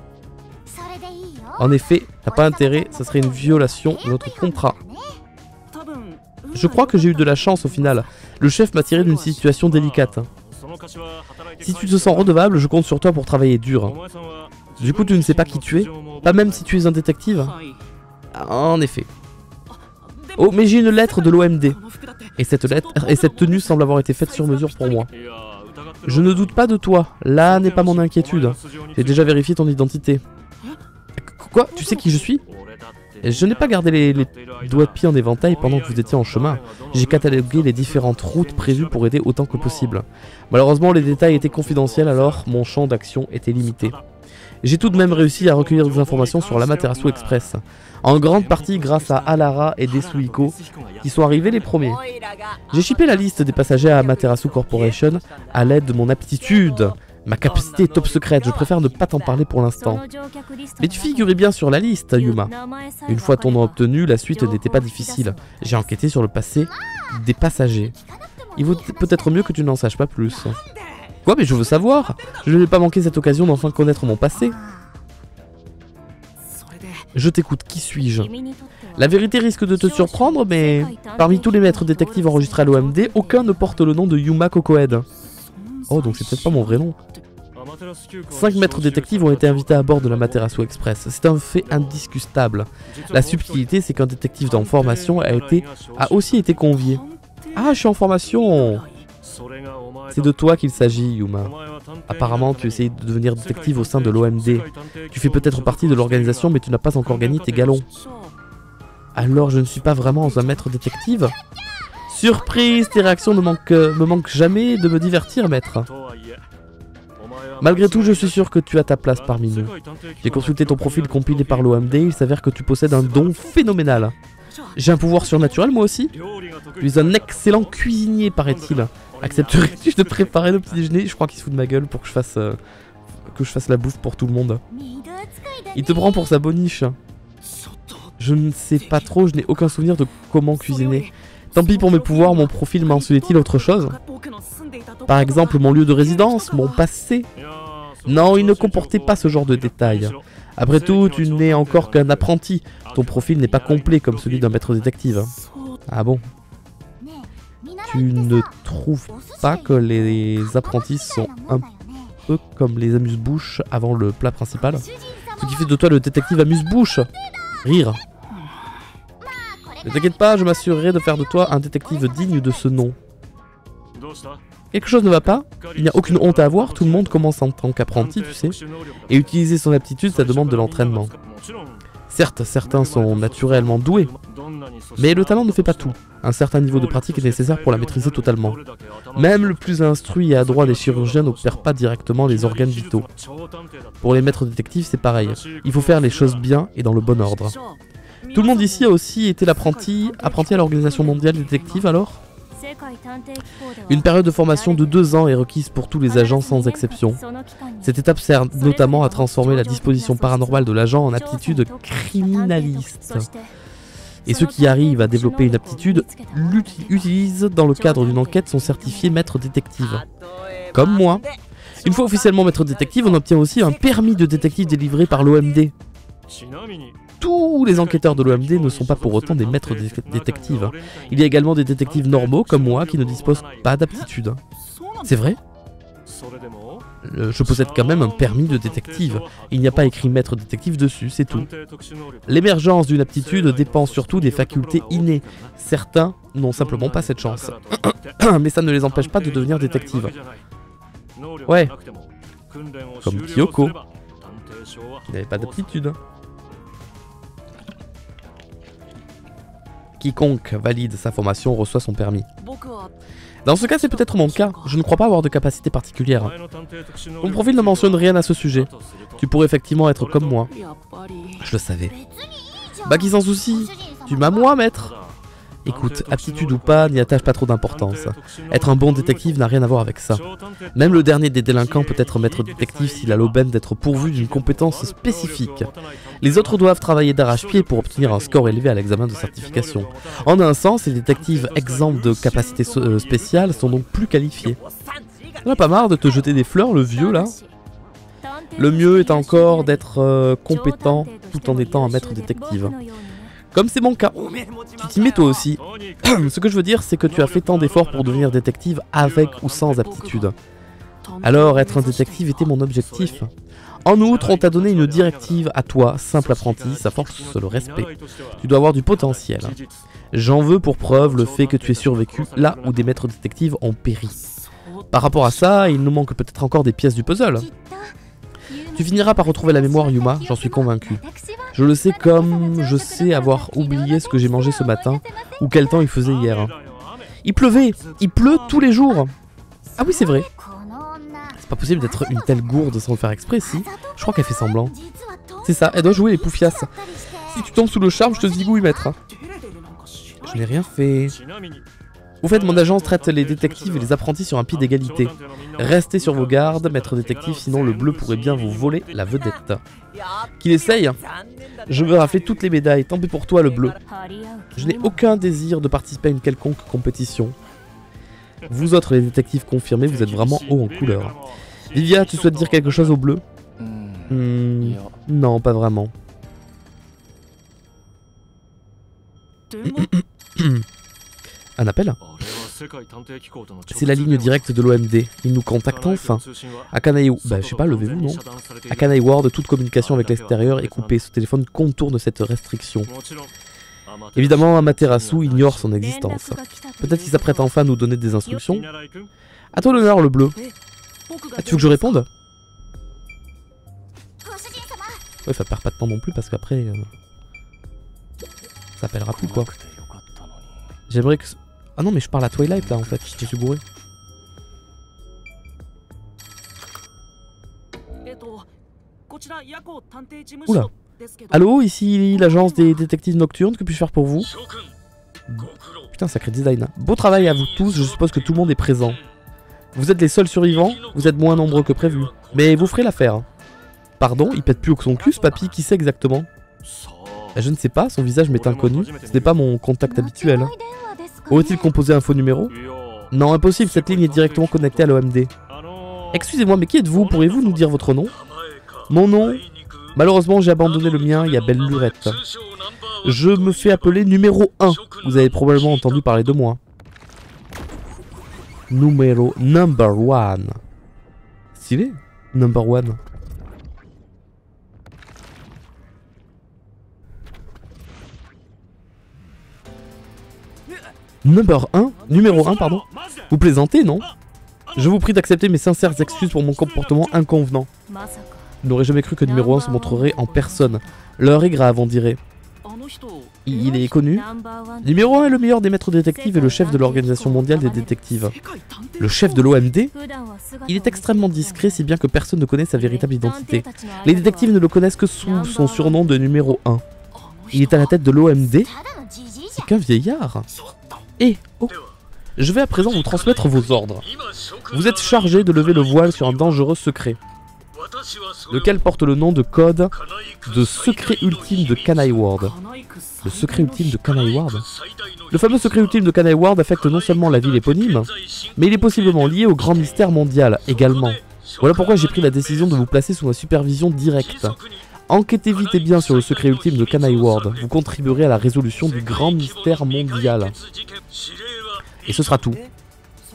En effet, t'as pas intérêt, ça serait une violation de notre contrat. Je crois que j'ai eu de la chance au final. Le chef m'a tiré d'une situation délicate. Si tu te sens redevable, je compte sur toi pour travailler dur. Du coup, tu ne sais pas qui tu es? Pas même si tu es un détective? En effet. Oh, mais j'ai une lettre de l'O M D. Et cette lettre et cette tenue semble avoir été faite sur mesure pour moi. Je ne doute pas de toi. Là n'est pas mon inquiétude. J'ai déjà vérifié ton identité. Quoi? Tu sais qui je suis? Je n'ai pas gardé les, les doigts de pied en éventail pendant que vous étiez en chemin. J'ai catalogué les différentes routes prévues pour aider autant que possible. Malheureusement, les détails étaient confidentiels, alors mon champ d'action était limité. J'ai tout de même réussi à recueillir des informations sur l'Amaterasu Express. En grande partie grâce à Alara et Desuhiko, qui sont arrivés les premiers. J'ai chippé la liste des passagers à Amaterasu Corporation à l'aide de mon aptitude. Ma capacité est top secrète, je préfère ne pas t'en parler pour l'instant. Mais tu figurais bien sur la liste, Yuma. Une fois ton nom obtenu, la suite n'était pas difficile. J'ai enquêté sur le passé des passagers. Il vaut peut-être mieux que tu n'en saches pas plus. Quoi, mais je veux savoir. Je n'ai pas manqué cette occasion d'enfin connaître mon passé. Je t'écoute, qui suis-je? La vérité risque de te surprendre, mais parmi tous les maîtres détectives enregistrés à l'O M D, aucun ne porte le nom de Yuma Kokoed. Oh, donc c'est peut-être pas mon vrai nom. Cinq maîtres détectives ont été invités à bord de l'Amaterasu Express. C'est un fait indiscutable. La subtilité, c'est qu'un détective en formation a, été, a aussi été convié. Ah, je suis en formation. C'est de toi qu'il s'agit, Yuma. Apparemment, tu essayes de devenir détective au sein de l'O M D. Tu fais peut-être partie de l'organisation, mais tu n'as pas encore gagné tes galons. Alors, je ne suis pas vraiment un maître détective? Surprise, tes réactions ne manquent, me manquent jamais de me divertir, maître. Malgré tout, je suis sûr que tu as ta place parmi nous. J'ai consulté ton profil compilé par l'O M D, il s'avère que tu possèdes un don phénoménal. J'ai un pouvoir surnaturel, moi aussi? Tu es un excellent cuisinier, paraît-il. Accepterais-tu de préparer le petit déjeuner? Je crois qu'il se fout de ma gueule pour que je fasse euh, que je fasse la bouffe pour tout le monde. Il te prend pour sa boniche. Je ne sais pas trop, je n'ai aucun souvenir de comment cuisiner. Tant pis pour mes pouvoirs, mon profil mentionnait-il autre chose? Par exemple, mon lieu de résidence, mon passé? Non, il ne comportait pas ce genre de détails. Après tout, tu n'es encore qu'un apprenti. Ton profil n'est pas complet comme celui d'un maître détective. Ah bon? Tu ne trouves pas que les apprentis sont un peu comme les amuse-bouches avant le plat principal? Ce qui fait de toi le détective amuse-bouche. Rire. Ne t'inquiète pas, je m'assurerai de faire de toi un détective digne de ce nom. Quelque chose ne va pas? Il n'y a aucune honte à avoir, tout le monde commence en tant qu'apprenti, tu sais. Et utiliser son aptitude, ça demande de l'entraînement. Certes, certains sont naturellement doués, mais le talent ne fait pas tout. Un certain niveau de pratique est nécessaire pour la maîtriser totalement. Même le plus instruit et adroit des chirurgiens n'opère pas directement les organes vitaux. Pour les maîtres détectives, c'est pareil. Il faut faire les choses bien et dans le bon ordre. Tout le monde ici a aussi été l'apprenti, apprenti à l'Organisation mondiale des détectives alors? Une période de formation de deux ans est requise pour tous les agents sans exception. Cette étape sert notamment à transformer la disposition paranormale de l'agent en aptitude criminaliste. Et ceux qui arrivent à développer une aptitude l'utilisent dans le cadre d'une enquête sont certifiés maîtres détectives. Comme moi. Une fois officiellement maître détective, on obtient aussi un permis de détective délivré par l'O M D. Tous les enquêteurs de l'O M D ne sont pas pour autant des maîtres dé détectives. Il y a également des détectives normaux, comme moi, qui ne disposent pas d'aptitude. C'est vrai? Le, je possède quand même un permis de détective. Il n'y a pas écrit maître détective dessus, c'est tout. L'émergence d'une aptitude dépend surtout des facultés innées. Certains n'ont simplement pas cette chance. Mais ça ne les empêche pas de devenir détective. Ouais. Comme Kyoko. Il n'avait pas d'aptitude. Quiconque valide sa formation reçoit son permis. Dans ce cas, c'est peut-être mon cas. Je ne crois pas avoir de capacité particulière. Mon profil ne mentionne rien à ce sujet. Tu pourrais effectivement être comme moi. Je le savais. Bah qui s'en soucie. Tu m'as moi, maître. Écoute, aptitude ou pas, n'y attache pas trop d'importance. Être un bon détective n'a rien à voir avec ça. Même le dernier des délinquants peut être maître détective s'il a l'aubaine d'être pourvu d'une compétence spécifique. Les autres doivent travailler d'arrache-pied pour obtenir un score élevé à l'examen de certification. En un sens, les détectives exempts de capacités so spéciales sont donc plus qualifiés. On a pas marre de te jeter des fleurs, le vieux, là? Le mieux est encore d'être euh, compétent tout en étant un maître détective. Comme c'est mon cas. Tu t'y mets toi aussi. Ce que je veux dire, c'est que tu as fait tant d'efforts pour devenir détective avec ou sans aptitude. Alors, être un détective était mon objectif. En outre, on t'a donné une directive à toi, simple apprenti, ça force le respect. Tu dois avoir du potentiel. J'en veux pour preuve le fait que tu aies survécu là où des maîtres détectives ont péri. Par rapport à ça, il nous manque peut-être encore des pièces du puzzle. Tu finiras par retrouver la mémoire, Yuma, j'en suis convaincu. Je le sais comme je sais avoir oublié ce que j'ai mangé ce matin, ou quel temps il faisait hier. Il pleuvait, il pleut tous les jours. Ah oui, c'est vrai. C'est pas possible d'être une telle gourde sans le faire exprès, si. Je crois qu'elle fait semblant. C'est ça, elle doit jouer les poufiasses. Si tu tombes sous le charme, je te dis où y mettre. Je n'ai rien fait. Au fait, mon agence traite les détectives et les apprentis sur un pied d'égalité. Restez sur vos gardes, maître détective, sinon le bleu pourrait bien vous voler la vedette. Qu'il essaye. Je veux rafler toutes les médailles, tant pis pour toi le bleu. Je n'ai aucun désir de participer à une quelconque compétition. Vous autres les détectives confirmés, vous êtes vraiment haut en couleur. Vivia, tu souhaites dire quelque chose au bleu? Hmm, non, pas vraiment. Un appel? C'est la ligne directe de l'O M D. Ils nous contactent enfin. Akane... Bah, je sais pas, levez-vous, non? Akane Ward, toute communication avec l'extérieur est coupée. Ce téléphone contourne cette restriction. Évidemment, Amaterasu ignore son existence. Peut-être qu'il s'apprête enfin à nous donner des instructions. À toi l'honneur, le bleu. Ah, tu veux que je réponde? Ouais, ça perd pas de temps non plus parce qu'après... Euh... ça appellera plus, quoi. J'aimerais que... Ah non, mais je parle à Twilight là en fait, je me suis bourré. Oula. Allô, ici l'agence des détectives nocturnes, que puis-je faire pour vous? Putain, sacré design. Beau travail à vous tous, je suppose que tout le monde est présent. Vous êtes les seuls survivants, vous êtes moins nombreux que prévu. Mais vous ferez l'affaire. Pardon, il pète plus haut que son cul ce papy, qui sait exactement? Je ne sais pas, son visage m'est inconnu, ce n'est pas mon contact habituel. Aurait-il composé un faux numéro? Non, impossible, cette ligne est directement connectée à l'O M D. Excusez-moi, mais qui êtes-vous? Pourriez-vous nous dire votre nom? Mon nom? Malheureusement, j'ai abandonné le mien il y a belle lurette. Je me fais appeler numéro un. Vous avez probablement entendu parler de moi. Numéro number one. Stylé, number one. Number un? Numéro un, pardon. Vous plaisantez, non? Je vous prie d'accepter mes sincères excuses pour mon comportement inconvenant. Je n'aurais jamais cru que numéro un se montrerait en personne. L'heure est grave, on dirait. Il est connu. Numéro un est le meilleur des maîtres détectives et le chef de l'Organisation mondiale des détectives. Le chef de l'O M D? Il est extrêmement discret, si bien que personne ne connaît sa véritable identité. Les détectives ne le connaissent que sous son surnom de numéro un. Il est à la tête de l'O M D? C'est qu'un vieillard. Eh, oh. Je vais à présent vous transmettre vos ordres. Vous êtes chargé de lever le voile sur un dangereux secret, lequel porte le nom de code de secret ultime de Kanai Ward. Le secret ultime de Kanai Ward? Le fameux secret ultime de Kanai Ward affecte non seulement la ville éponyme, mais il est possiblement lié au grand mystère mondial également. Voilà pourquoi j'ai pris la décision de vous placer sous ma supervision directe. Enquêtez vite et bien sur le secret ultime de Kanai Ward. Vous contribuerez à la résolution du grand mystère mondial. Et ce sera tout.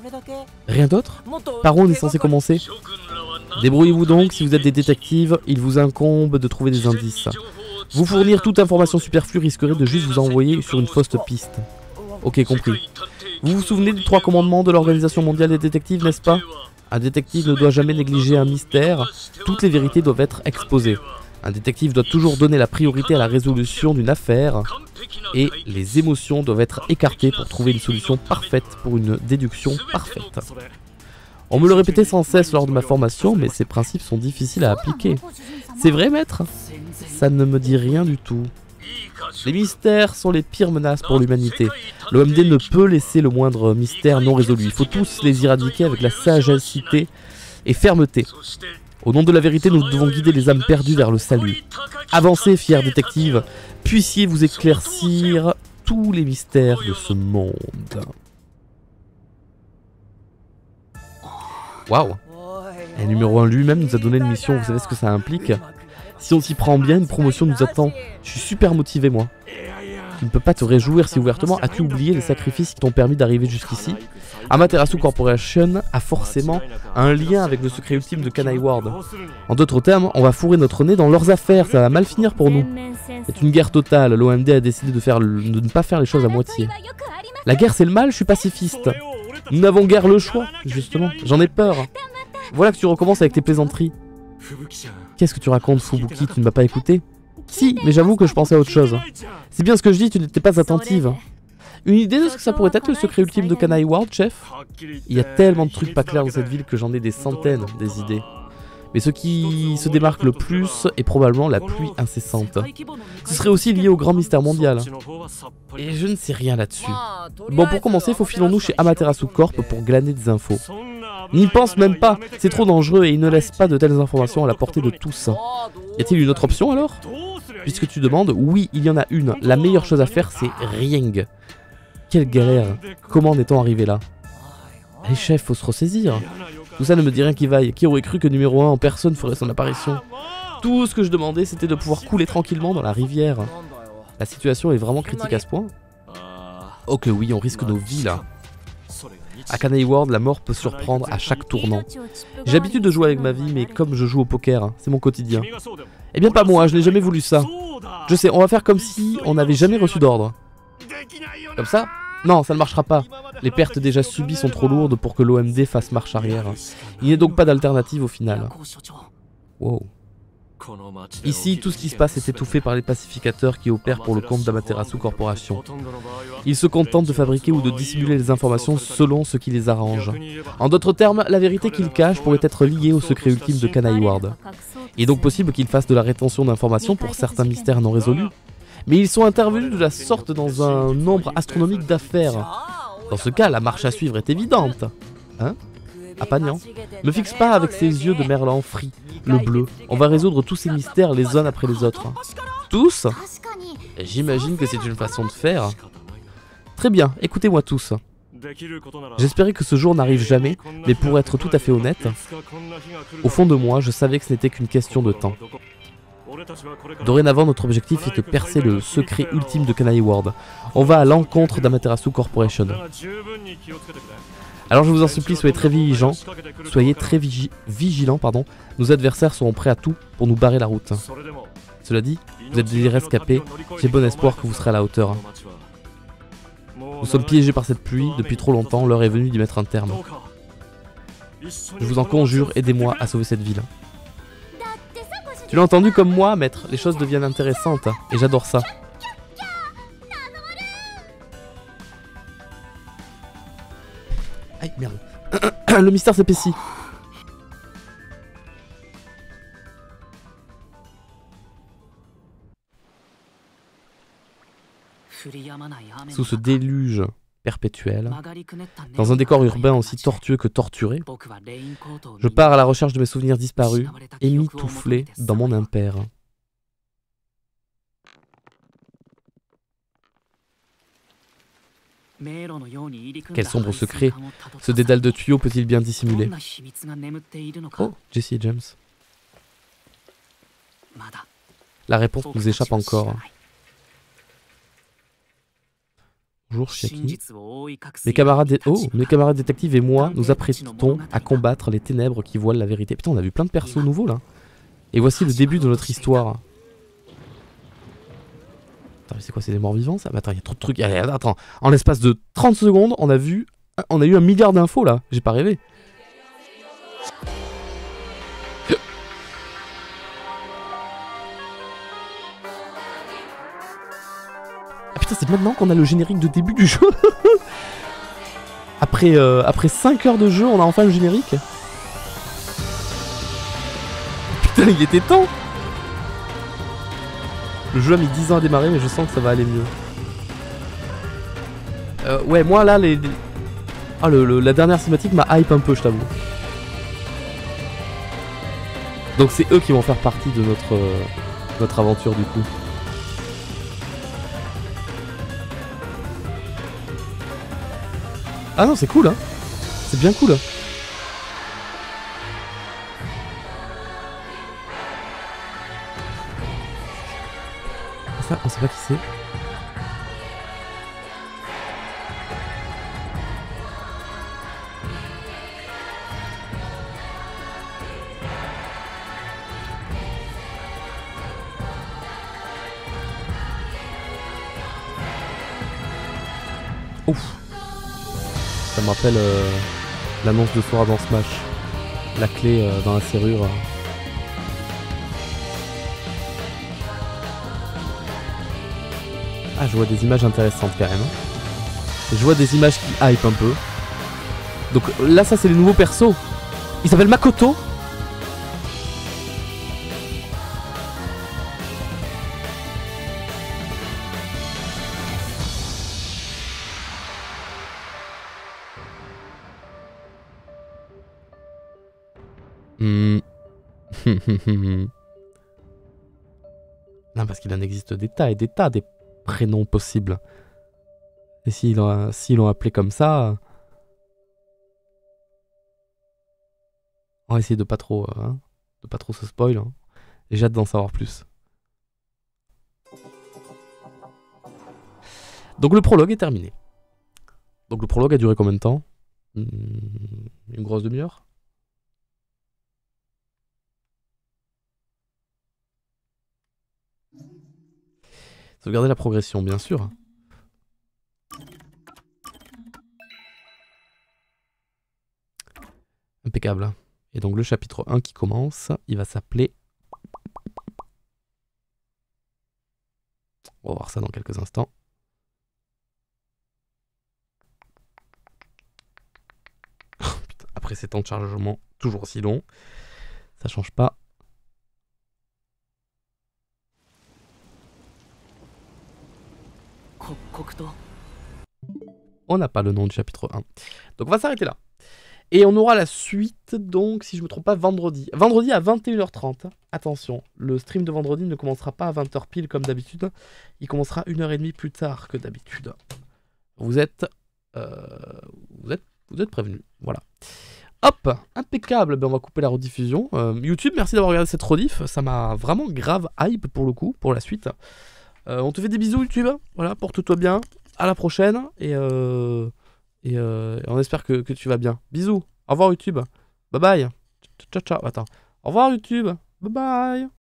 Rien d'autre? Par où on est censé commencer? Débrouillez-vous donc, si vous êtes des détectives, il vous incombe de trouver des indices. Vous fournir toute information superflue risquerait de juste vous envoyer sur une fausse piste. Ok, compris. Vous vous souvenez des trois commandements de l'Organisation mondiale des détectives, n'est-ce pas? Un détective ne doit jamais négliger un mystère, toutes les vérités doivent être exposées. Un détective doit toujours donner la priorité à la résolution d'une affaire, et les émotions doivent être écartées pour trouver une solution parfaite pour une déduction parfaite. On me le répétait sans cesse lors de ma formation, mais ces principes sont difficiles à appliquer. C'est vrai, maître? Ça ne me dit rien du tout. Les mystères sont les pires menaces pour l'humanité. L'O M D ne peut laisser le moindre mystère non résolu. Il faut tous les éradiquer avec la sagacité et fermeté. Au nom de la vérité, nous devons guider les âmes perdues vers le salut. Avancez, fiers détectives, puissiez vous éclaircir tous les mystères de ce monde. Waouh! Et numéro un lui-même nous a donné une mission, vous savez ce que ça implique? Si on s'y prend bien, une promotion nous attend. Je suis super motivé, moi. Tu ne peux pas te réjouir si ouvertement. As-tu oublié les sacrifices qui t'ont permis d'arriver jusqu'ici? Amaterasu Corporation a forcément un lien avec le secret ultime de Kanai Ward. En d'autres termes, on va fourrer notre nez dans leurs affaires, ça va mal finir pour nous. C'est une guerre totale, l'O M D a décidé de, faire le... de ne pas faire les choses à moitié. La guerre c'est le mal, je suis pacifiste. Nous n'avons guère le choix, justement. J'en ai peur. Voilà que tu recommences avec tes plaisanteries. Qu'est-ce que tu racontes, Fubuki? Tu ne m'as pas écouté? Si, mais j'avoue que je pensais à autre chose. C'est bien ce que je dis, tu n'étais pas attentive. Une idée de ce que ça pourrait être le secret ultime de Kanai Ward, chef? Il y a tellement de trucs pas clairs dans cette ville que j'en ai des centaines des idées. Mais ce qui se démarque le plus est probablement la pluie incessante. Ce serait aussi lié au grand mystère mondial. Et je ne sais rien là-dessus. Bon, pour commencer, faufilons-nous chez Amaterasu Corp pour glaner des infos. N'y pense même pas, c'est trop dangereux et il ne laisse pas de telles informations à la portée de tous. Y a-t-il une autre option alors? Puisque tu demandes, oui, il y en a une. La meilleure chose à faire, c'est Rieng. Quelle galère. Comment en est-on arrivé là? Allez chef, faut se ressaisir. Tout ça ne me dit rien qui vaille. Qui aurait cru que numéro un en personne ferait son apparition? Tout ce que je demandais, c'était de pouvoir couler tranquillement dans la rivière. La situation est vraiment critique à ce point? Oh que oui, on risque nos vies là. À Kanai Ward, la mort peut surprendre à chaque tournant. J'ai l'habitude de jouer avec ma vie, mais comme je joue au poker, c'est mon quotidien. Eh bien pas moi, je n'ai jamais voulu ça. Je sais, on va faire comme si on n'avait jamais reçu d'ordre. Comme ça? Non, ça ne marchera pas. Les pertes déjà subies sont trop lourdes pour que l'O M D fasse marche arrière. Il n'y a donc pas d'alternative au final. Wow. Ici, tout ce qui se passe est étouffé par les pacificateurs qui opèrent pour le compte d'Amaterasu Corporation. Ils se contentent de fabriquer ou de dissimuler les informations selon ce qui les arrange. En d'autres termes, la vérité qu'ils cachent pourrait être liée au secret ultime de Kanai Ward. Il est donc possible qu'ils fassent de la rétention d'informations pour certains mystères non résolus. Mais ils sont intervenus de la sorte dans un nombre astronomique d'affaires. Dans ce cas, la marche à suivre est évidente. Hein? Apagnan. Me fixe pas avec ses yeux de merlan frit, le bleu. On va résoudre tous ces mystères les uns après les autres. Tous? J'imagine que c'est une façon de faire. Très bien, écoutez-moi tous. J'espérais que ce jour n'arrive jamais, mais pour être tout à fait honnête, au fond de moi, je savais que ce n'était qu'une question de temps. Dorénavant, notre objectif est de percer le secret ultime de Kanai Ward. On va à l'encontre d'Amaterasu Corporation. Alors je vous en supplie, soyez très vigilants, soyez très vigi vigilants, pardon. Nos adversaires seront prêts à tout pour nous barrer la route. Cela dit, vous êtes des rescapés, j'ai bon espoir que vous serez à la hauteur. Nous sommes piégés par cette pluie depuis trop longtemps, l'heure est venue d'y mettre un terme. Je vous en conjure, aidez-moi à sauver cette ville. Tu l'as entendu comme moi, maître, les choses deviennent intéressantes, et j'adore ça. Aïe, merde. Le mystère s'épaissit. Sous ce déluge perpétuel, dans un décor urbain aussi tortueux que torturé, je pars à la recherche de mes souvenirs disparus, émitouflés dans mon impair. Quel sombre secret ce dédale de tuyaux peut-il bien dissimuler? Oh, Jesse et James. La réponse nous échappe encore. Bonjour Chiaki. Mes camarades, dé- oh, mes camarades détectives et moi nous apprêtons à combattre les ténèbres qui voilent la vérité. Putain, on a vu plein de persos nouveaux là. Et voici le début de notre histoire. Attends, mais c'est quoi, c'est des morts vivants ça? Mais attends, il y a trop de trucs. Allez, attends, en l'espace de trente secondes, on a vu, on a eu un milliard d'infos là. J'ai pas rêvé. Ah putain, c'est maintenant qu'on a le générique de début du jeu. Après, euh, après cinq heures de jeu, on a enfin le générique. Putain, il était temps. Le jeu a mis dix ans à démarrer, mais je sens que ça va aller mieux. Euh, ouais, moi là, les... les... Ah, le, le, la dernière cinématique m'a hype un peu, je t'avoue. Donc c'est eux qui vont faire partie de notre, euh, notre aventure du coup. Ah non, c'est cool, hein. C'est bien cool. Ça, on sait pas qui c'est. Ouf. Ça me rappelle euh, l'annonce de Sora dans Smash. La clé euh, dans la serrure. Euh. Ah, je vois des images intéressantes quand même. Et je vois des images qui hype un peu. Donc là, ça, c'est les nouveaux persos. Il s'appelle Makoto. Hmm. Non, parce qu'il en existe des tas et des tas des prénoms possibles. Et s'ils l'ont si l'ont appelé comme ça, on va essayer de pas trop, hein, de pas trop se spoil. Hein. Et j'ai hâte d'en savoir plus. Donc le prologue est terminé. Donc le prologue a duré combien de temps? Une grosse demi-heure? Sauvegarder la progression, bien sûr. Impeccable. Et donc le chapitre un qui commence, il va s'appeler... On va voir ça dans quelques instants. Putain, après ces temps de chargement toujours aussi longs, ça change pas. On n'a pas le nom du chapitre un. Donc on va s'arrêter là. Et on aura la suite, donc, si je me trompe pas, vendredi. Vendredi à vingt et une heures trente. Attention, le stream de vendredi ne commencera pas à vingt heures pile comme d'habitude. Il commencera une heure trente plus tard que d'habitude. Vous êtes, euh, vous êtes, vous êtes prévenus. Voilà. Hop, impeccable. Ben, on va couper la rediffusion. Euh, YouTube, merci d'avoir regardé cette rediff. Ça m'a vraiment grave hype pour le coup, pour la suite. Euh, on te fait des bisous, YouTube. Voilà, porte-toi bien. À la prochaine. Et... Euh... Et, euh, et on espère que, que tu vas bien. Bisous. Au revoir YouTube. Bye bye. Ciao ciao. Attends. Au revoir YouTube. Bye bye.